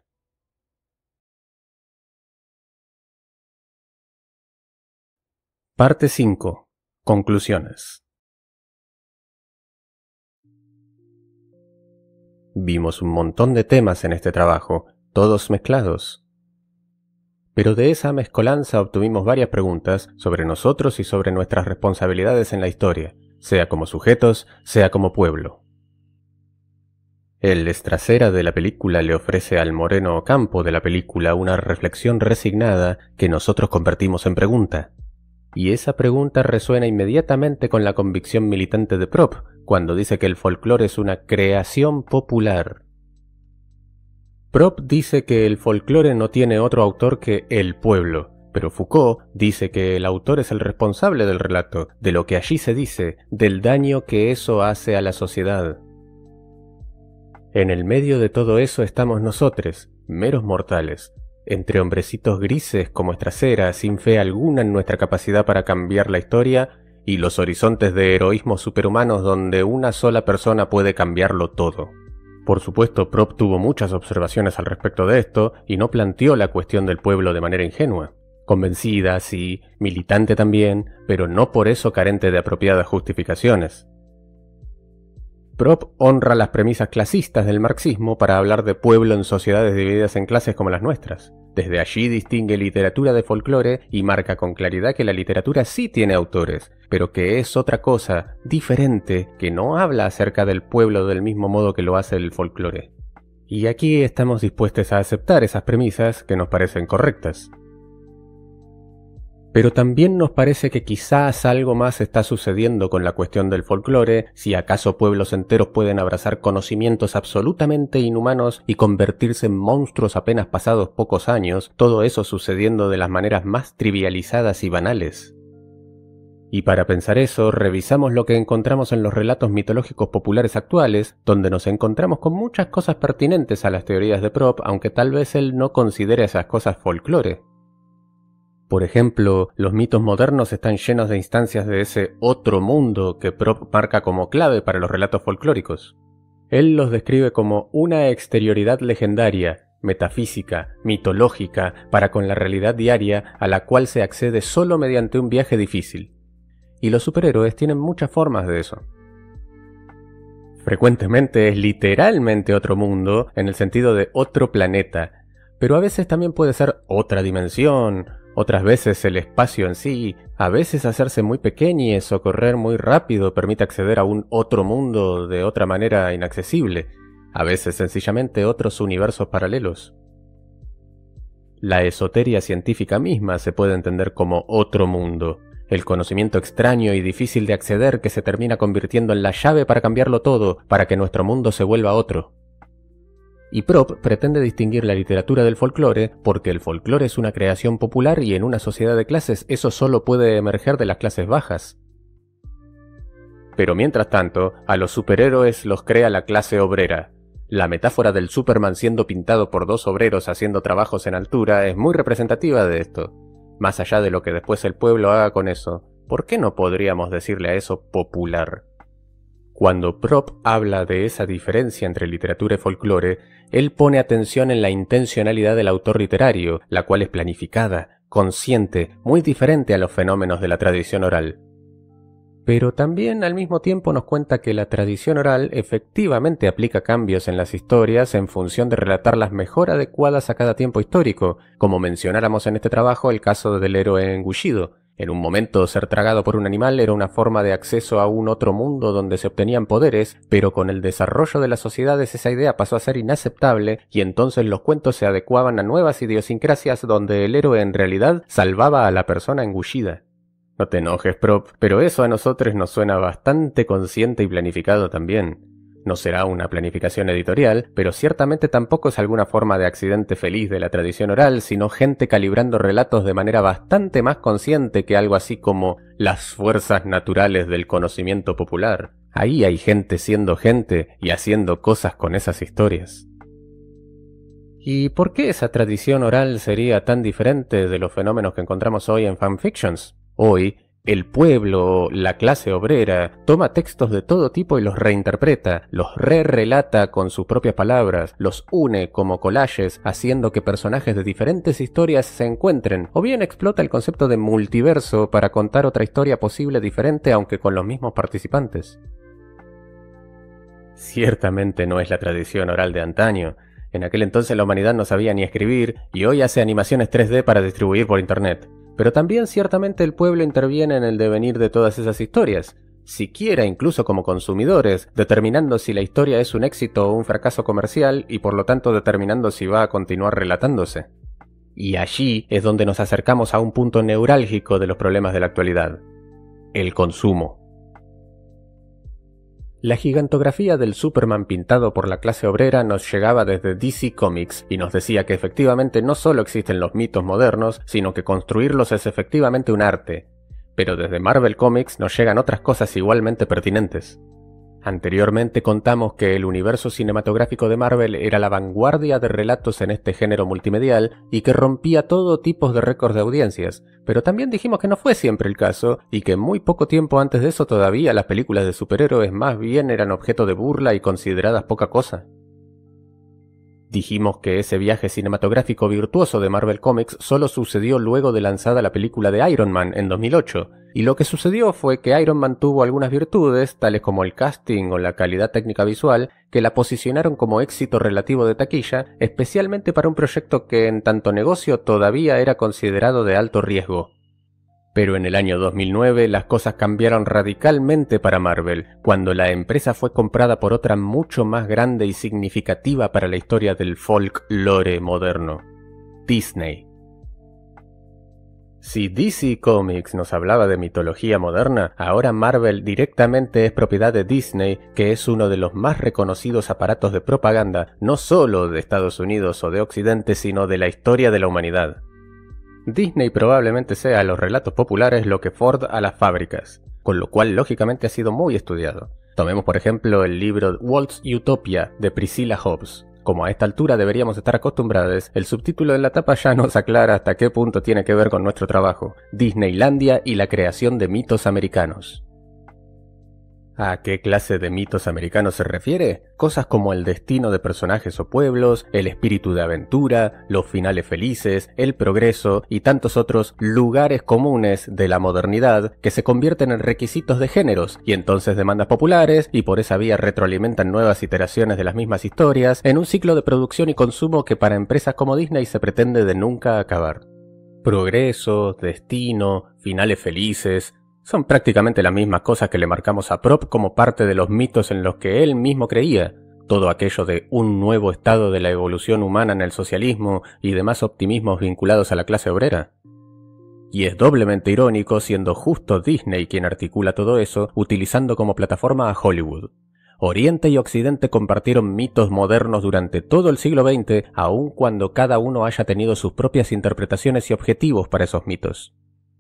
Parte 5. Conclusiones. Vimos un montón de temas en este trabajo, todos mezclados. Pero de esa mezcolanza obtuvimos varias preguntas sobre nosotros y sobre nuestras responsabilidades en la historia, sea como sujetos, sea como pueblo. El Strasera de la película le ofrece al Moreno Ocampo de la película una reflexión resignada que nosotros convertimos en pregunta. Y esa pregunta resuena inmediatamente con la convicción militante de Propp, cuando dice que el folclore es una creación popular. Propp dice que el folclore no tiene otro autor que el pueblo, pero Foucault dice que el autor es el responsable del relato, de lo que allí se dice, del daño que eso hace a la sociedad. En el medio de todo eso estamos nosotros, meros mortales, entre hombrecitos grises como Strasera, sin fe alguna en nuestra capacidad para cambiar la historia, y los horizontes de heroísmos superhumanos donde una sola persona puede cambiarlo todo. Por supuesto, Propp tuvo muchas observaciones al respecto de esto, y no planteó la cuestión del pueblo de manera ingenua. Convencida, sí, militante también, pero no por eso carente de apropiadas justificaciones. Propp honra las premisas clasistas del marxismo para hablar de pueblo en sociedades divididas en clases como las nuestras. Desde allí distingue literatura de folclore y marca con claridad que la literatura sí tiene autores, pero que es otra cosa, diferente, que no habla acerca del pueblo del mismo modo que lo hace el folclore. Y aquí estamos dispuestos a aceptar esas premisas que nos parecen correctas. Pero también nos parece que quizás algo más está sucediendo con la cuestión del folclore, si acaso pueblos enteros pueden abrazar conocimientos absolutamente inhumanos y convertirse en monstruos apenas pasados pocos años, todo eso sucediendo de las maneras más trivializadas y banales. Y para pensar eso, revisamos lo que encontramos en los relatos mitológicos populares actuales, donde nos encontramos con muchas cosas pertinentes a las teorías de Propp, aunque tal vez él no considere esas cosas folclore. Por ejemplo, los mitos modernos están llenos de instancias de ese otro mundo que Propp marca como clave para los relatos folclóricos. Él los describe como una exterioridad legendaria, metafísica, mitológica, para con la realidad diaria a la cual se accede solo mediante un viaje difícil. Y los superhéroes tienen muchas formas de eso. Frecuentemente es literalmente otro mundo, en el sentido de otro planeta, pero a veces también puede ser otra dimensión, otras veces el espacio en sí, a veces hacerse muy pequeños o correr muy rápido permite acceder a un otro mundo de otra manera inaccesible, a veces sencillamente otros universos paralelos. La esoteria científica misma se puede entender como otro mundo. El conocimiento extraño y difícil de acceder que se termina convirtiendo en la llave para cambiarlo todo, para que nuestro mundo se vuelva otro. Y Propp pretende distinguir la literatura del folclore porque el folclore es una creación popular y en una sociedad de clases eso solo puede emerger de las clases bajas. Pero mientras tanto, a los superhéroes los crea la clase obrera. La metáfora del Superman siendo pintado por dos obreros haciendo trabajos en altura es muy representativa de esto. Más allá de lo que después el pueblo haga con eso, ¿por qué no podríamos decirle a eso popular? Cuando Propp habla de esa diferencia entre literatura y folclore, él pone atención en la intencionalidad del autor literario, la cual es planificada, consciente, muy diferente a los fenómenos de la tradición oral. Pero también al mismo tiempo nos cuenta que la tradición oral efectivamente aplica cambios en las historias en función de relatarlas mejor adecuadas a cada tiempo histórico, como mencionáramos en este trabajo el caso del héroe engullido. En un momento ser tragado por un animal era una forma de acceso a un otro mundo donde se obtenían poderes, pero con el desarrollo de las sociedades esa idea pasó a ser inaceptable y entonces los cuentos se adecuaban a nuevas idiosincrasias donde el héroe en realidad salvaba a la persona engullida. No te enojes, Propp, pero eso a nosotros nos suena bastante consciente y planificado también. No será una planificación editorial, pero ciertamente tampoco es alguna forma de accidente feliz de la tradición oral, sino gente calibrando relatos de manera bastante más consciente que algo así como las fuerzas naturales del conocimiento popular. Ahí hay gente siendo gente y haciendo cosas con esas historias. ¿Y por qué esa tradición oral sería tan diferente de los fenómenos que encontramos hoy en fanfictions? Hoy, el pueblo, la clase obrera, toma textos de todo tipo y los reinterpreta, los relata con sus propias palabras, los une como collages, haciendo que personajes de diferentes historias se encuentren, o bien explota el concepto de multiverso para contar otra historia posible diferente aunque con los mismos participantes. Ciertamente no es la tradición oral de antaño. En aquel entonces la humanidad no sabía ni escribir y hoy hace animaciones 3D para distribuir por internet. Pero también ciertamente el pueblo interviene en el devenir de todas esas historias, siquiera incluso como consumidores, determinando si la historia es un éxito o un fracaso comercial y por lo tanto determinando si va a continuar relatándose. Y allí es donde nos acercamos a un punto neurálgico de los problemas de la actualidad: el consumo. La gigantografía del Superman pintado por la clase obrera nos llegaba desde DC Comics y nos decía que efectivamente no solo existen los mitos modernos, sino que construirlos es efectivamente un arte. Pero desde Marvel Comics nos llegan otras cosas igualmente pertinentes. Anteriormente contamos que el universo cinematográfico de Marvel era la vanguardia de relatos en este género multimedial y que rompía todo tipo de récords de audiencias, pero también dijimos que no fue siempre el caso y que muy poco tiempo antes de eso todavía las películas de superhéroes más bien eran objeto de burla y consideradas poca cosa. Dijimos que ese viaje cinematográfico virtuoso de Marvel Comics solo sucedió luego de lanzada la película de Iron Man en 2008, y lo que sucedió fue que Iron Man tuvo algunas virtudes, tales como el casting o la calidad técnica visual, que la posicionaron como éxito relativo de taquilla, especialmente para un proyecto que en tanto negocio todavía era considerado de alto riesgo. Pero en el año 2009 las cosas cambiaron radicalmente para Marvel, cuando la empresa fue comprada por otra mucho más grande y significativa para la historia del folklore moderno: Disney. Si DC Comics nos hablaba de mitología moderna, ahora Marvel directamente es propiedad de Disney, que es uno de los más reconocidos aparatos de propaganda, no solo de Estados Unidos o de Occidente, sino de la historia de la humanidad. Disney probablemente sea a los relatos populares lo que Ford a las fábricas, con lo cual lógicamente ha sido muy estudiado. Tomemos por ejemplo el libro Walt's Utopia de Priscilla Hobbs. Como a esta altura deberíamos estar acostumbrados, el subtítulo en la tapa ya nos aclara hasta qué punto tiene que ver con nuestro trabajo: Disneylandia y la creación de mitos americanos. ¿A qué clase de mitos americanos se refiere? Cosas como el destino de personajes o pueblos, el espíritu de aventura, los finales felices, el progreso y tantos otros lugares comunes de la modernidad que se convierten en requisitos de géneros y entonces demandas populares y por esa vía retroalimentan nuevas iteraciones de las mismas historias en un ciclo de producción y consumo que para empresas como Disney se pretende de nunca acabar. Progreso, destino, finales felices... son prácticamente las mismas cosas que le marcamos a Propp como parte de los mitos en los que él mismo creía. todo aquello de un nuevo estado de la evolución humana en el socialismo y demás optimismos vinculados a la clase obrera. Y es doblemente irónico siendo justo Disney quien articula todo eso utilizando como plataforma a Hollywood. Oriente y Occidente compartieron mitos modernos durante todo el siglo XX, aun cuando cada uno haya tenido sus propias interpretaciones y objetivos para esos mitos.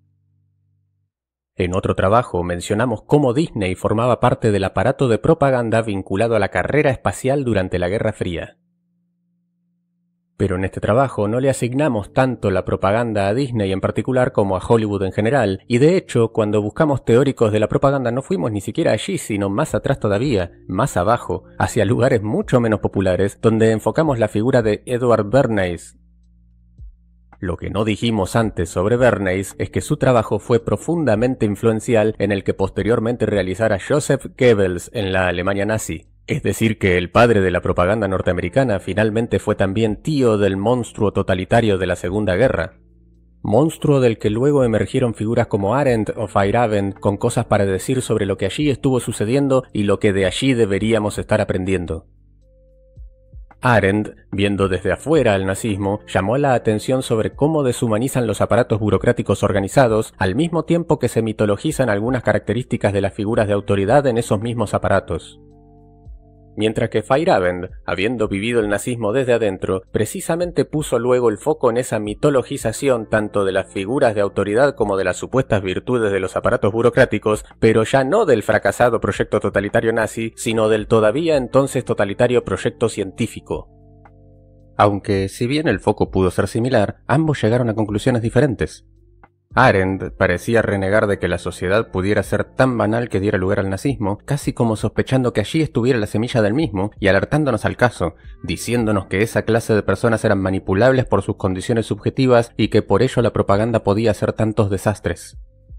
En otro trabajo mencionamos cómo Disney formaba parte del aparato de propaganda vinculado a la carrera espacial durante la Guerra Fría. Pero en este trabajo no le asignamos tanto la propaganda a Disney en particular como a Hollywood en general, y de hecho, cuando buscamos teóricos de la propaganda no fuimos ni siquiera allí, sino más atrás todavía, más abajo, hacia lugares mucho menos populares, donde enfocamos la figura de Edward Bernays. Lo que no dijimos antes sobre Bernays es que su trabajo fue profundamente influencial en el que posteriormente realizara Joseph Goebbels en la Alemania nazi. Es decir, que el padre de la propaganda norteamericana finalmente fue también tío del monstruo totalitario de la Segunda Guerra. Monstruo del que luego emergieron figuras como Arendt o Feyerabend con cosas para decir sobre lo que allí estuvo sucediendo y lo que de allí deberíamos estar aprendiendo. Arendt, viendo desde afuera al nazismo, llamó la atención sobre cómo deshumanizan los aparatos burocráticos organizados al mismo tiempo que se mitologizan algunas características de las figuras de autoridad en esos mismos aparatos. Mientras que Feyerabend, habiendo vivido el nazismo desde adentro, precisamente puso luego el foco en esa mitologización tanto de las figuras de autoridad como de las supuestas virtudes de los aparatos burocráticos, pero ya no del fracasado proyecto totalitario nazi, sino del todavía entonces totalitario proyecto científico. Aunque, si bien el foco pudo ser similar, ambos llegaron a conclusiones diferentes. Arendt parecía renegar de que la sociedad pudiera ser tan banal que diera lugar al nazismo, casi como sospechando que allí estuviera la semilla del mismo y alertándonos al caso, diciéndonos que esa clase de personas eran manipulables por sus condiciones subjetivas y que por ello la propaganda podía hacer tantos desastres.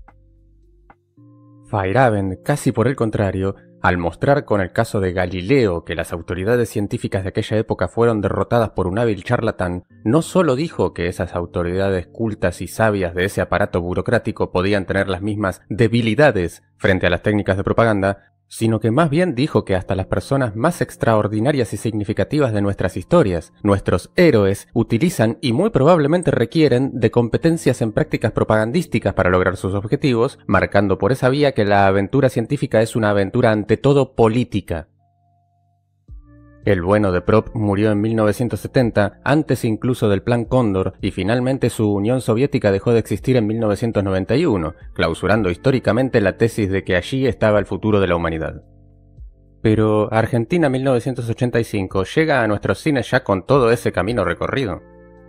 Feyerabend, casi por el contrario, al mostrar con el caso de Galileo que las autoridades científicas de aquella época fueron derrotadas por un hábil charlatán, no solo dijo que esas autoridades cultas y sabias de ese aparato burocrático podían tener las mismas debilidades frente a las técnicas de propaganda, sino que más bien dijo que hasta las personas más extraordinarias y significativas de nuestras historias, nuestros héroes, utilizan y muy probablemente requieren de competencias en prácticas propagandísticas para lograr sus objetivos, marcando por esa vía que la aventura científica es una aventura ante todo política. El bueno de Prop murió en 1970, antes incluso del Plan Cóndor, y finalmente su Unión Soviética dejó de existir en 1991, clausurando históricamente la tesis de que allí estaba el futuro de la humanidad. Pero Argentina 1985 llega a nuestros cines ya con todo ese camino recorrido.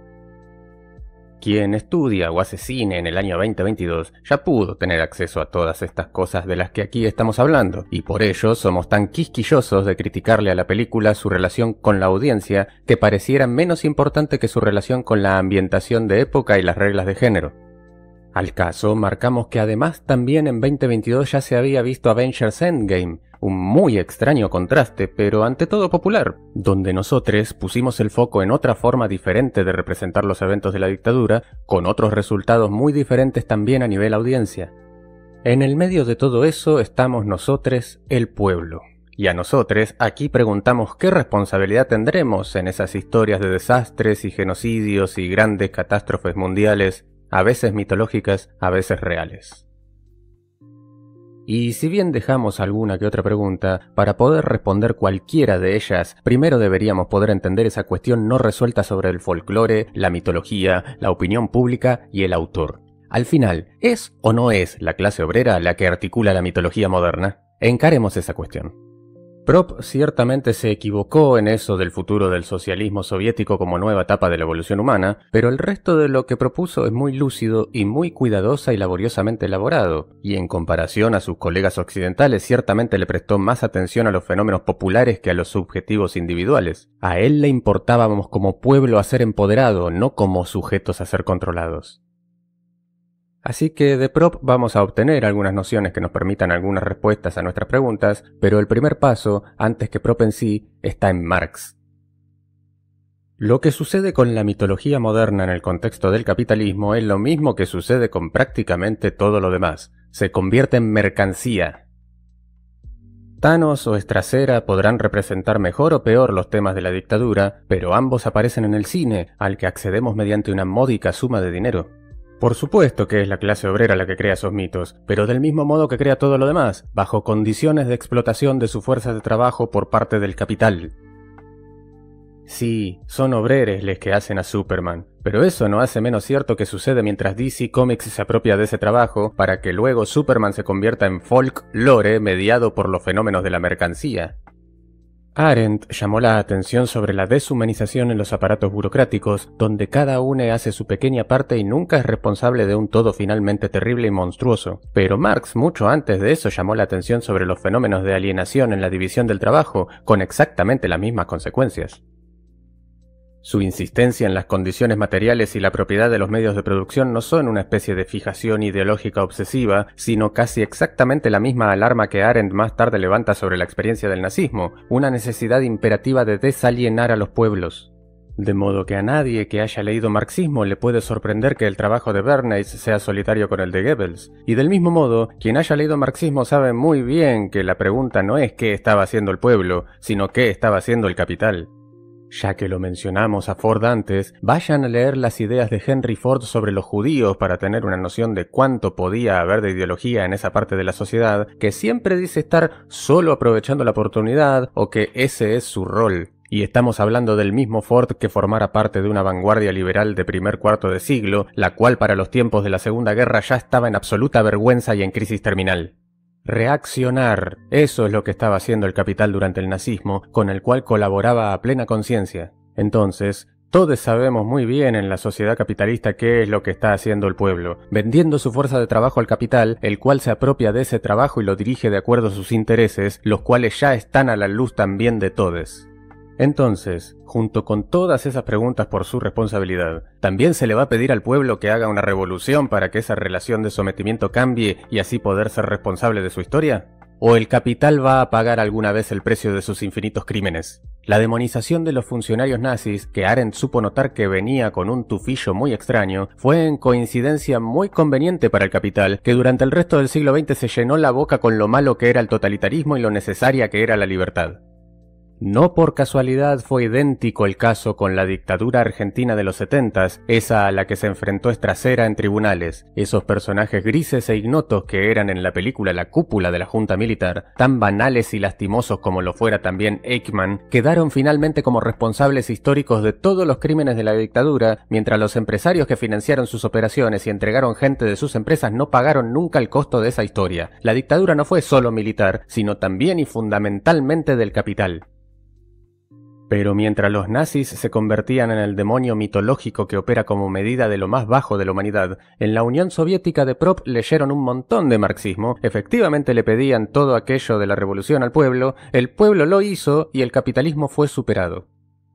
Quien estudia o hace cine en el año 2022 ya pudo tener acceso a todas estas cosas de las que aquí estamos hablando, y por ello somos tan quisquillosos de criticarle a la película su relación con la audiencia que pareciera menos importante que su relación con la ambientación de época y las reglas de género. Al caso, marcamos que además también en 2022 ya se había visto Avengers Endgame, un muy extraño contraste, pero ante todo popular, donde nosotros pusimos el foco en otra forma diferente de representar los eventos de la dictadura, con otros resultados muy diferentes también a nivel audiencia. En el medio de todo eso estamos nosotros, el pueblo. Y a nosotros aquí preguntamos qué responsabilidad tendremos en esas historias de desastres y genocidios y grandes catástrofes mundiales, a veces mitológicas, a veces reales. Y si bien dejamos alguna que otra pregunta, para poder responder cualquiera de ellas, primero deberíamos poder entender esa cuestión no resuelta sobre el folclore, la mitología, la opinión pública y el autor. Al final, ¿es o no es la clase obrera la que articula la mitología moderna? Encaremos esa cuestión. Prop ciertamente se equivocó en eso del futuro del socialismo soviético como nueva etapa de la evolución humana, pero el resto de lo que propuso es muy lúcido y muy cuidadosa y laboriosamente elaborado, y en comparación a sus colegas occidentales ciertamente le prestó más atención a los fenómenos populares que a los subjetivos individuales. A él le importábamos como pueblo a ser empoderado, no como sujetos a ser controlados. Así que de Prop vamos a obtener algunas nociones que nos permitan algunas respuestas a nuestras preguntas, pero el primer paso, antes que Prop en sí, está en Marx. Lo que sucede con la mitología moderna en el contexto del capitalismo es lo mismo que sucede con prácticamente todo lo demás. Se convierte en mercancía. Thanos o Estracera podrán representar mejor o peor los temas de la dictadura, pero ambos aparecen en el cine, al que accedemos mediante una módica suma de dinero. Por supuesto que es la clase obrera la que crea esos mitos, pero del mismo modo que crea todo lo demás, bajo condiciones de explotación de su fuerza de trabajo por parte del capital. Sí, son obreros los que hacen a Superman, pero eso no hace menos cierto que sucede mientras DC Comics se apropia de ese trabajo para que luego Superman se convierta en folklore mediado por los fenómenos de la mercancía. Arendt llamó la atención sobre la deshumanización en los aparatos burocráticos, donde cada uno hace su pequeña parte y nunca es responsable de un todo finalmente terrible y monstruoso. Pero Marx mucho antes de eso llamó la atención sobre los fenómenos de alienación en la división del trabajo, con exactamente las mismas consecuencias. Su insistencia en las condiciones materiales y la propiedad de los medios de producción no son una especie de fijación ideológica obsesiva, sino casi exactamente la misma alarma que Arendt más tarde levanta sobre la experiencia del nazismo, una necesidad imperativa de desalienar a los pueblos. De modo que a nadie que haya leído marxismo le puede sorprender que el trabajo de Bernays sea solitario con el de Goebbels. Y del mismo modo, quien haya leído marxismo sabe muy bien que la pregunta no es qué estaba haciendo el pueblo, sino qué estaba haciendo el capital. Ya que lo mencionamos a Ford antes, vayan a leer las ideas de Henry Ford sobre los judíos para tener una noción de cuánto podía haber de ideología en esa parte de la sociedad que siempre dice estar solo aprovechando la oportunidad o que ese es su rol. Y estamos hablando del mismo Ford que formara parte de una vanguardia liberal de primer cuarto de siglo, la cual para los tiempos de la Segunda Guerra ya estaba en absoluta vergüenza y en crisis terminal. Reaccionar, eso es lo que estaba haciendo el capital durante el nazismo, con el cual colaboraba a plena conciencia. Entonces, todos sabemos muy bien en la sociedad capitalista qué es lo que está haciendo el pueblo, vendiendo su fuerza de trabajo al capital, el cual se apropia de ese trabajo y lo dirige de acuerdo a sus intereses, los cuales ya están a la luz también de todos. Entonces, junto con todas esas preguntas por su responsabilidad, ¿también se le va a pedir al pueblo que haga una revolución para que esa relación de sometimiento cambie y así poder ser responsable de su historia? ¿O el capital va a pagar alguna vez el precio de sus infinitos crímenes? La demonización de los funcionarios nazis, que Arendt supo notar que venía con un tufillo muy extraño, fue en coincidencia muy conveniente para el capital, que durante el resto del siglo XX se llenó la boca con lo malo que era el totalitarismo y lo necesaria que era la libertad. No por casualidad fue idéntico el caso con la dictadura argentina de los 70s, esa a la que se enfrentó Estracera en tribunales. Esos personajes grises e ignotos que eran en la película la cúpula de la junta militar, tan banales y lastimosos como lo fuera también Eichmann, quedaron finalmente como responsables históricos de todos los crímenes de la dictadura, mientras los empresarios que financiaron sus operaciones y entregaron gente de sus empresas no pagaron nunca el costo de esa historia. La dictadura no fue solo militar, sino también y fundamentalmente del capital. Pero mientras los nazis se convertían en el demonio mitológico que opera como medida de lo más bajo de la humanidad, en la Unión Soviética de Prop leyeron un montón de marxismo, efectivamente le pedían todo aquello de la revolución al pueblo, el pueblo lo hizo y el capitalismo fue superado.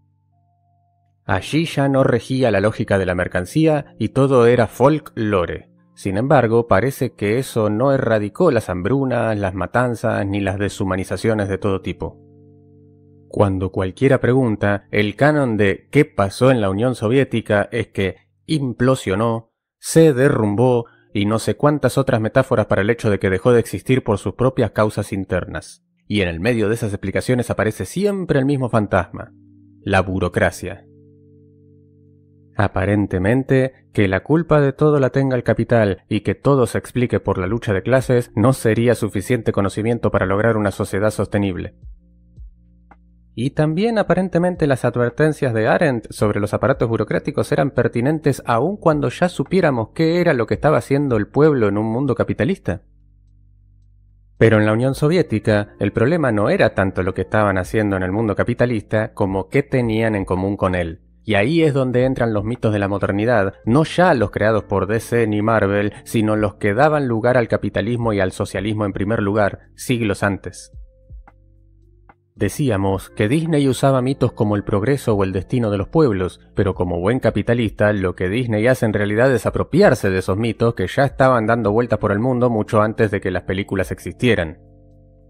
Allí ya no regía la lógica de la mercancía y todo era folklore. Sin embargo, parece que eso no erradicó las hambrunas, las matanzas ni las deshumanizaciones de todo tipo. Cuando cualquiera pregunta, el canon de ¿qué pasó en la Unión Soviética? Es que implosionó, se derrumbó y no sé cuántas otras metáforas para el hecho de que dejó de existir por sus propias causas internas. Y en el medio de esas explicaciones aparece siempre el mismo fantasma, la burocracia. Aparentemente, que la culpa de todo la tenga el capital y que todo se explique por la lucha de clases no sería suficiente conocimiento para lograr una sociedad sostenible. Y también aparentemente las advertencias de Arendt sobre los aparatos burocráticos eran pertinentes aun cuando ya supiéramos qué era lo que estaba haciendo el pueblo en un mundo capitalista. Pero en la Unión Soviética, el problema no era tanto lo que estaban haciendo en el mundo capitalista como qué tenían en común con él. Y ahí es donde entran los mitos de la modernidad, no ya los creados por DC ni Marvel, sino los que daban lugar al capitalismo y al socialismo en primer lugar, siglos antes. Decíamos que Disney usaba mitos como el progreso o el destino de los pueblos, pero como buen capitalista, lo que Disney hace en realidad es apropiarse de esos mitos que ya estaban dando vueltas por el mundo mucho antes de que las películas existieran.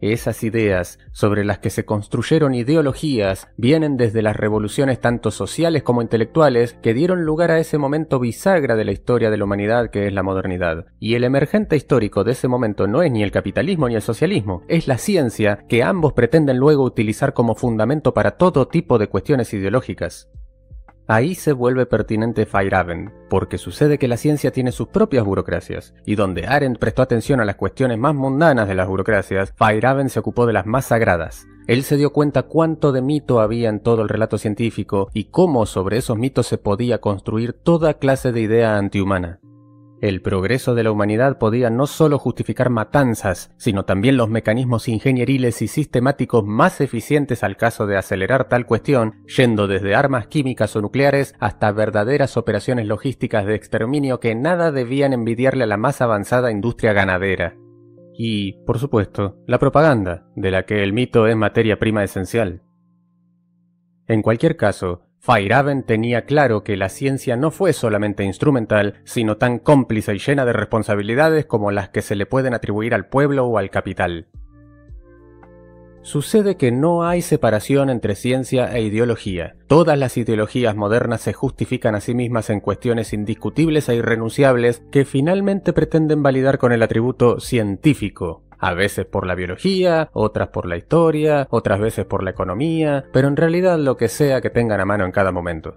Esas ideas, sobre las que se construyeron ideologías, vienen desde las revoluciones tanto sociales como intelectuales que dieron lugar a ese momento bisagra de la historia de la humanidad que es la modernidad. Y el emergente histórico de ese momento no es ni el capitalismo ni el socialismo, es la ciencia que ambos pretenden luego utilizar como fundamento para todo tipo de cuestiones ideológicas. Ahí se vuelve pertinente Feyerabend, porque sucede que la ciencia tiene sus propias burocracias, y donde Arendt prestó atención a las cuestiones más mundanas de las burocracias, Feyerabend se ocupó de las más sagradas. Él se dio cuenta cuánto de mito había en todo el relato científico y cómo sobre esos mitos se podía construir toda clase de idea antihumana. El progreso de la humanidad podía no solo justificar matanzas, sino también los mecanismos ingenieriles y sistemáticos más eficientes al caso de acelerar tal cuestión, yendo desde armas químicas o nucleares hasta verdaderas operaciones logísticas de exterminio que nada debían envidiarle a la más avanzada industria ganadera. Y, por supuesto, la propaganda, de la que el mito es materia prima esencial. En cualquier caso, Feyerabend tenía claro que la ciencia no fue solamente instrumental, sino tan cómplice y llena de responsabilidades como las que se le pueden atribuir al pueblo o al capital. Sucede que no hay separación entre ciencia e ideología. Todas las ideologías modernas se justifican a sí mismas en cuestiones indiscutibles e irrenunciables que finalmente pretenden validar con el atributo científico. A veces por la biología, otras por la historia, otras veces por la economía, pero en realidad lo que sea que tengan a mano en cada momento.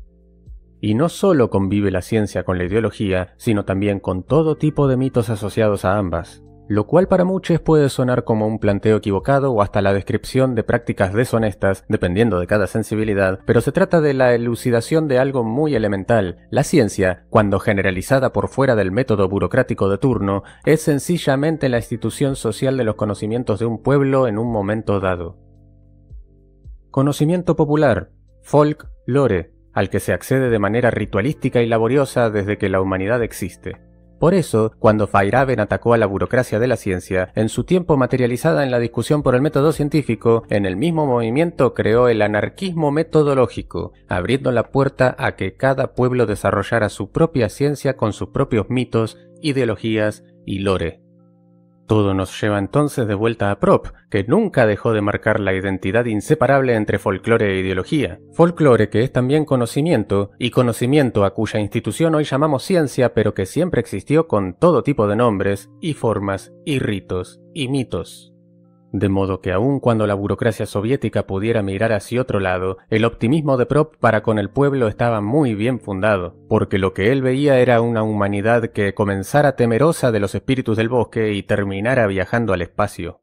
Y no solo convive la ciencia con la ideología, sino también con todo tipo de mitos asociados a ambas. Lo cual para muchos puede sonar como un planteo equivocado o hasta la descripción de prácticas deshonestas, dependiendo de cada sensibilidad, pero se trata de la elucidación de algo muy elemental. La ciencia, cuando generalizada por fuera del método burocrático de turno, es sencillamente la institución social de los conocimientos de un pueblo en un momento dado. Conocimiento popular, folklore, al que se accede de manera ritualística y laboriosa desde que la humanidad existe. Por eso, cuando Feyerabend atacó a la burocracia de la ciencia, en su tiempo materializada en la discusión por el método científico, en el mismo movimiento creó el anarquismo metodológico, abriendo la puerta a que cada pueblo desarrollara su propia ciencia con sus propios mitos, ideologías y lore. Todo nos lleva entonces de vuelta a Prop, que nunca dejó de marcar la identidad inseparable entre folclore e ideología. Folclore que es también conocimiento, y conocimiento a cuya institución hoy llamamos ciencia, pero que siempre existió con todo tipo de nombres, y formas, y ritos, y mitos. De modo que aun cuando la burocracia soviética pudiera mirar hacia otro lado, el optimismo de Prop para con el pueblo estaba muy bien fundado, porque lo que él veía era una humanidad que comenzara temerosa de los espíritus del bosque y terminara viajando al espacio.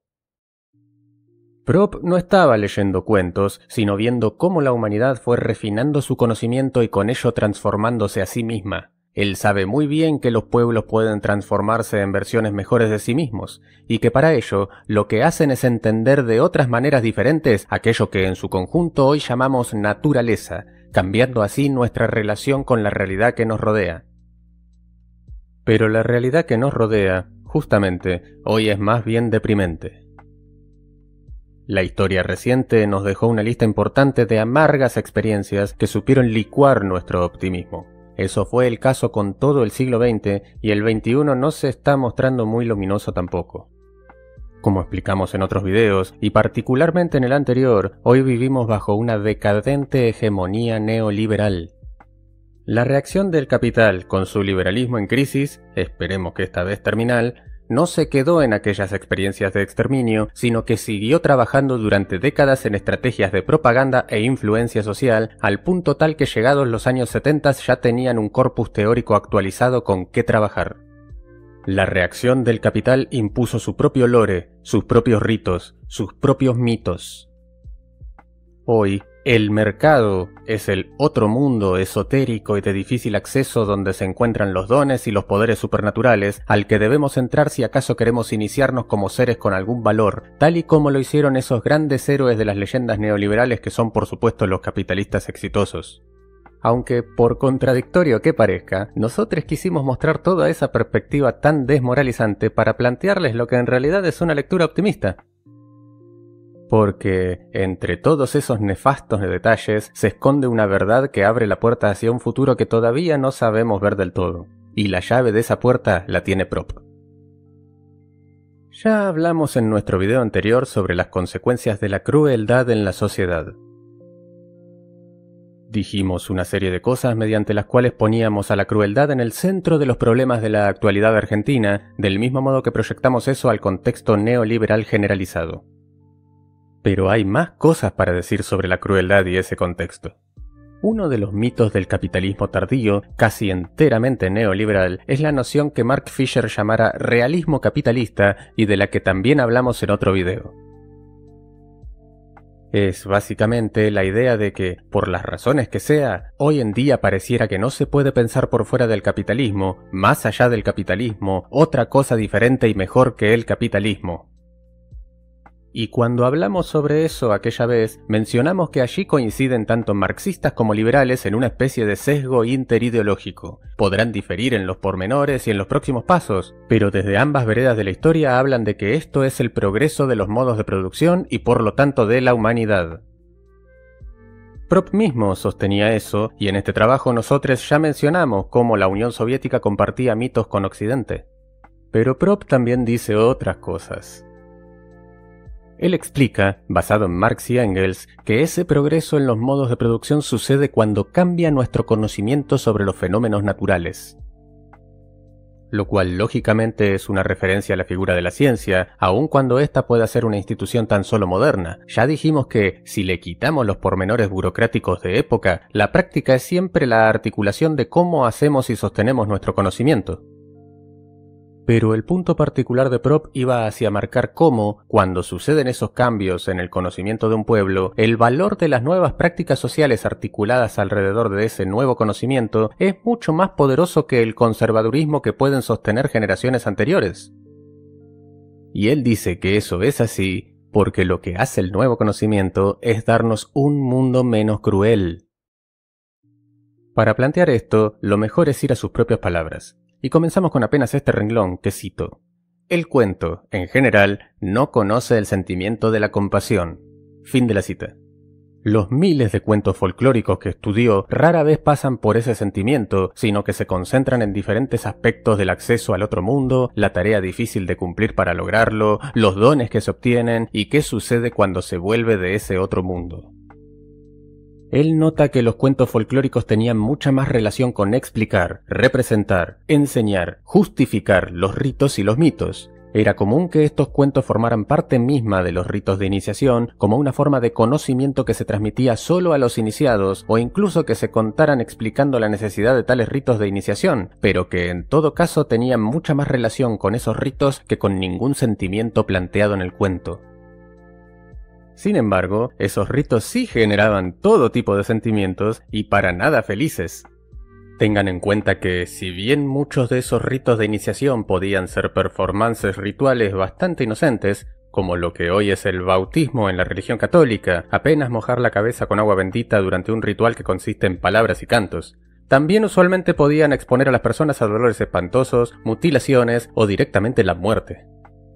Prop no estaba leyendo cuentos, sino viendo cómo la humanidad fue refinando su conocimiento y con ello transformándose a sí misma. Él sabe muy bien que los pueblos pueden transformarse en versiones mejores de sí mismos, y que para ello lo que hacen es entender de otras maneras diferentes aquello que en su conjunto hoy llamamos naturaleza, cambiando así nuestra relación con la realidad que nos rodea. Pero la realidad que nos rodea, justamente, hoy es más bien deprimente. La historia reciente nos dejó una lista importante de amargas experiencias que supieron licuar nuestro optimismo. Eso fue el caso con todo el siglo XX y el XXI no se está mostrando muy luminoso tampoco. Como explicamos en otros videos, y particularmente en el anterior, hoy vivimos bajo una decadente hegemonía neoliberal. La reacción del capital con su liberalismo en crisis, esperemos que esta vez terminal, no se quedó en aquellas experiencias de exterminio, sino que siguió trabajando durante décadas en estrategias de propaganda e influencia social, al punto tal que llegados los años 70 ya tenían un corpus teórico actualizado con qué trabajar. La reacción del capital impuso su propio lore, sus propios ritos, sus propios mitos. Hoy, el mercado es el otro mundo esotérico y de difícil acceso donde se encuentran los dones y los poderes supernaturales al que debemos entrar si acaso queremos iniciarnos como seres con algún valor, tal y como lo hicieron esos grandes héroes de las leyendas neoliberales que son por supuesto los capitalistas exitosos. Aunque, por contradictorio que parezca, nosotros quisimos mostrar toda esa perspectiva tan desmoralizante para plantearles lo que en realidad es una lectura optimista. Porque, entre todos esos nefastos detalles, se esconde una verdad que abre la puerta hacia un futuro que todavía no sabemos ver del todo. Y la llave de esa puerta la tiene Prop. Ya hablamos en nuestro video anterior sobre las consecuencias de la crueldad en la sociedad. Dijimos una serie de cosas mediante las cuales poníamos a la crueldad en el centro de los problemas de la actualidad argentina, del mismo modo que proyectamos eso al contexto neoliberal generalizado. Pero hay más cosas para decir sobre la crueldad y ese contexto. Uno de los mitos del capitalismo tardío, casi enteramente neoliberal, es la noción que Mark Fisher llamara realismo capitalista y de la que también hablamos en otro video. Es básicamente la idea de que, por las razones que sea, hoy en día pareciera que no se puede pensar por fuera del capitalismo, más allá del capitalismo, otra cosa diferente y mejor que el capitalismo. Y cuando hablamos sobre eso aquella vez, mencionamos que allí coinciden tanto marxistas como liberales en una especie de sesgo interideológico. Podrán diferir en los pormenores y en los próximos pasos, pero desde ambas veredas de la historia hablan de que esto es el progreso de los modos de producción y por lo tanto de la humanidad. Prop mismo sostenía eso, y en este trabajo nosotros ya mencionamos cómo la Unión Soviética compartía mitos con Occidente. Pero Prop también dice otras cosas. Él explica, basado en Marx y Engels, que ese progreso en los modos de producción sucede cuando cambia nuestro conocimiento sobre los fenómenos naturales. Lo cual lógicamente es una referencia a la figura de la ciencia, aun cuando ésta pueda ser una institución tan solo moderna. Ya dijimos que, si le quitamos los pormenores burocráticos de época, la práctica es siempre la articulación de cómo hacemos y sostenemos nuestro conocimiento. Pero el punto particular de Prop iba hacia marcar cómo, cuando suceden esos cambios en el conocimiento de un pueblo, el valor de las nuevas prácticas sociales articuladas alrededor de ese nuevo conocimiento es mucho más poderoso que el conservadurismo que pueden sostener generaciones anteriores. Y él dice que eso es así porque lo que hace el nuevo conocimiento es darnos un mundo menos cruel. Para plantear esto, lo mejor es ir a sus propias palabras. Y comenzamos con apenas este renglón que cito. El cuento, en general, no conoce el sentimiento de la compasión. Fin de la cita. Los miles de cuentos folclóricos que estudió rara vez pasan por ese sentimiento, sino que se concentran en diferentes aspectos del acceso al otro mundo, la tarea difícil de cumplir para lograrlo, los dones que se obtienen y qué sucede cuando se vuelve de ese otro mundo. Él nota que los cuentos folclóricos tenían mucha más relación con explicar, representar, enseñar, justificar los ritos y los mitos. Era común que estos cuentos formaran parte misma de los ritos de iniciación, como una forma de conocimiento que se transmitía solo a los iniciados, o incluso que se contaran explicando la necesidad de tales ritos de iniciación, pero que en todo caso tenían mucha más relación con esos ritos que con ningún sentimiento planteado en el cuento. Sin embargo, esos ritos sí generaban todo tipo de sentimientos y para nada felices. Tengan en cuenta que, si bien muchos de esos ritos de iniciación podían ser performances rituales bastante inocentes, como lo que hoy es el bautismo en la religión católica, apenas mojar la cabeza con agua bendita durante un ritual que consiste en palabras y cantos, también usualmente podían exponer a las personas a dolores espantosos, mutilaciones o directamente la muerte.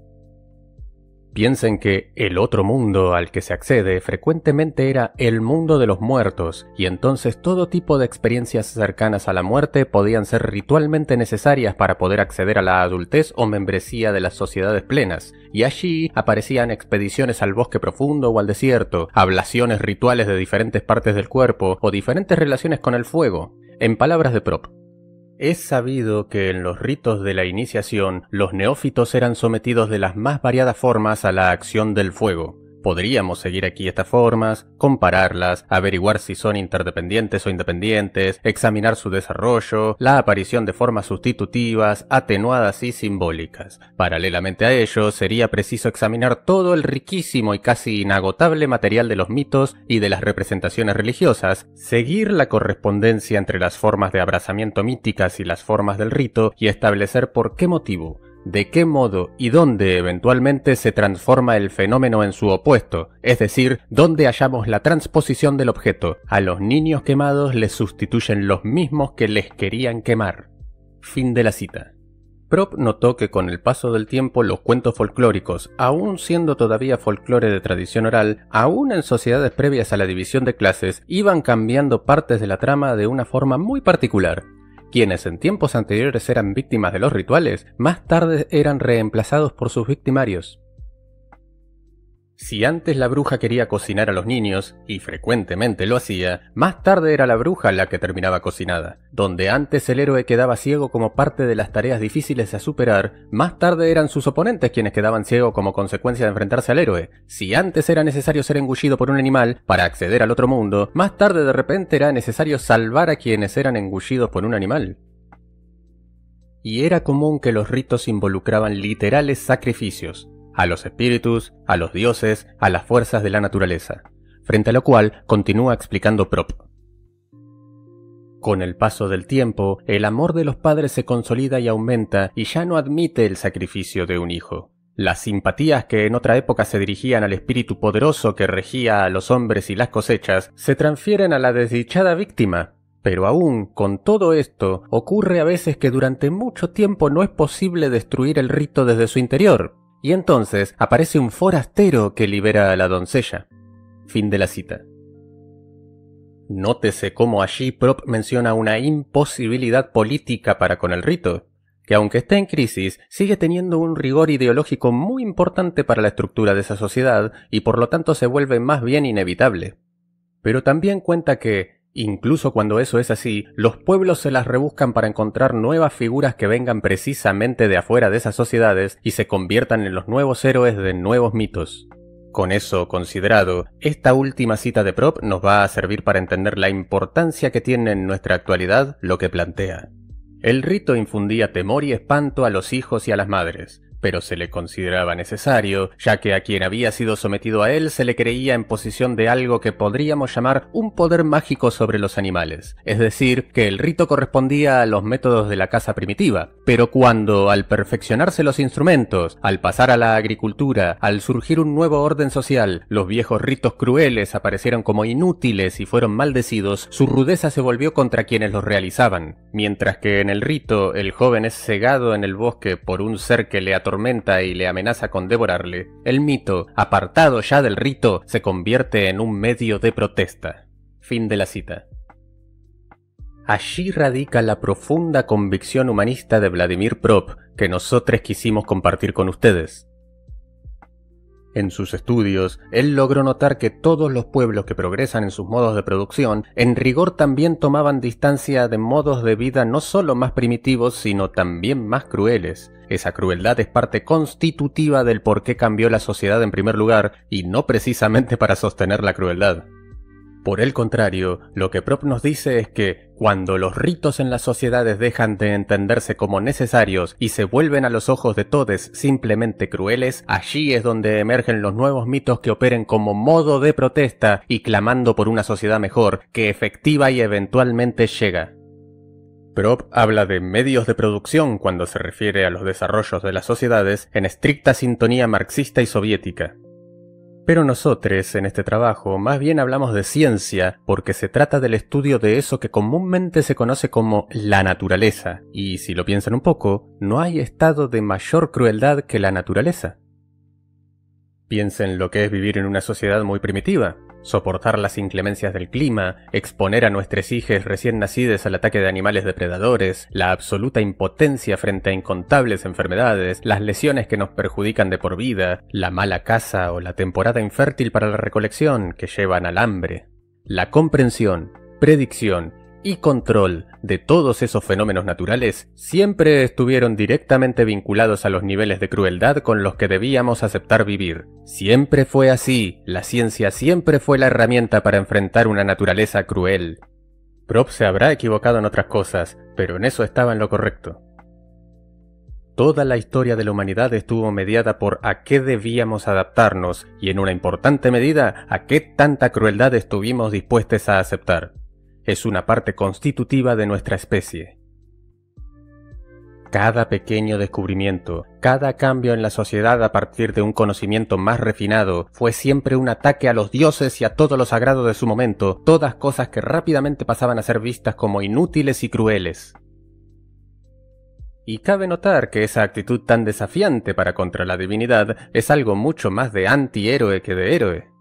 Piensen que el otro mundo al que se accede frecuentemente era el mundo de los muertos, y entonces todo tipo de experiencias cercanas a la muerte podían ser ritualmente necesarias para poder acceder a la adultez o membresía de las sociedades plenas, y allí aparecían expediciones al bosque profundo o al desierto, ablaciones rituales de diferentes partes del cuerpo o diferentes relaciones con el fuego. En palabras de Prop, es sabido que en los ritos de la iniciación los neófitos eran sometidos de las más variadas formas a la acción del fuego. Podríamos seguir aquí estas formas, compararlas, averiguar si son interdependientes o independientes, examinar su desarrollo, la aparición de formas sustitutivas, atenuadas y simbólicas. Paralelamente a ello, sería preciso examinar todo el riquísimo y casi inagotable material de los mitos y de las representaciones religiosas, seguir la correspondencia entre las formas de abrazamiento míticas y las formas del rito y establecer por qué motivo, de qué modo y dónde eventualmente se transforma el fenómeno en su opuesto, es decir, dónde hallamos la transposición del objeto. A los niños quemados les sustituyen los mismos que les querían quemar. Fin de la cita. Prop notó que con el paso del tiempo los cuentos folclóricos, aún siendo todavía folclore de tradición oral, aún en sociedades previas a la división de clases, iban cambiando partes de la trama de una forma muy particular. quienes en tiempos anteriores eran víctimas de los rituales, más tarde eran reemplazados por sus victimarios. Si antes la bruja quería cocinar a los niños, y frecuentemente lo hacía, más tarde era la bruja la que terminaba cocinada. Donde antes el héroe quedaba ciego como parte de las tareas difíciles a superar, más tarde eran sus oponentes quienes quedaban ciegos como consecuencia de enfrentarse al héroe. Si antes era necesario ser engullido por un animal para acceder al otro mundo, más tarde de repente era necesario salvar a quienes eran engullidos por un animal. Y era común que los ritos involucraban literales sacrificios, a los espíritus, a los dioses, a las fuerzas de la naturaleza, frente a lo cual continúa explicando Prop. Con el paso del tiempo, el amor de los padres se consolida y aumenta y ya no admite el sacrificio de un hijo. Las simpatías que en otra época se dirigían al espíritu poderoso que regía a los hombres y las cosechas, se transfieren a la desdichada víctima. Pero aún con todo esto, ocurre a veces que durante mucho tiempo no es posible destruir el rito desde su interior. Y entonces aparece un forastero que libera a la doncella. Fin de la cita. Nótese cómo allí Prop menciona una imposibilidad política para con el rito, que aunque está en crisis, sigue teniendo un rigor ideológico muy importante para la estructura de esa sociedad y por lo tanto se vuelve más bien inevitable. Pero también cuenta que, incluso cuando eso es así, los pueblos se las rebuscan para encontrar nuevas figuras que vengan precisamente de afuera de esas sociedades y se conviertan en los nuevos héroes de nuevos mitos. Con eso considerado, esta última cita de Prop nos va a servir para entender la importancia que tiene en nuestra actualidad lo que plantea. El rito infundía temor y espanto a los hijos y a las madres, pero se le consideraba necesario, ya que a quien había sido sometido a él se le creía en posición de algo que podríamos llamar un poder mágico sobre los animales, es decir, que el rito correspondía a los métodos de la caza primitiva, pero cuando, al perfeccionarse los instrumentos, al pasar a la agricultura, al surgir un nuevo orden social, los viejos ritos crueles aparecieron como inútiles y fueron maldecidos, su rudeza se volvió contra quienes los realizaban, mientras que en el rito el joven es cegado en el bosque por un ser que le atormenta y le amenaza con devorarle, el mito, apartado ya del rito, se convierte en un medio de protesta. Fin de la cita. Allí radica la profunda convicción humanista de Vladimir Prop que nosotros quisimos compartir con ustedes. En sus estudios, él logró notar que todos los pueblos que progresan en sus modos de producción, en rigor también tomaban distancia de modos de vida no solo más primitivos, sino también más crueles. Esa crueldad es parte constitutiva del por qué cambió la sociedad en primer lugar, y no precisamente para sostener la crueldad. Por el contrario, lo que Prop nos dice es que, cuando los ritos en las sociedades dejan de entenderse como necesarios y se vuelven a los ojos de todes simplemente crueles, allí es donde emergen los nuevos mitos que operen como modo de protesta y clamando por una sociedad mejor, que efectiva y eventualmente llega. Prop habla de medios de producción cuando se refiere a los desarrollos de las sociedades en estricta sintonía marxista y soviética. Pero nosotros, en este trabajo, más bien hablamos de ciencia, porque se trata del estudio de eso que comúnmente se conoce como la naturaleza, y si lo piensan un poco, no hay estado de mayor crueldad que la naturaleza. Piensen lo que es vivir en una sociedad muy primitiva, soportar las inclemencias del clima, exponer a nuestros hijos recién nacidos al ataque de animales depredadores, la absoluta impotencia frente a incontables enfermedades, las lesiones que nos perjudican de por vida, la mala caza o la temporada infértil para la recolección que llevan al hambre. La comprensión, predicción y control de todos esos fenómenos naturales siempre estuvieron directamente vinculados a los niveles de crueldad con los que debíamos aceptar vivir. Siempre fue así, la ciencia siempre fue la herramienta para enfrentar una naturaleza cruel. Prop se habrá equivocado en otras cosas, pero en eso estaba en lo correcto. Toda la historia de la humanidad estuvo mediada por a qué debíamos adaptarnos y en una importante medida a qué tanta crueldad estuvimos dispuestos a aceptar. Es una parte constitutiva de nuestra especie. Cada pequeño descubrimiento, cada cambio en la sociedad a partir de un conocimiento más refinado, fue siempre un ataque a los dioses y a todo lo sagrado de su momento, todas cosas que rápidamente pasaban a ser vistas como inútiles y crueles. Y cabe notar que esa actitud tan desafiante para contra la divinidad es algo mucho más de antihéroe que de héroe.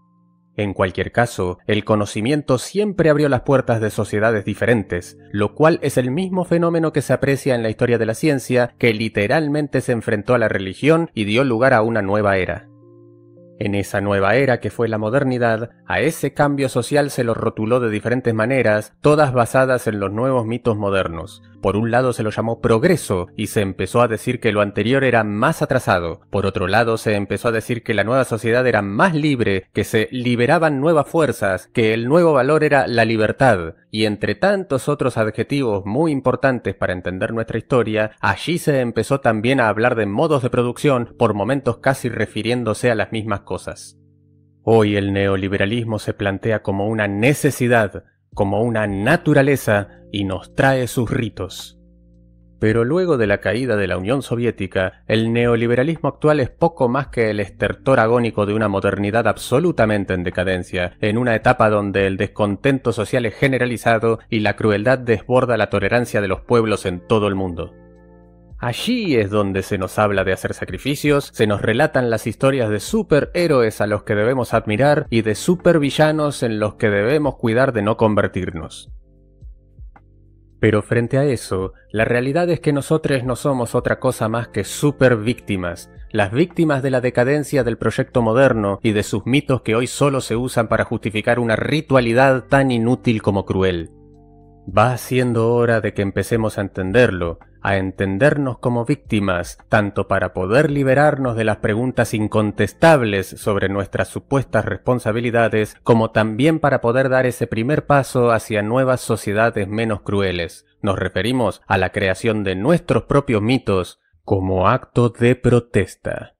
En cualquier caso, el conocimiento siempre abrió las puertas de sociedades diferentes, lo cual es el mismo fenómeno que se aprecia en la historia de la ciencia, que literalmente se enfrentó a la religión y dio lugar a una nueva era. En esa nueva era que fue la modernidad, a ese cambio social se lo rotuló de diferentes maneras, todas basadas en los nuevos mitos modernos. Por un lado se lo llamó progreso y se empezó a decir que lo anterior era más atrasado. Por otro lado se empezó a decir que la nueva sociedad era más libre, que se liberaban nuevas fuerzas, que el nuevo valor era la libertad. Y entre tantos otros adjetivos muy importantes para entender nuestra historia, allí se empezó también a hablar de modos de producción, por momentos casi refiriéndose a las mismas cosas. Hoy el neoliberalismo se plantea como una necesidad, como una naturaleza, y nos trae sus ritos. Pero luego de la caída de la Unión Soviética, el neoliberalismo actual es poco más que el estertor agónico de una modernidad absolutamente en decadencia, en una etapa donde el descontento social es generalizado y la crueldad desborda la tolerancia de los pueblos en todo el mundo. Allí es donde se nos habla de hacer sacrificios, se nos relatan las historias de superhéroes a los que debemos admirar y de supervillanos en los que debemos cuidar de no convertirnos. Pero frente a eso, la realidad es que nosotros no somos otra cosa más que supervíctimas, las víctimas de la decadencia del proyecto moderno y de sus mitos que hoy solo se usan para justificar una ritualidad tan inútil como cruel. Va siendo hora de que empecemos a entenderlo, a entendernos como víctimas, tanto para poder liberarnos de las preguntas incontestables sobre nuestras supuestas responsabilidades, como también para poder dar ese primer paso hacia nuevas sociedades menos crueles. Nos referimos a la creación de nuestros propios mitos como acto de protesta.